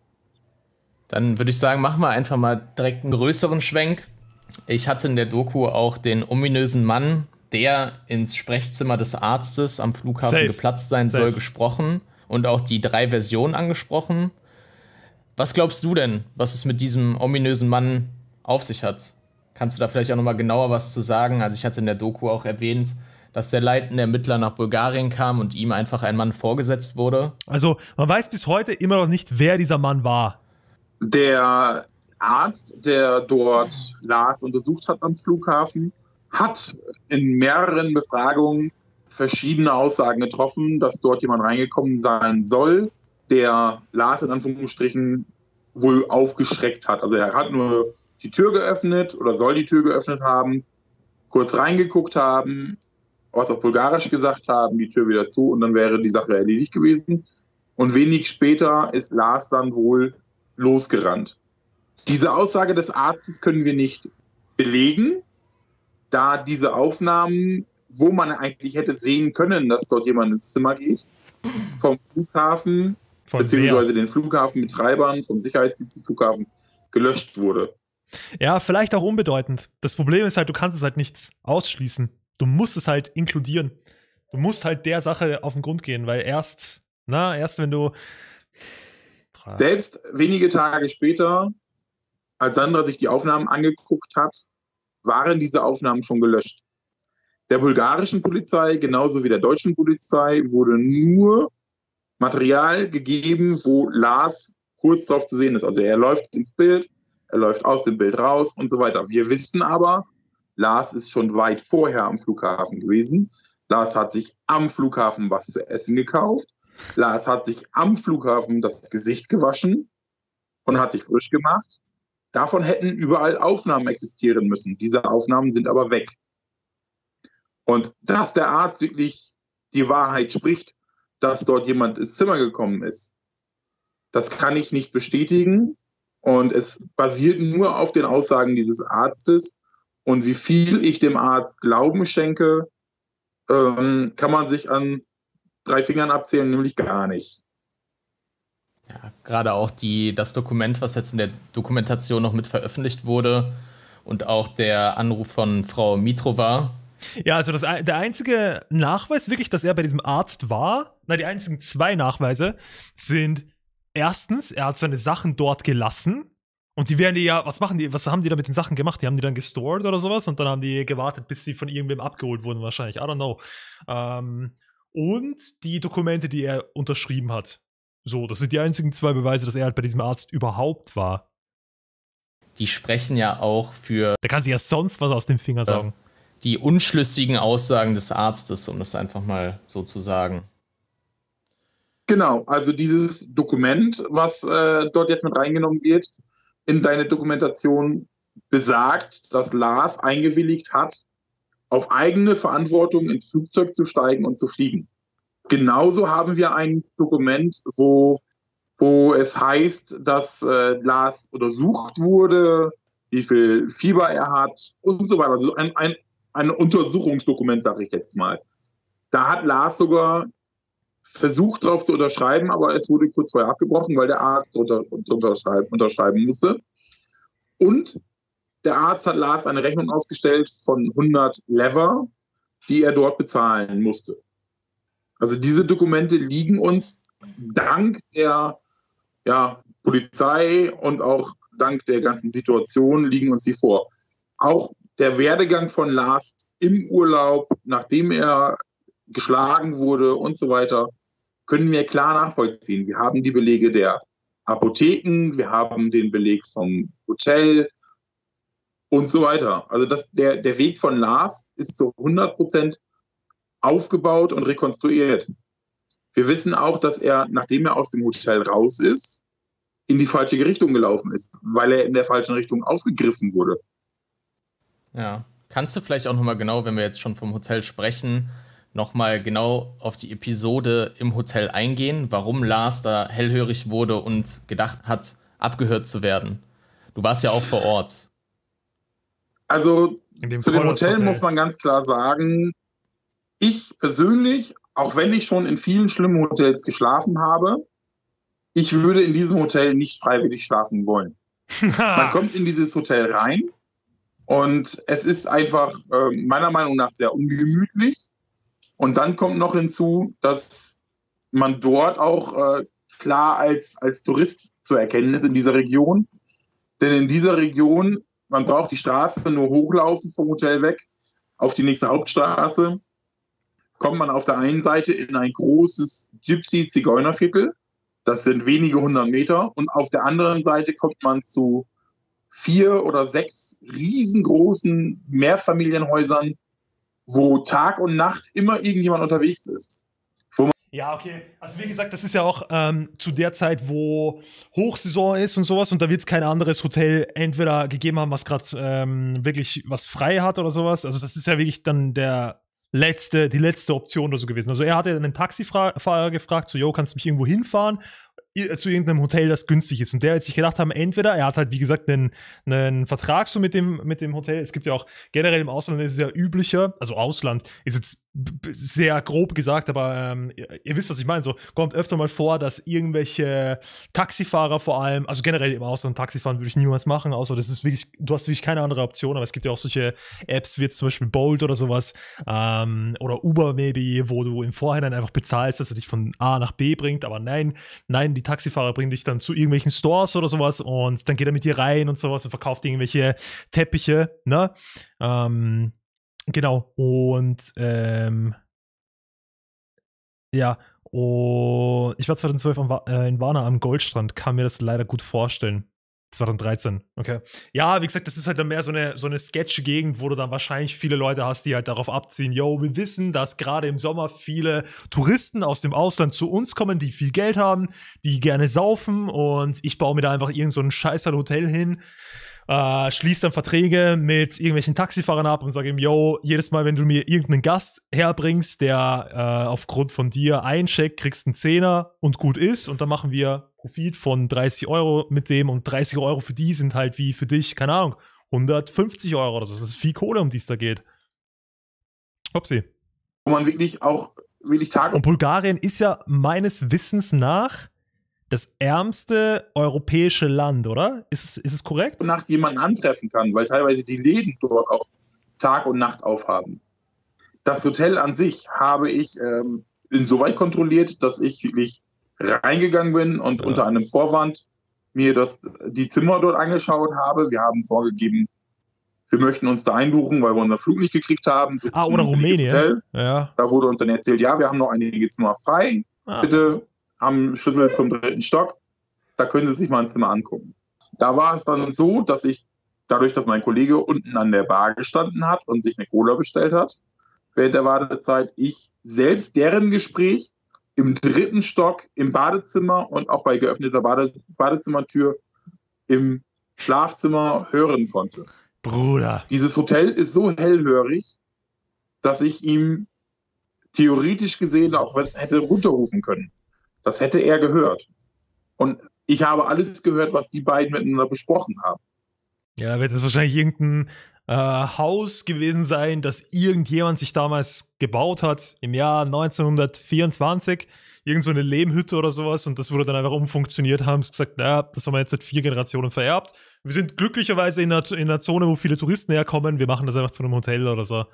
Dann würde ich sagen, machen wir einfach mal direkt einen größeren Schwenk. Ich hatte in der Doku auch den ominösen Mann, der ins Sprechzimmer des Arztes am Flughafen Safe. geplatzt sein Safe. soll, gesprochen und auch die drei Versionen angesprochen. Was glaubst du denn, was es mit diesem ominösen Mann auf sich hat? Kannst du da vielleicht auch nochmal genauer was zu sagen? Also ich hatte in der Doku auch erwähnt, dass der leitende Ermittler nach Bulgarien kam und ihm einfach ein Mann vorgesetzt wurde. Also man weiß bis heute immer noch nicht, wer dieser Mann war. Der Arzt, der dort Lars untersucht hat am Flughafen, hat in mehreren Befragungen verschiedene Aussagen getroffen, dass dort jemand reingekommen sein soll, der Lars in Anführungsstrichen wohl aufgeschreckt hat. Also er hat nur die Tür geöffnet oder soll die Tür geöffnet haben, kurz reingeguckt haben, was auf Bulgarisch gesagt haben, die Tür wieder zu und dann wäre die Sache erledigt gewesen. Und wenig später ist Lars dann wohl losgerannt. Diese Aussage des Arztes können wir nicht belegen, da diese Aufnahmen, wo man eigentlich hätte sehen können, dass dort jemand ins Zimmer geht, vom Flughafen, Von beziehungsweise wer? den Flughafenbetreibern, vom Sicherheitsdienst des Flughafens gelöscht wurde. Ja, vielleicht auch unbedeutend. Das Problem ist halt, du kannst es halt nichts ausschließen. Du musst es halt inkludieren. Du musst halt der Sache auf den Grund gehen, weil erst, na, erst wenn du... Selbst wenige Tage später, als Sandra sich die Aufnahmen angeguckt hat, waren diese Aufnahmen schon gelöscht. Der bulgarischen Polizei, genauso wie der deutschen Polizei, wurde nur Material gegeben, wo Lars kurz drauf zu sehen ist. Also er läuft ins Bild, er läuft aus dem Bild raus und so weiter. Wir wissen aber, Lars ist schon weit vorher am Flughafen gewesen. Lars hat sich am Flughafen was zu essen gekauft. Lars hat sich am Flughafen das Gesicht gewaschen und hat sich frisch gemacht. Davon hätten überall Aufnahmen existieren müssen. Diese Aufnahmen sind aber weg. Und dass der Arzt wirklich die Wahrheit spricht, dass dort jemand ins Zimmer gekommen ist, das kann ich nicht bestätigen. Und es basiert nur auf den Aussagen dieses Arztes. Und wie viel ich dem Arzt Glauben schenke, ähm, kann man sich an drei Fingern abzählen, nämlich gar nicht. Ja, gerade auch die, das Dokument, was jetzt in der Dokumentation noch mit veröffentlicht wurde und auch der Anruf von Frau Mitrova. Ja, also das, der einzige Nachweis wirklich, dass er bei diesem Arzt war, na, die einzigen zwei Nachweise sind erstens, er hat seine Sachen dort gelassen und die werden die ja, was machen die, was haben die da mit den Sachen gemacht? Die haben die dann gestored oder sowas und dann haben die gewartet, bis sie von irgendwem abgeholt wurden wahrscheinlich, I don't know. Ähm, und die Dokumente, die er unterschrieben hat. So, das sind die einzigen zwei Beweise, dass er halt bei diesem Arzt überhaupt war. Die sprechen ja auch für... Der kann sich ja sonst was aus dem Finger saugen. Die unschlüssigen Aussagen des Arztes, um das einfach mal so zu sagen. Genau, also dieses Dokument, was äh, dort jetzt mit reingenommen wird, in deine Dokumentation besagt, dass Lars eingewilligt hat, auf eigene Verantwortung ins Flugzeug zu steigen und zu fliegen. Genauso haben wir ein Dokument, wo, wo es heißt, dass äh, Lars untersucht wurde, wie viel Fieber er hat und so weiter. Also ein, ein, ein Untersuchungsdokument, sage ich jetzt mal. Da hat Lars sogar versucht, darauf zu unterschreiben, aber es wurde kurz vorher abgebrochen, weil der Arzt unter, unterschreiben, unterschreiben musste. Und der Arzt hat Lars eine Rechnung ausgestellt von hundert Lever, die er dort bezahlen musste. Also diese Dokumente liegen uns dank der ja, Polizei und auch dank der ganzen Situation liegen uns sie vor. Auch der Werdegang von Lars im Urlaub, nachdem er geschlagen wurde und so weiter, können wir klar nachvollziehen. Wir haben die Belege der Apotheken, wir haben den Beleg vom Hotel und so weiter. Also das, der, der Weg von Lars ist zu hundert Prozent aufgebaut und rekonstruiert. Wir wissen auch, dass er, nachdem er aus dem Hotel raus ist, in die falsche Richtung gelaufen ist, weil er in der falschen Richtung aufgegriffen wurde. Ja, kannst du vielleicht auch nochmal genau, wenn wir jetzt schon vom Hotel sprechen, nochmal genau auf die Episode im Hotel eingehen, warum Lars da hellhörig wurde und gedacht hat, abgehört zu werden? Du warst ja auch vor Ort. Also zu dem Hotel, Hotel muss man ganz klar sagen, ich persönlich, auch wenn ich schon in vielen schlimmen Hotels geschlafen habe, ich würde in diesem Hotel nicht freiwillig schlafen wollen. Man kommt in dieses Hotel rein und es ist einfach äh, meiner Meinung nach sehr ungemütlich. Und dann kommt noch hinzu, dass man dort auch äh, klar als, als Tourist zu erkennen ist in dieser Region. Denn in dieser Region, man braucht die Straße nur hochlaufen vom Hotel weg auf die nächste Hauptstraße, kommt man auf der einen Seite in ein großes Gypsy-Zigeunerviertel. Das sind wenige hundert Meter. Und auf der anderen Seite kommt man zu vier oder sechs riesengroßen Mehrfamilienhäusern, wo Tag und Nacht immer irgendjemand unterwegs ist. Ja, okay. Also wie gesagt, das ist ja auch ähm, zu der Zeit, wo Hochsaison ist und sowas und da wird es kein anderes Hotel entweder gegeben haben, was gerade ähm, wirklich was frei hat oder sowas. Also das ist ja wirklich dann der letzte, die letzte Option oder so gewesen. Also er hatte einen Taxifahrer gefragt, so, yo, kannst du mich irgendwo hinfahren? Zu irgendeinem Hotel, das günstig ist. Und der wird sich gedacht haben, entweder, er hat halt, wie gesagt, einen, einen Vertrag so mit dem, mit dem Hotel. Es gibt ja auch generell im Ausland, ist es ja üblicher, also Ausland ist jetzt sehr grob gesagt, aber ähm, ihr, ihr wisst, was ich meine. So kommt öfter mal vor, dass irgendwelche Taxifahrer vor allem, also generell im Ausland Taxifahren würde ich niemals machen, außer das ist wirklich, du hast wirklich keine andere Option, aber es gibt ja auch solche Apps wie jetzt zum Beispiel Bolt oder sowas ähm, oder Uber maybe, wo du im Vorhinein einfach bezahlst, dass er dich von A nach B bringt, aber nein, nein, die Taxifahrer bringen dich dann zu irgendwelchen Stores oder sowas und dann geht er mit dir rein und sowas und verkauft irgendwelche Teppiche, ne? Ähm, genau. Und ähm, ja, und ich war zweitausendzwölf am, äh, in Varna am Goldstrand, kann mir das leider gut vorstellen. zweitausenddreizehn, okay. Ja, wie gesagt, das ist halt dann mehr so eine, so eine Sketch-Gegend, wo du dann wahrscheinlich viele Leute hast, die halt darauf abziehen, yo, wir wissen, dass gerade im Sommer viele Touristen aus dem Ausland zu uns kommen, die viel Geld haben, die gerne saufen und ich baue mir da einfach irgend so ein scheiß Hotel hin, äh, schließe dann Verträge mit irgendwelchen Taxifahrern ab und sage ihm, yo, jedes Mal, wenn du mir irgendeinen Gast herbringst, der äh, aufgrund von dir eincheckt, kriegst einen Zehner und gut ist und dann machen wir Profit von dreißig Euro mit dem und dreißig Euro für die sind halt wie für dich, keine Ahnung, hundertfünfzig Euro oder so. Das ist viel Kohle, um die es da geht. Hopsi. Wo man wirklich auch, wirklich Tage... Und Bulgarien ist ja meines Wissens nach das ärmste europäische Land, oder? Ist es, ist es korrekt? Nacht jemanden antreffen kann, weil teilweise die Läden dort auch Tag und Nacht aufhaben. Das Hotel an sich habe ich ähm, insoweit kontrolliert, dass ich wirklich reingegangen bin und ja. unter einem Vorwand mir das, die Zimmer dort angeschaut habe. Wir haben vorgegeben, wir möchten uns da einbuchen, weil wir unseren Flug nicht gekriegt haben. Ah, oder Rumänien. Ja. Da wurde uns dann erzählt, ja, wir haben noch einige Zimmer frei. Ah. Bitte, haben Schlüssel zum dritten Stock. Da können Sie sich mal ein Zimmer angucken. Da war es dann so, dass ich, dadurch, dass mein Kollege unten an der Bar gestanden hat und sich eine Cola bestellt hat, während der Wartezeit, ich selbst deren Gespräch im dritten Stock, im Badezimmer und auch bei geöffneter Bade- Badezimmertür im Schlafzimmer hören konnte. Bruder. Dieses Hotel ist so hellhörig, dass ich ihm theoretisch gesehen auch was hätte runterrufen können. Das hätte er gehört. Und ich habe alles gehört, was die beiden miteinander besprochen haben. Ja, da wird es wahrscheinlich irgendein äh, Haus gewesen sein, das irgendjemand sich damals gebaut hat, im Jahr neunzehnhundertvierundzwanzig. Irgend so eine Lehmhütte oder sowas und das wurde dann einfach umfunktioniert, haben sie gesagt, naja, das haben wir jetzt seit vier Generationen vererbt. Wir sind glücklicherweise in einer, in einer Zone, wo viele Touristen herkommen, wir machen das einfach zu einem Hotel oder so.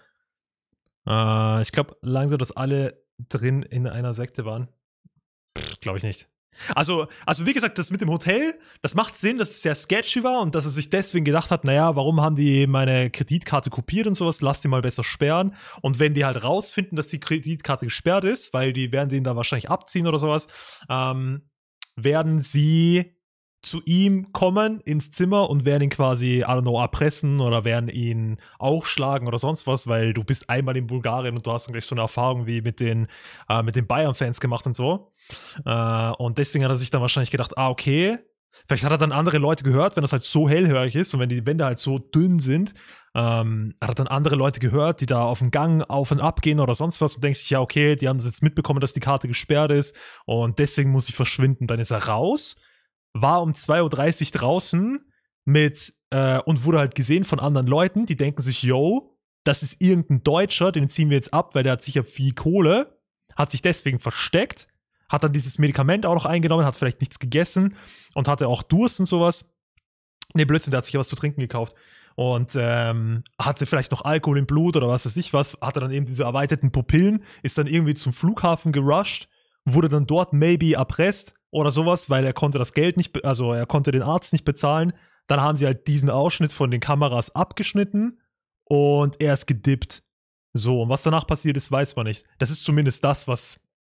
Äh, ich glaube langsam, dass alle drin in einer Sekte waren. Glaube ich nicht. Also, also wie gesagt, das mit dem Hotel, das macht Sinn, dass es sehr sketchy war und dass er sich deswegen gedacht hat, naja, warum haben die meine Kreditkarte kopiert und sowas, lass die mal besser sperren. Und wenn die halt rausfinden, dass die Kreditkarte gesperrt ist, weil die werden den da wahrscheinlich abziehen oder sowas, ähm, werden sie zu ihm kommen ins Zimmer und werden ihn quasi, I don't know, erpressen oder werden ihn auch schlagen oder sonst was, weil du bist einmal in Bulgarien und du hast dann gleich so eine Erfahrung wie mit den, äh, mit den Bayern-Fans gemacht und so. Uh, und deswegen hat er sich dann wahrscheinlich gedacht, ah, okay, vielleicht hat er dann andere Leute gehört, wenn das halt so hellhörig ist und wenn die Wände halt so dünn sind, ähm, hat er dann andere Leute gehört, die da auf dem Gang auf und ab gehen oder sonst was und denkt sich, ja, okay, die haben das jetzt mitbekommen, dass die Karte gesperrt ist und deswegen muss ich verschwinden. Dann ist er raus, war um zwei Uhr dreißig draußen mit, äh, und wurde halt gesehen von anderen Leuten, die denken sich, yo, das ist irgendein Deutscher, den ziehen wir jetzt ab, weil der hat sicher viel Kohle, hat sich deswegen versteckt, hat dann dieses Medikament auch noch eingenommen, hat vielleicht nichts gegessen und hatte auch Durst und sowas. Ne, Blödsinn, der hat sich ja was zu trinken gekauft. Und ähm, hatte vielleicht noch Alkohol im Blut oder was weiß ich was, hatte dann eben diese erweiterten Pupillen, ist dann irgendwie zum Flughafen gerusht, wurde dann dort maybe erpresst oder sowas, weil er konnte das Geld nicht, also er konnte den Arzt nicht bezahlen. Dann haben sie halt diesen Ausschnitt von den Kameras abgeschnitten und er ist gedippt. So, und was danach passiert ist, weiß man nicht. Das ist zumindest das, was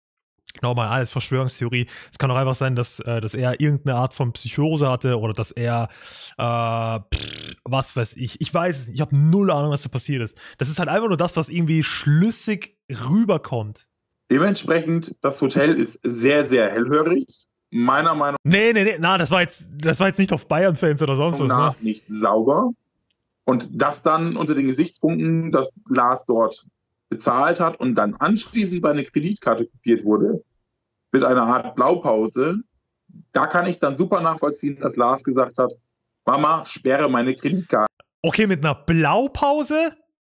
Genau, mal alles Verschwörungstheorie. Es kann auch einfach sein, dass, äh, dass er irgendeine Art von Psychose hatte oder dass er, äh, pff, was weiß ich, ich weiß es nicht, ich habe null Ahnung, was da passiert ist. Das ist halt einfach nur das, was irgendwie schlüssig rüberkommt. Dementsprechend, das Hotel ist sehr, sehr hellhörig. Meiner Meinung nach. Nee, nee, nee, na, das war jetzt, das war jetzt nicht auf Bayern-Fans oder sonst was. Nach ne? Nicht sauber. Und das dann unter den Gesichtspunkten, dass Lars dort bezahlt hat und dann anschließend seine Kreditkarte kopiert wurde, mit einer Art Blaupause, da kann ich dann super nachvollziehen, dass Lars gesagt hat, Mama, sperre meine Kreditkarte. Okay, mit einer Blaupause?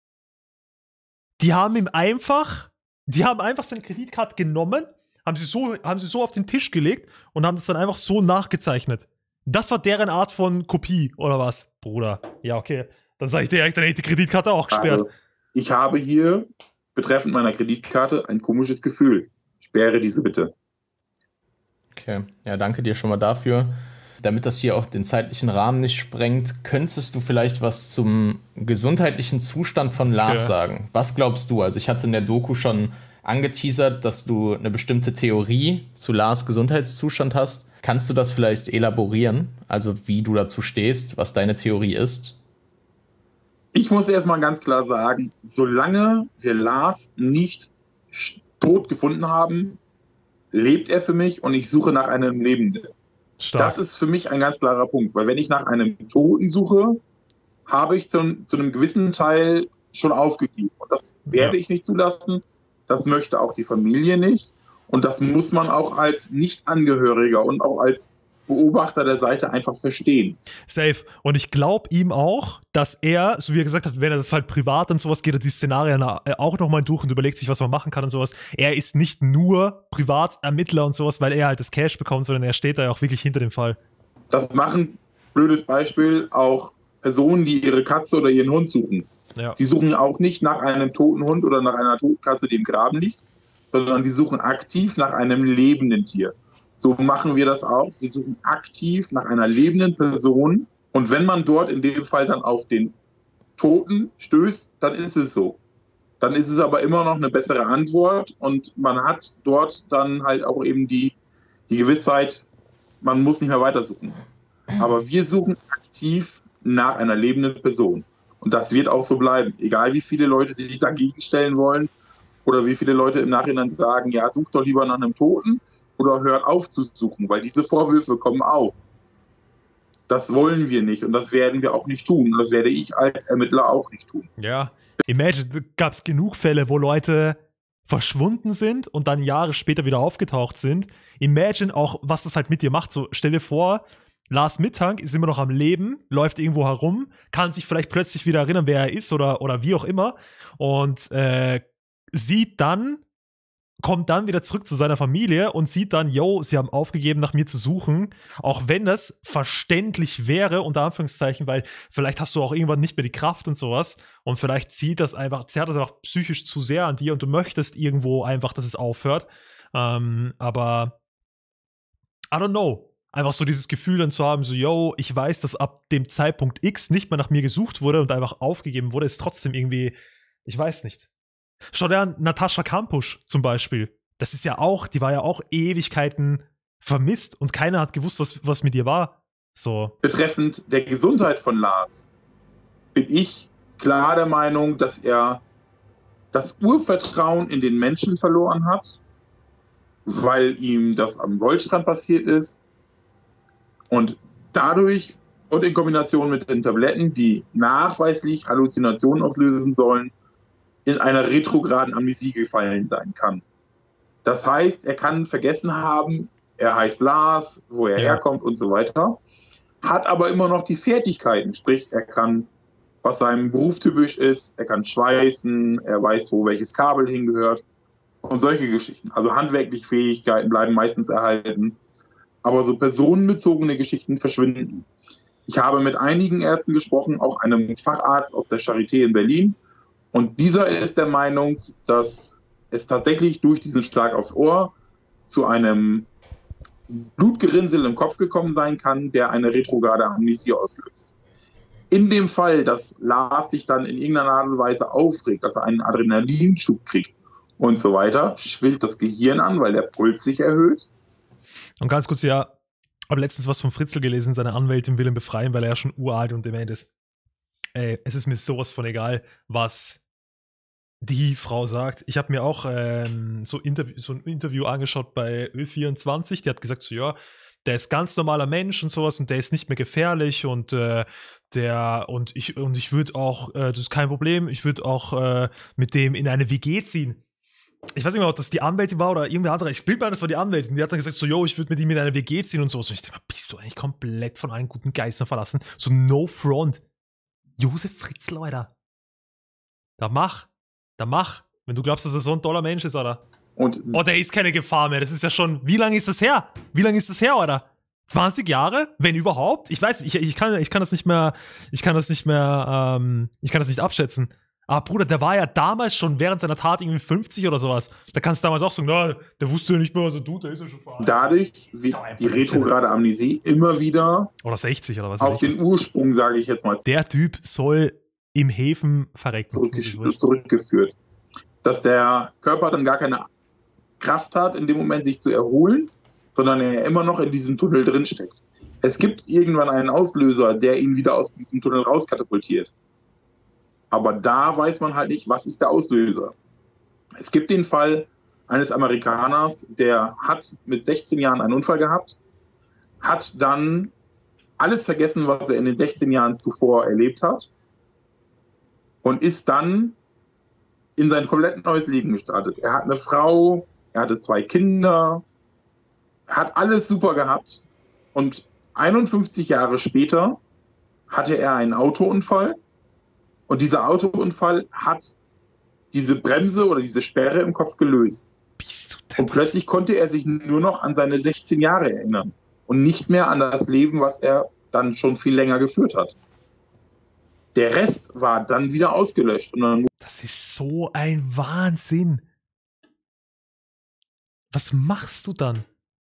Die haben ihm einfach, die haben einfach seine Kreditkarte genommen, haben sie so, haben sie so auf den Tisch gelegt und haben das dann einfach so nachgezeichnet. Das war deren Art von Kopie, oder was, Bruder? Ja, okay. Dann sage ich dir, dann hätte ich die Kreditkarte auch gesperrt. Also, ich habe hier betreffend meiner Kreditkarte ein komisches Gefühl. Sperre diese bitte. Okay, ja, danke dir schon mal dafür. Damit das hier auch den zeitlichen Rahmen nicht sprengt, könntest du vielleicht was zum gesundheitlichen Zustand von Lars okay. sagen? Was glaubst du? Also ich hatte in der Doku schon angeteasert, dass du eine bestimmte Theorie zu Lars Gesundheitszustand hast. Kannst du das vielleicht elaborieren? Also wie du dazu stehst, was deine Theorie ist? Ich muss erstmal ganz klar sagen, solange wir Lars nicht tot gefunden haben, lebt er für mich und ich suche nach einem Lebenden. Stark. Das ist für mich ein ganz klarer Punkt, weil wenn ich nach einem Toten suche, habe ich zu, zu einem gewissen Teil schon aufgegeben. Und das werde ja. ich nicht zulassen. Das möchte auch die Familie nicht. Und das muss man auch als Nicht-Angehöriger und auch als Beobachter der Seite einfach verstehen. Safe. Und ich glaube ihm auch, dass er, so wie er gesagt hat, wenn er das halt privat und sowas, geht er die Szenarien auch nochmal durch und überlegt sich, was man machen kann und sowas. Er ist nicht nur Privatermittler und sowas, weil er halt das Cash bekommt, sondern er steht da ja auch wirklich hinter dem Fall. Das machen, blödes Beispiel, auch Personen, die ihre Katze oder ihren Hund suchen. Ja. Die suchen auch nicht nach einem toten Hund oder nach einer toten Katze, die im Graben liegt, sondern die suchen aktiv nach einem lebenden Tier. So machen wir das auch. Wir suchen aktiv nach einer lebenden Person. Und wenn man dort in dem Fall dann auf den Toten stößt, dann ist es so. Dann ist es aber immer noch eine bessere Antwort. Und man hat dort dann halt auch eben die, die Gewissheit, man muss nicht mehr weitersuchen. Aber wir suchen aktiv nach einer lebenden Person. Und das wird auch so bleiben. Egal wie viele Leute sich dagegen stellen wollen oder wie viele Leute im Nachhinein sagen, ja, such doch lieber nach einem Toten. Oder hört auf zu suchen, weil diese Vorwürfe kommen auch. Das wollen wir nicht und das werden wir auch nicht tun. Und das werde ich als Ermittler auch nicht tun. Ja, imagine, gab es genug Fälle, wo Leute verschwunden sind und dann Jahre später wieder aufgetaucht sind. Imagine auch, was das halt mit dir macht. So, stell dir vor, Lars Mittank ist immer noch am Leben, läuft irgendwo herum, kann sich vielleicht plötzlich wieder erinnern, wer er ist oder, oder wie auch immer und äh, sieht dann, kommt dann wieder zurück zu seiner Familie und sieht dann, yo, sie haben aufgegeben, nach mir zu suchen, auch wenn das verständlich wäre, unter Anführungszeichen, weil vielleicht hast du auch irgendwann nicht mehr die Kraft und sowas und vielleicht zieht das einfach, zerrt das einfach psychisch zu sehr an dir und du möchtest irgendwo einfach, dass es aufhört, ähm, aber I don't know, einfach so dieses Gefühl dann zu haben, so, yo, ich weiß, dass ab dem Zeitpunkt X nicht mehr nach mir gesucht wurde und einfach aufgegeben wurde, ist trotzdem irgendwie, ich weiß nicht. Schau dir an, Natascha Kampusch zum Beispiel. Das ist ja auch, die war ja auch Ewigkeiten vermisst und keiner hat gewusst, was, was mit ihr war. So. Betreffend der Gesundheit von Lars bin ich klar der Meinung, dass er das Urvertrauen in den Menschen verloren hat, weil ihm das am Goldstrand passiert ist und dadurch und in Kombination mit den Tabletten, die nachweislich Halluzinationen auslösen sollen, in einer retrograden Amnesie gefallen sein kann. Das heißt, er kann vergessen haben, er heißt Lars, wo er ja. herkommt und so weiter, hat aber immer noch die Fertigkeiten, sprich, er kann, was seinem Beruf typisch ist, er kann schweißen, er weiß, wo welches Kabel hingehört und solche Geschichten. Also handwerkliche Fähigkeiten bleiben meistens erhalten, aber so personenbezogene Geschichten verschwinden. Ich habe mit einigen Ärzten gesprochen, auch einem Facharzt aus der Charité in Berlin, und dieser ist der Meinung, dass es tatsächlich durch diesen Schlag aufs Ohr zu einem Blutgerinnsel im Kopf gekommen sein kann, der eine retrograde Amnesie auslöst. In dem Fall, dass Lars sich dann in irgendeiner Art und Weise aufregt, dass er einen Adrenalinschub kriegt und so weiter, schwillt das Gehirn an, weil der Puls sich erhöht. Und ganz kurz, ja, habe letztens was von Fritzl gelesen, seine Anwältin will ihn befreien, weil er ja schon uralt und dement ist. Ey, es ist mir sowas von egal, was die Frau sagt. Ich habe mir auch ähm, so, Interview, so ein Interview angeschaut bei Ö vierundzwanzig, die hat gesagt so, ja, der ist ganz normaler Mensch und sowas und der ist nicht mehr gefährlich und äh, der und ich und ich würde auch, äh, das ist kein Problem, ich würde auch äh, mit dem in eine W G ziehen. Ich weiß nicht mehr, ob das die Anwältin war oder irgendwer andere. Ich glaube mal, das war die Anwältin. Die hat dann gesagt so, yo, ich würde mit ihm in eine W G ziehen und sowas. Und ich dachte, bist du eigentlich komplett von allen guten Geistern verlassen? So no front. Josef Fritzl, Alter. Da mach. Da mach. Wenn du glaubst, dass er so ein toller Mensch ist, Alter. Und oh, der ist keine Gefahr mehr. Das ist ja schon, wie lange ist das her? Wie lange ist das her, Alter? zwanzig Jahre? Wenn überhaupt? Ich weiß, ich, ich, kann, ich kann das nicht mehr, ich kann das nicht mehr, ähm, ich kann das nicht abschätzen. Aber Bruder, der war ja damals schon während seiner Tat irgendwie fünfzig oder sowas. Da kannst du damals auch sagen, na, der wusste ja nicht mehr, was er tut, der ist ja schon veraltet. Dadurch wird die retrograde Amnesie immer wieder oder sechzig oder was auf den Ursprung, sage ich jetzt mal. Der Typ soll im Häfen verrecken. Zurück, zurückgeführt. Dass der Körper dann gar keine Kraft hat, in dem Moment sich zu erholen, sondern er immer noch in diesem Tunnel drinsteckt. Es gibt irgendwann einen Auslöser, der ihn wieder aus diesem Tunnel rauskatapultiert. Aber da weiß man halt nicht, was ist der Auslöser. Es gibt den Fall eines Amerikaners, der hat mit sechzehn Jahren einen Unfall gehabt, hat dann alles vergessen, was er in den sechzehn Jahren zuvor erlebt hat und ist dann in sein komplett neues Leben gestartet. Er hat eine Frau, er hatte zwei Kinder, hat alles super gehabt und einundfünfzig Jahre später hatte er einen Autounfall. Und dieser Autounfall hat diese Bremse oder diese Sperre im Kopf gelöst. Und plötzlich konnte er sich nur noch an seine sechzehn Jahre erinnern und nicht mehr an das Leben, was er dann schon viel länger geführt hat. Der Rest war dann wieder ausgelöscht. Und dann das ist so ein Wahnsinn. Was machst du dann?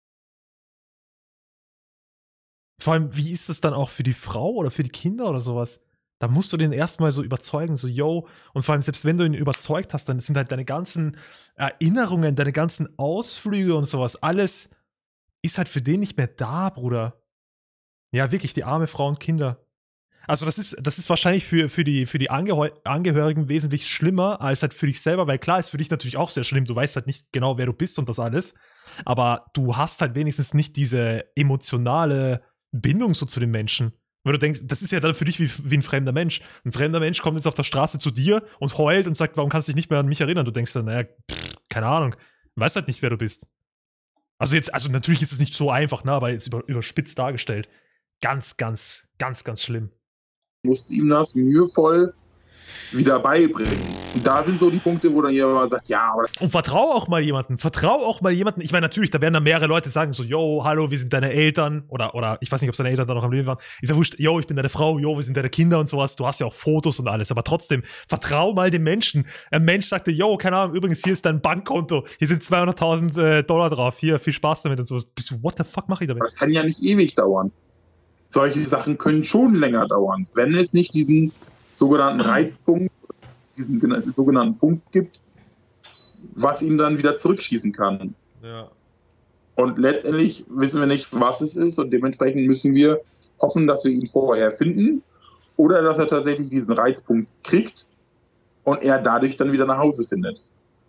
Vor allem, wie ist das dann auch für die Frau oder für die Kinder oder sowas? Da musst du den erstmal so überzeugen, so yo. Und vor allem, selbst wenn du ihn überzeugt hast, dann sind halt deine ganzen Erinnerungen, deine ganzen Ausflüge und sowas, alles ist halt für den nicht mehr da, Bruder. Ja, wirklich, die arme Frau und Kinder. Also das ist, das ist wahrscheinlich für, für die, für die Angeheu- Angehörigen wesentlich schlimmer als halt für dich selber, weil klar ist für dich natürlich auch sehr schlimm, du weißt halt nicht genau, wer du bist und das alles, aber du hast halt wenigstens nicht diese emotionale Bindung so zu den Menschen. Weil du denkst, das ist ja dann für dich wie, wie ein fremder Mensch. Ein fremder Mensch kommt jetzt auf der Straße zu dir und heult und sagt, warum kannst du dich nicht mehr an mich erinnern? Du denkst dann, naja, pff, keine Ahnung, weißt halt nicht, wer du bist. Also jetzt, also natürlich ist es nicht so einfach, ne, aber jetzt über, überspitzt dargestellt. Ganz, ganz, ganz, ganz schlimm. Ich musste ihm das mühevoll wieder beibringen. Und da sind so die Punkte, wo dann jemand sagt, ja, aber... Und vertrau auch mal jemanden, vertrau auch mal jemanden. Ich meine, natürlich, da werden dann mehrere Leute sagen so, yo, hallo, wir sind deine Eltern. Oder, oder ich weiß nicht, ob seine Eltern da noch am Leben waren. Ist ja wurscht, yo, ich bin deine Frau, yo, wir sind deine Kinder und sowas. Du hast ja auch Fotos und alles. Aber trotzdem, vertrau mal dem Menschen. Ein Mensch sagte, yo, keine Ahnung, übrigens, hier ist dein Bankkonto. Hier sind zweihunderttausend äh, Dollar drauf. Hier, viel Spaß damit und sowas. Bist du, what the fuck mache ich damit? Das kann ja nicht ewig dauern. Solche Sachen können schon länger dauern, wenn es nicht diesen sogenannten Reizpunkt, diesen sogenannten Punkt gibt, was ihn dann wieder zurückschießen kann. Ja. Und letztendlich wissen wir nicht, was es ist und dementsprechend müssen wir hoffen, dass wir ihn vorher finden oder dass er tatsächlich diesen Reizpunkt kriegt und er dadurch dann wieder nach Hause findet.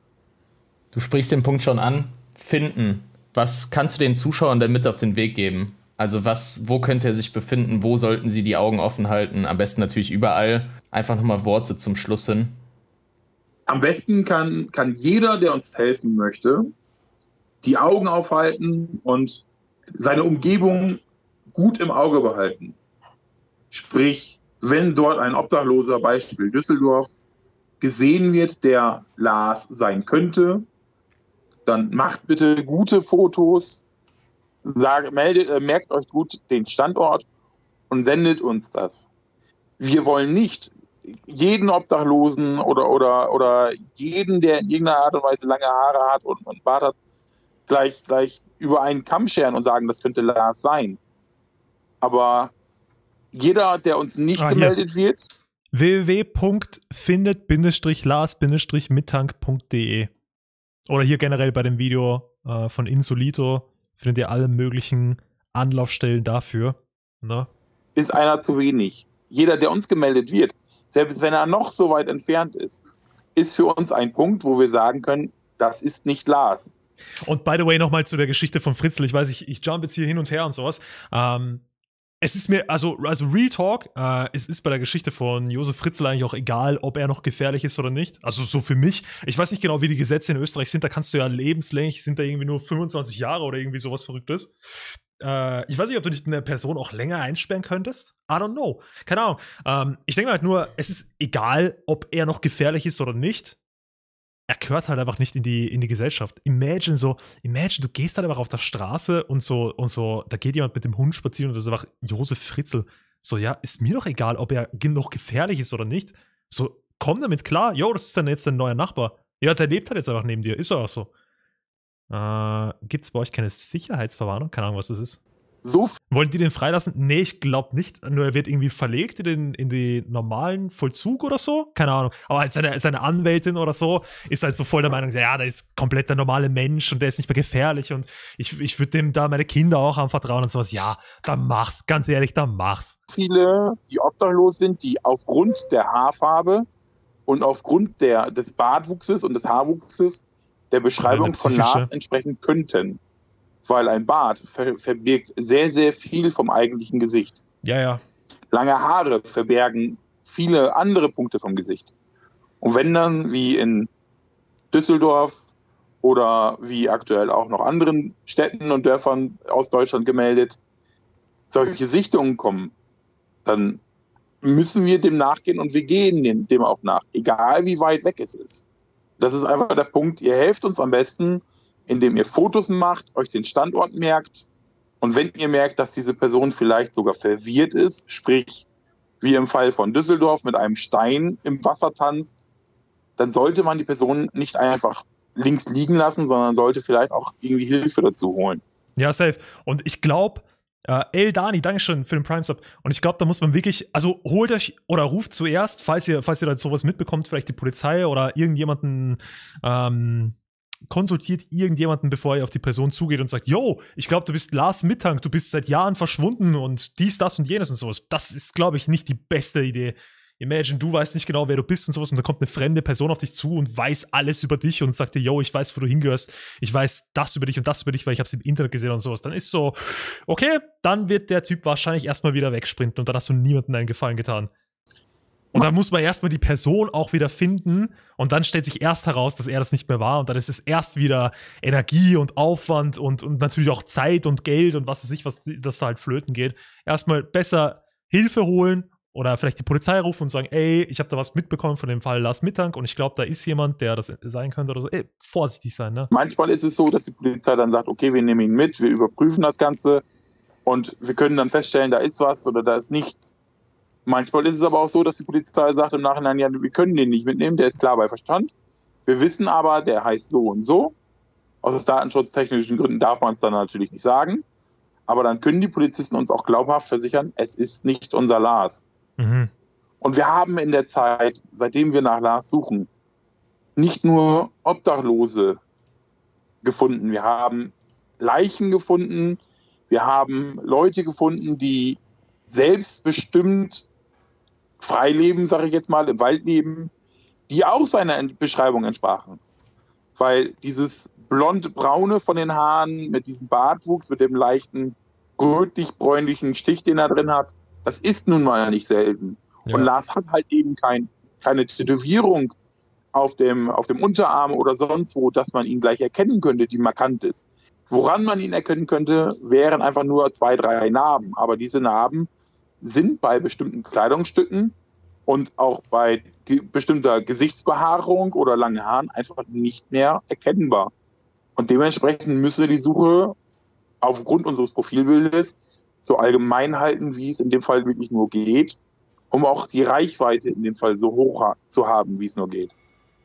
Du sprichst den Punkt schon an. Finden. Was kannst du den Zuschauern denn mit auf den Weg geben? Also was, wo könnte er sich befinden? Wo sollten sie die Augen offen halten? Am besten natürlich überall. Einfach nochmal Worte zum Schluss hin. Am besten kann, kann jeder, der uns helfen möchte, die Augen aufhalten und seine Umgebung gut im Auge behalten. Sprich, wenn dort ein Obdachloser, Beispiel Düsseldorf, gesehen wird, der Lars sein könnte, dann macht bitte gute Fotos, Sag, meldet, äh, merkt euch gut den Standort und sendet uns das. Wir wollen nicht jeden Obdachlosen oder, oder, oder jeden, der in irgendeiner Art und Weise lange Haare hat und einen Bart hat, gleich, gleich über einen Kamm scheren und sagen, das könnte Lars sein. Aber jeder, der uns nicht ah, gemeldet hier. wird, w w w punkt findet Lars Mittank punkt de Oder hier generell bei dem Video äh, von Insolito findet ihr alle möglichen Anlaufstellen dafür. Ne? Ist einer zu wenig. Jeder, der uns gemeldet wird, selbst wenn er noch so weit entfernt ist, ist für uns ein Punkt, wo wir sagen können, das ist nicht Lars. Und by the way, nochmal zu der Geschichte von Fritzl. Ich weiß, ich, ich jump jetzt hier hin und her und sowas. Ähm, es ist mir, also, also Real Talk, äh, es ist bei der Geschichte von Josef Fritzl eigentlich auch egal, ob er noch gefährlich ist oder nicht. Also so für mich. Ich weiß nicht genau, wie die Gesetze in Österreich sind. Da kannst du ja lebenslänglich, sind da irgendwie nur fünfundzwanzig Jahre oder irgendwie sowas Verrücktes. Äh, ich weiß nicht, ob du nicht eine Person auch länger einsperren könntest. I don't know. Keine Ahnung. Ähm, ich denke halt nur, es ist egal, ob er noch gefährlich ist oder nicht. Er gehört halt einfach nicht in die, in die Gesellschaft. Imagine so, imagine, du gehst halt einfach auf der Straße und so, und so, da geht jemand mit dem Hund spazieren und das ist einfach Josef Fritzl. So, ja, ist mir doch egal, ob er noch gefährlich ist oder nicht. So, komm damit klar. Jo, das ist dann jetzt dein neuer Nachbar. Ja, der lebt halt jetzt einfach neben dir. Ist doch auch so. Äh, gibt's bei euch keine Sicherheitsverwarnung? Keine Ahnung, was das ist. So Wollen die den freilassen? Nee, ich glaube nicht. Nur er wird irgendwie verlegt in den, in den normalen Vollzug oder so. Keine Ahnung. Aber halt seine, seine Anwältin oder so ist halt so voll der Meinung, ja, der ist komplett der normale Mensch und der ist nicht mehr gefährlich und ich, ich würde dem da meine Kinder auch anvertrauen und sowas. Ja, dann mach's. Ganz ehrlich, dann mach's. Viele, die obdachlos sind, die aufgrund der Haarfarbe und aufgrund der, des Bartwuchses und des Haarwuchses der Beschreibung von Lars entsprechen könnten. Weil ein Bart ver verbirgt sehr, sehr viel vom eigentlichen Gesicht. Ja, ja. Lange Haare verbergen viele andere Punkte vom Gesicht. Und wenn dann, wie in Düsseldorf oder wie aktuell auch noch anderen Städten und Dörfern aus Deutschland gemeldet, solche Sichtungen kommen, dann müssen wir dem nachgehen und wir gehen dem, dem auch nach, egal wie weit weg es ist. Das ist einfach der Punkt, ihr helft uns am besten, indem ihr Fotos macht, euch den Standort merkt und wenn ihr merkt, dass diese Person vielleicht sogar verwirrt ist, sprich wie im Fall von Düsseldorf mit einem Stein im Wasser tanzt, dann sollte man die Person nicht einfach links liegen lassen, sondern sollte vielleicht auch irgendwie Hilfe dazu holen. Ja, safe. Und ich glaube, äh, El Dani, Dankeschön für den Prime-Sub. Und ich glaube, da muss man wirklich, also holt euch oder ruft zuerst, falls ihr, falls ihr da sowas mitbekommt, vielleicht die Polizei oder irgendjemanden, ähm, konsultiert irgendjemanden, bevor ihr auf die Person zugeht und sagt, yo, ich glaube, du bist Lars Mittank, du bist seit Jahren verschwunden und dies, das und jenes und sowas. Das ist, glaube ich, nicht die beste Idee. Imagine, du weißt nicht genau, wer du bist und sowas und da kommt eine fremde Person auf dich zu und weiß alles über dich und sagt dir, yo, ich weiß, wo du hingehörst, ich weiß das über dich und das über dich, weil ich habe es im Internet gesehen und sowas. Dann ist so, okay, dann wird der Typ wahrscheinlich erstmal wieder wegsprinten und dann hast du niemandem einen Gefallen getan. Und dann muss man erstmal die Person auch wieder finden und dann stellt sich erst heraus, dass er das nicht mehr war und dann ist es erst wieder Energie und Aufwand und, und natürlich auch Zeit und Geld und was weiß ich, was das da halt flöten geht. Erstmal besser Hilfe holen oder vielleicht die Polizei rufen und sagen, ey, ich habe da was mitbekommen von dem Fall Lars Mittank und ich glaube, da ist jemand, der das sein könnte oder so. Ey, vorsichtig sein, ne? Manchmal ist es so, dass die Polizei dann sagt, okay, wir nehmen ihn mit, wir überprüfen das Ganze und wir können dann feststellen, da ist was oder da ist nichts. Manchmal ist es aber auch so, dass die Polizei sagt im Nachhinein, ja, wir können den nicht mitnehmen, der ist klar bei Verstand. Wir wissen aber, der heißt so und so. Aus datenschutztechnischen Gründen darf man es dann natürlich nicht sagen. Aber dann können die Polizisten uns auch glaubhaft versichern, es ist nicht unser Lars. Mhm. Und wir haben in der Zeit, seitdem wir nach Lars suchen, nicht nur Obdachlose gefunden. Wir haben Leichen gefunden. Wir haben Leute gefunden, die selbstbestimmt frei leben, sage ich jetzt mal, im Wald leben, die auch seiner Beschreibung entsprachen. Weil dieses blond-braune von den Haaren mit diesem Bartwuchs, mit dem leichten rötlich-bräunlichen Stich, den er drin hat, das ist nun mal nicht selten. Ja. Und Lars hat halt eben kein, keine Tätowierung auf dem, auf dem Unterarm oder sonst wo, dass man ihn gleich erkennen könnte, die markant ist. Woran man ihn erkennen könnte, wären einfach nur zwei, drei Narben. Aber diese Narben sind bei bestimmten Kleidungsstücken und auch bei ge- bestimmter Gesichtsbehaarung oder langen Haaren einfach nicht mehr erkennbar. Und dementsprechend müssen wir die Suche aufgrund unseres Profilbildes so allgemein halten, wie es in dem Fall wirklich nur geht, um auch die Reichweite in dem Fall so hoch ha- zu haben, wie es nur geht.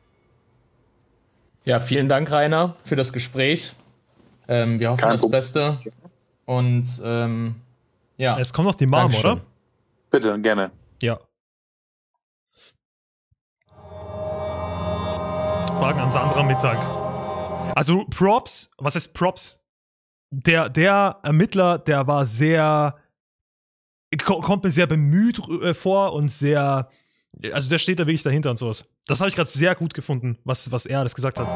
Ja, vielen Dank, Rainer, für das Gespräch. Ähm, wir hoffen Kein das Problem. Beste. Und ähm, ja. Jetzt kommt noch die Mom, Dankeschön. Oder? Bitte, gerne. Ja. Fragen an Sandra Mittag. Also Props, was heißt Props? Der, der Ermittler, der war sehr, kommt mir sehr bemüht äh, vor und sehr, also der steht da wirklich dahinter und sowas. Das habe ich gerade sehr gut gefunden, was, was er alles gesagt hat.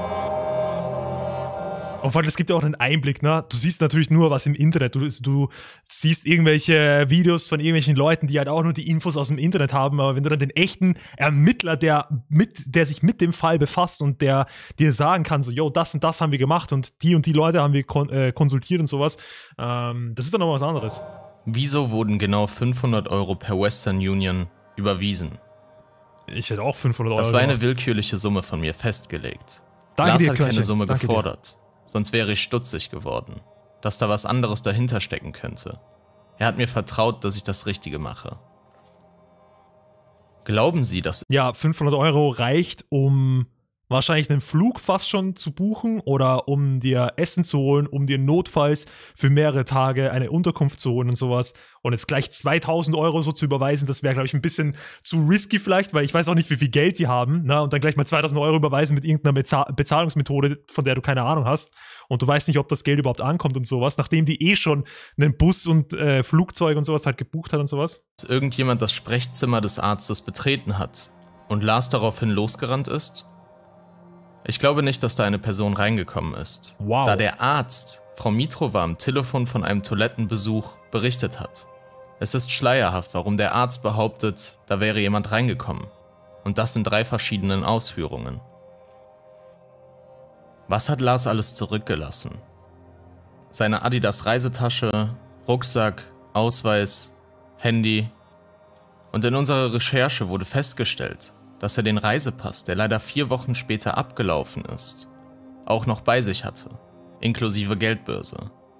Und vor allem, es gibt ja auch einen Einblick, ne? Du siehst natürlich nur was im Internet. Du, du siehst irgendwelche Videos von irgendwelchen Leuten, die halt auch nur die Infos aus dem Internet haben. Aber wenn du dann den echten Ermittler, der, mit, der sich mit dem Fall befasst und der dir sagen kann, so, yo, das und das haben wir gemacht und die und die Leute haben wir kon äh, konsultiert und sowas, ähm, das ist dann noch was anderes. Wieso wurden genau fünfhundert Euro per Western Union überwiesen? Ich hätte auch fünfhundert Euro Das war eine gemacht. willkürliche Summe von mir festgelegt. Danke Lars dir, hat Kirche. keine Summe Danke gefordert. Dir. Sonst wäre ich stutzig geworden, dass da was anderes dahinter stecken könnte. Er hat mir vertraut, dass ich das Richtige mache. Glauben Sie, dass... Ja, fünfhundert Euro reicht, um wahrscheinlich einen Flug fast schon zu buchen oder um dir Essen zu holen, um dir notfalls für mehrere Tage eine Unterkunft zu holen und sowas. Und jetzt gleich zweitausend Euro so zu überweisen, das wäre, glaube ich, ein bisschen zu risky vielleicht, weil ich weiß auch nicht, wie viel Geld die haben. Ne? Und dann gleich mal zweitausend Euro überweisen mit irgendeiner Bezahl- Bezahlungsmethode, von der du keine Ahnung hast. Und du weißt nicht, ob das Geld überhaupt ankommt und sowas, nachdem die eh schon einen Bus und äh, Flugzeug und sowas halt gebucht hat und sowas. Dass irgendjemand das Sprechzimmer des Arztes betreten hat und Lars daraufhin losgerannt ist? Ich glaube nicht, dass da eine Person reingekommen ist, wow. da der Arzt Frau Mitrova am Telefon von einem Toilettenbesuch berichtet hat. Es ist schleierhaft, warum der Arzt behauptet, da wäre jemand reingekommen. Und das in drei verschiedenen Ausführungen. Was hat Lars alles zurückgelassen? Seine Adidas-Reisetasche, Rucksack, Ausweis, Handy. Und in unserer Recherche wurde festgestellt, dass er den Reisepass, der leider vier Wochen später abgelaufen ist, auch noch bei sich hatte, inklusive Geldbörse.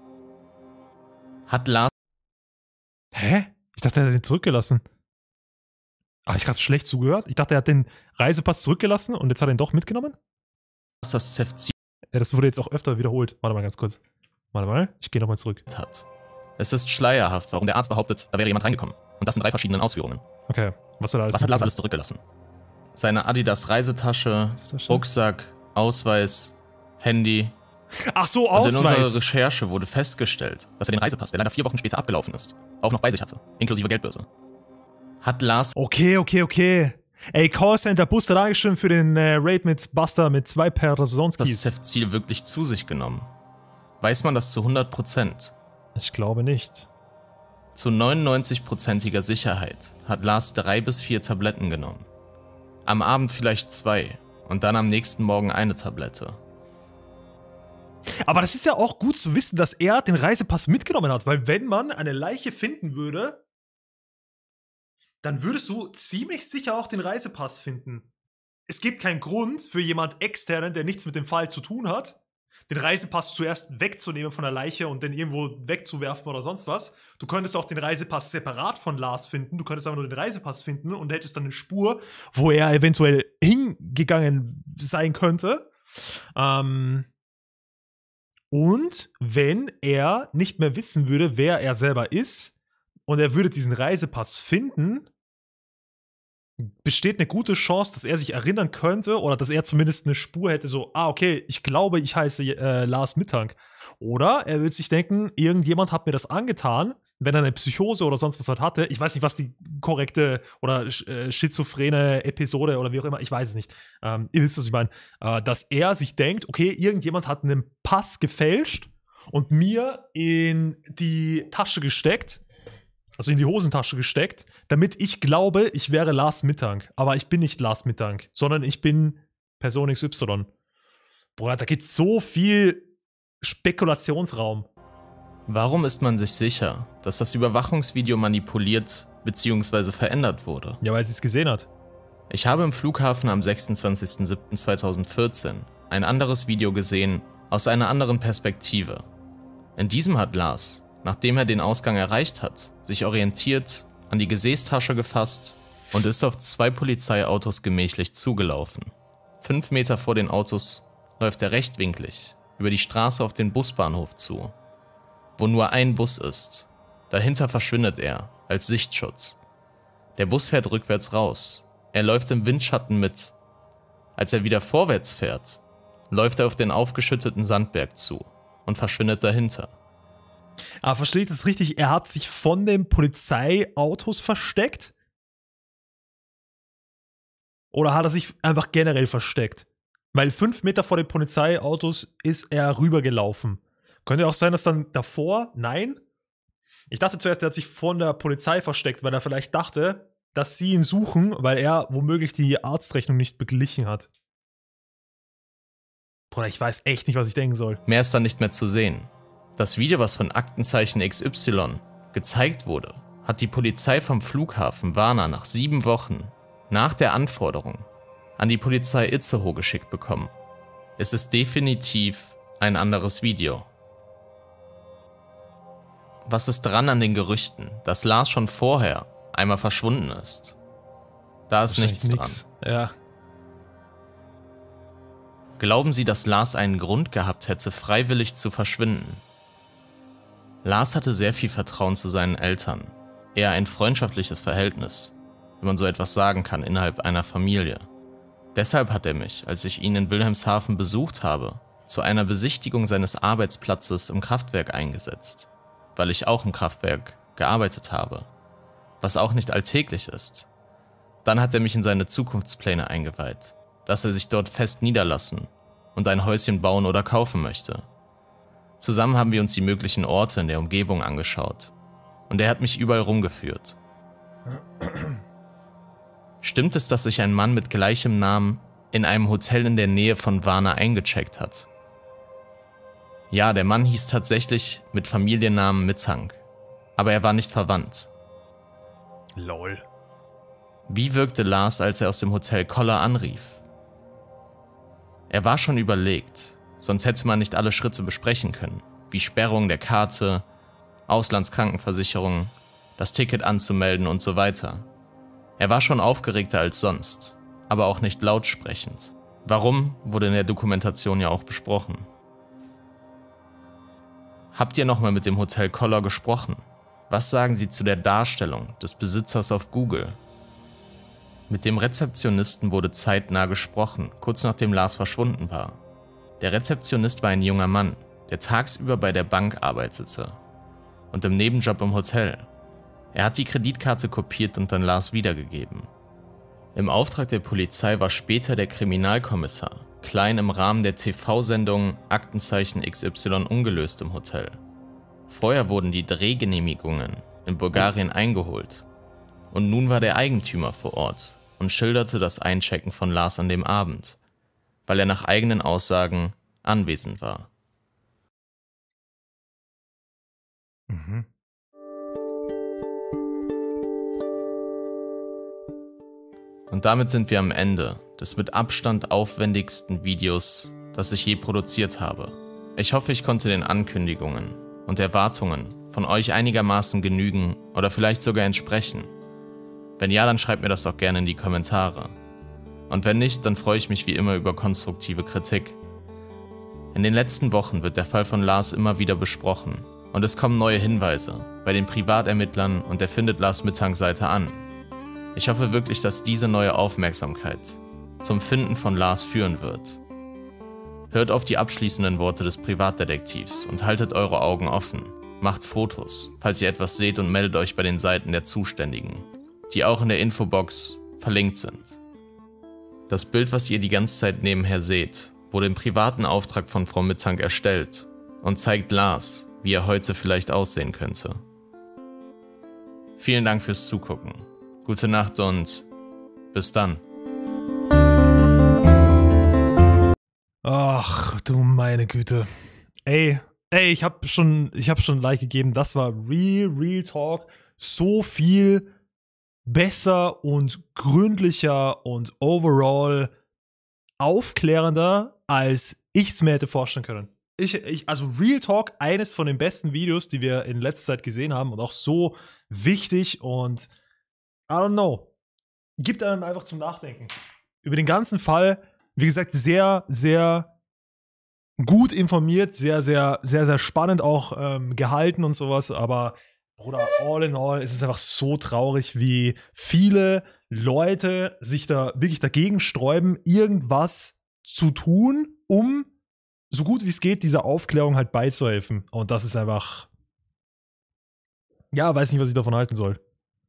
Hat Lars... Hä? Ich dachte, er hat den zurückgelassen. Ah, ich gerade schlecht zugehört. Ich dachte, er hat den Reisepass zurückgelassen und jetzt hat er ihn doch mitgenommen? das Zefzil Ja, das wurde jetzt auch öfter wiederholt. Warte mal ganz kurz. Warte mal, ich gehe nochmal zurück. hat. Es ist schleierhaft, warum der Arzt behauptet, da wäre jemand reingekommen. Und das in drei verschiedenen Ausführungen. Okay, was hat er alles Was hat Lars alles zurückgelassen? Seine Adidas-Reisetasche, Rucksack, Ausweis, Handy. Ach so, Und Ausweis. in unserer Recherche wurde festgestellt, dass er den Reisepass, der leider vier Wochen später abgelaufen ist, auch noch bei sich hatte, inklusive Geldbörse. Hat Lars... Okay, okay, okay. Ey, Callcenter Buster, Dankeschön für den äh, Raid mit Buster mit zwei das Personenskis. Zefzil wirklich zu sich genommen? Weiß man das zu hundert Prozent? Ich glaube nicht. Zu neunundneunzig-prozentiger Sicherheit hat Lars drei bis vier Tabletten genommen. Am Abend vielleicht zwei und dann am nächsten Morgen eine Tablette. Aber das ist ja auch gut zu wissen, dass er den Reisepass mitgenommen hat, weil wenn man eine Leiche finden würde, dann würdest du ziemlich sicher auch den Reisepass finden. Es gibt keinen Grund für jemand externen, der nichts mit dem Fall zu tun hat, den Reisepass zuerst wegzunehmen von der Leiche und den irgendwo wegzuwerfen oder sonst was. Du könntest auch den Reisepass separat von Lars finden. Du könntest aber nur den Reisepass finden und hättest dann eine Spur, wo er eventuell hingegangen sein könnte. Ähm und wenn er nicht mehr wissen würde, wer er selber ist und er würde diesen Reisepass finden, besteht eine gute Chance, dass er sich erinnern könnte oder dass er zumindest eine Spur hätte, so, ah, okay, ich glaube, ich heiße äh, Lars Mittank. Oder er würde sich denken, irgendjemand hat mir das angetan, wenn er eine Psychose oder sonst was halt hatte. Ich weiß nicht, was die korrekte oder äh, schizophrene Episode oder wie auch immer, ich weiß es nicht. Ähm, ihr wisst, was ich meine. Äh, dass er sich denkt, okay, irgendjemand hat einen Pass gefälscht und mir in die Tasche gesteckt, also in die Hosentasche gesteckt, damit ich glaube, ich wäre Lars Mittank. Aber ich bin nicht Lars Mittank, sondern ich bin Person X Y. Bruder, da gibt es so viel Spekulationsraum. Warum ist man sich sicher, dass das Überwachungsvideo manipuliert bzw. verändert wurde? Ja, weil sie es gesehen hat. Ich habe im Flughafen am sechsundzwanzigsten siebten zweitausendvierzehn ein anderes Video gesehen, aus einer anderen Perspektive. In diesem hat Lars, nachdem er den Ausgang erreicht hat, sich orientiert, an die Gesäßtasche gefasst und ist auf zwei Polizeiautos gemächlich zugelaufen. Fünf Meter vor den Autos läuft er rechtwinklig über die Straße auf den Busbahnhof zu, wo nur ein Bus ist. Dahinter verschwindet er, als Sichtschutz. Der Bus fährt rückwärts raus. Er läuft im Windschatten mit. Als er wieder vorwärts fährt, läuft er auf den aufgeschütteten Sandberg zu und verschwindet dahinter. Aber verstehe ich das richtig? Er hat sich von den Polizeiautos versteckt? Oder hat er sich einfach generell versteckt? Weil fünf Meter vor den Polizeiautos ist er rübergelaufen. Könnte auch sein, dass dann davor, nein? Ich dachte zuerst, er hat sich von der Polizei versteckt, weil er vielleicht dachte, dass sie ihn suchen, weil er womöglich die Arztrechnung nicht beglichen hat. Bruder, ich weiß echt nicht, was ich denken soll. Mehr ist dann nicht mehr zu sehen. Das Video, was von Aktenzeichen X Y gezeigt wurde, hat die Polizei vom Flughafen Varna nach sieben Wochen nach der Anforderung an die Polizei Itzehoe geschickt bekommen. Es ist definitiv ein anderes Video. Was ist dran an den Gerüchten, dass Lars schon vorher einmal verschwunden ist? Da ist nichts dran. Ja. Glauben Sie, dass Lars einen Grund gehabt hätte, freiwillig zu verschwinden? Lars hatte sehr viel Vertrauen zu seinen Eltern. Eher ein freundschaftliches Verhältnis, wenn man so etwas sagen kann, innerhalb einer Familie. Deshalb hat er mich, als ich ihn in Wilhelmshaven besucht habe, zu einer Besichtigung seines Arbeitsplatzes im Kraftwerk eingesetzt, weil ich auch im Kraftwerk gearbeitet habe, was auch nicht alltäglich ist. Dann hat er mich in seine Zukunftspläne eingeweiht, dass er sich dort fest niederlassen und ein Häuschen bauen oder kaufen möchte. Zusammen haben wir uns die möglichen Orte in der Umgebung angeschaut und er hat mich überall rumgeführt. Stimmt es, dass sich ein Mann mit gleichem Namen in einem Hotel in der Nähe von Varna eingecheckt hat? Ja, der Mann hieß tatsächlich mit Familiennamen Mitzang, aber er war nicht verwandt. Lol. Wie wirkte Lars, als er aus dem Hotel Koller anrief? Er war schon überlegt, sonst hätte man nicht alle Schritte besprechen können, wie Sperrung der Karte, Auslandskrankenversicherung, das Ticket anzumelden und so weiter. Er war schon aufgeregter als sonst, aber auch nicht lautsprechend. Warum, wurde in der Dokumentation ja auch besprochen. Habt ihr nochmal mit dem Hotel Koller gesprochen? Was sagen Sie zu der Darstellung des Besitzers auf Google? Mit dem Rezeptionisten wurde zeitnah gesprochen, kurz nachdem Lars verschwunden war. Der Rezeptionist war ein junger Mann, der tagsüber bei der Bank arbeitete und im Nebenjob im Hotel. Er hat die Kreditkarte kopiert und dann Lars wiedergegeben. Im Auftrag der Polizei war später der Kriminalkommissar Klein im Rahmen der T V-Sendung Aktenzeichen X Y ungelöst im Hotel. Vorher wurden die Drehgenehmigungen in Bulgarien eingeholt und nun war der Eigentümer vor Ort und schilderte das Einchecken von Lars an dem Abend, weil er nach eigenen Aussagen anwesend war. Mhm. Und damit sind wir am Ende des mit Abstand aufwendigsten Videos, das ich je produziert habe. Ich hoffe, ich konnte den Ankündigungen und Erwartungen von euch einigermaßen genügen oder vielleicht sogar entsprechen. Wenn ja, dann schreibt mir das doch gerne in die Kommentare. Und wenn nicht, dann freue ich mich wie immer über konstruktive Kritik. In den letzten Wochen wird der Fall von Lars immer wieder besprochen und es kommen neue Hinweise bei den Privatermittlern und er findet Lars Mittangs Seite an. Ich hoffe wirklich, dass diese neue Aufmerksamkeit zum Finden von Lars führen wird. Hört auf die abschließenden Worte des Privatdetektivs und haltet eure Augen offen. Macht Fotos, falls ihr etwas seht und meldet euch bei den Seiten der Zuständigen, die auch in der Infobox verlinkt sind. Das Bild, was ihr die ganze Zeit nebenher seht, wurde im privaten Auftrag von Frau Mitzang erstellt und zeigt Lars, wie er heute vielleicht aussehen könnte. Vielen Dank fürs Zugucken. Gute Nacht und bis dann. Ach, du meine Güte. Ey, ey, ich hab schon, ich hab schon ein Like gegeben. Das war Real, Real Talk. So viel besser und gründlicher und overall aufklärender, als ich es mir hätte vorstellen können. Ich, ich, also Real Talk, eines von den besten Videos, die wir in letzter Zeit gesehen haben und auch so wichtig und I don't know. Gibt einem einfach zum Nachdenken. Über den ganzen Fall, wie gesagt, sehr, sehr gut informiert, sehr, sehr, sehr, sehr spannend auch ähm, gehalten und sowas, aber Bruder, all in all ist es einfach so traurig, wie viele Leute sich da wirklich dagegen sträuben, irgendwas zu tun, um so gut wie es geht, dieser Aufklärung halt beizuhelfen. Und das ist einfach, ja, weiß nicht, was ich davon halten soll.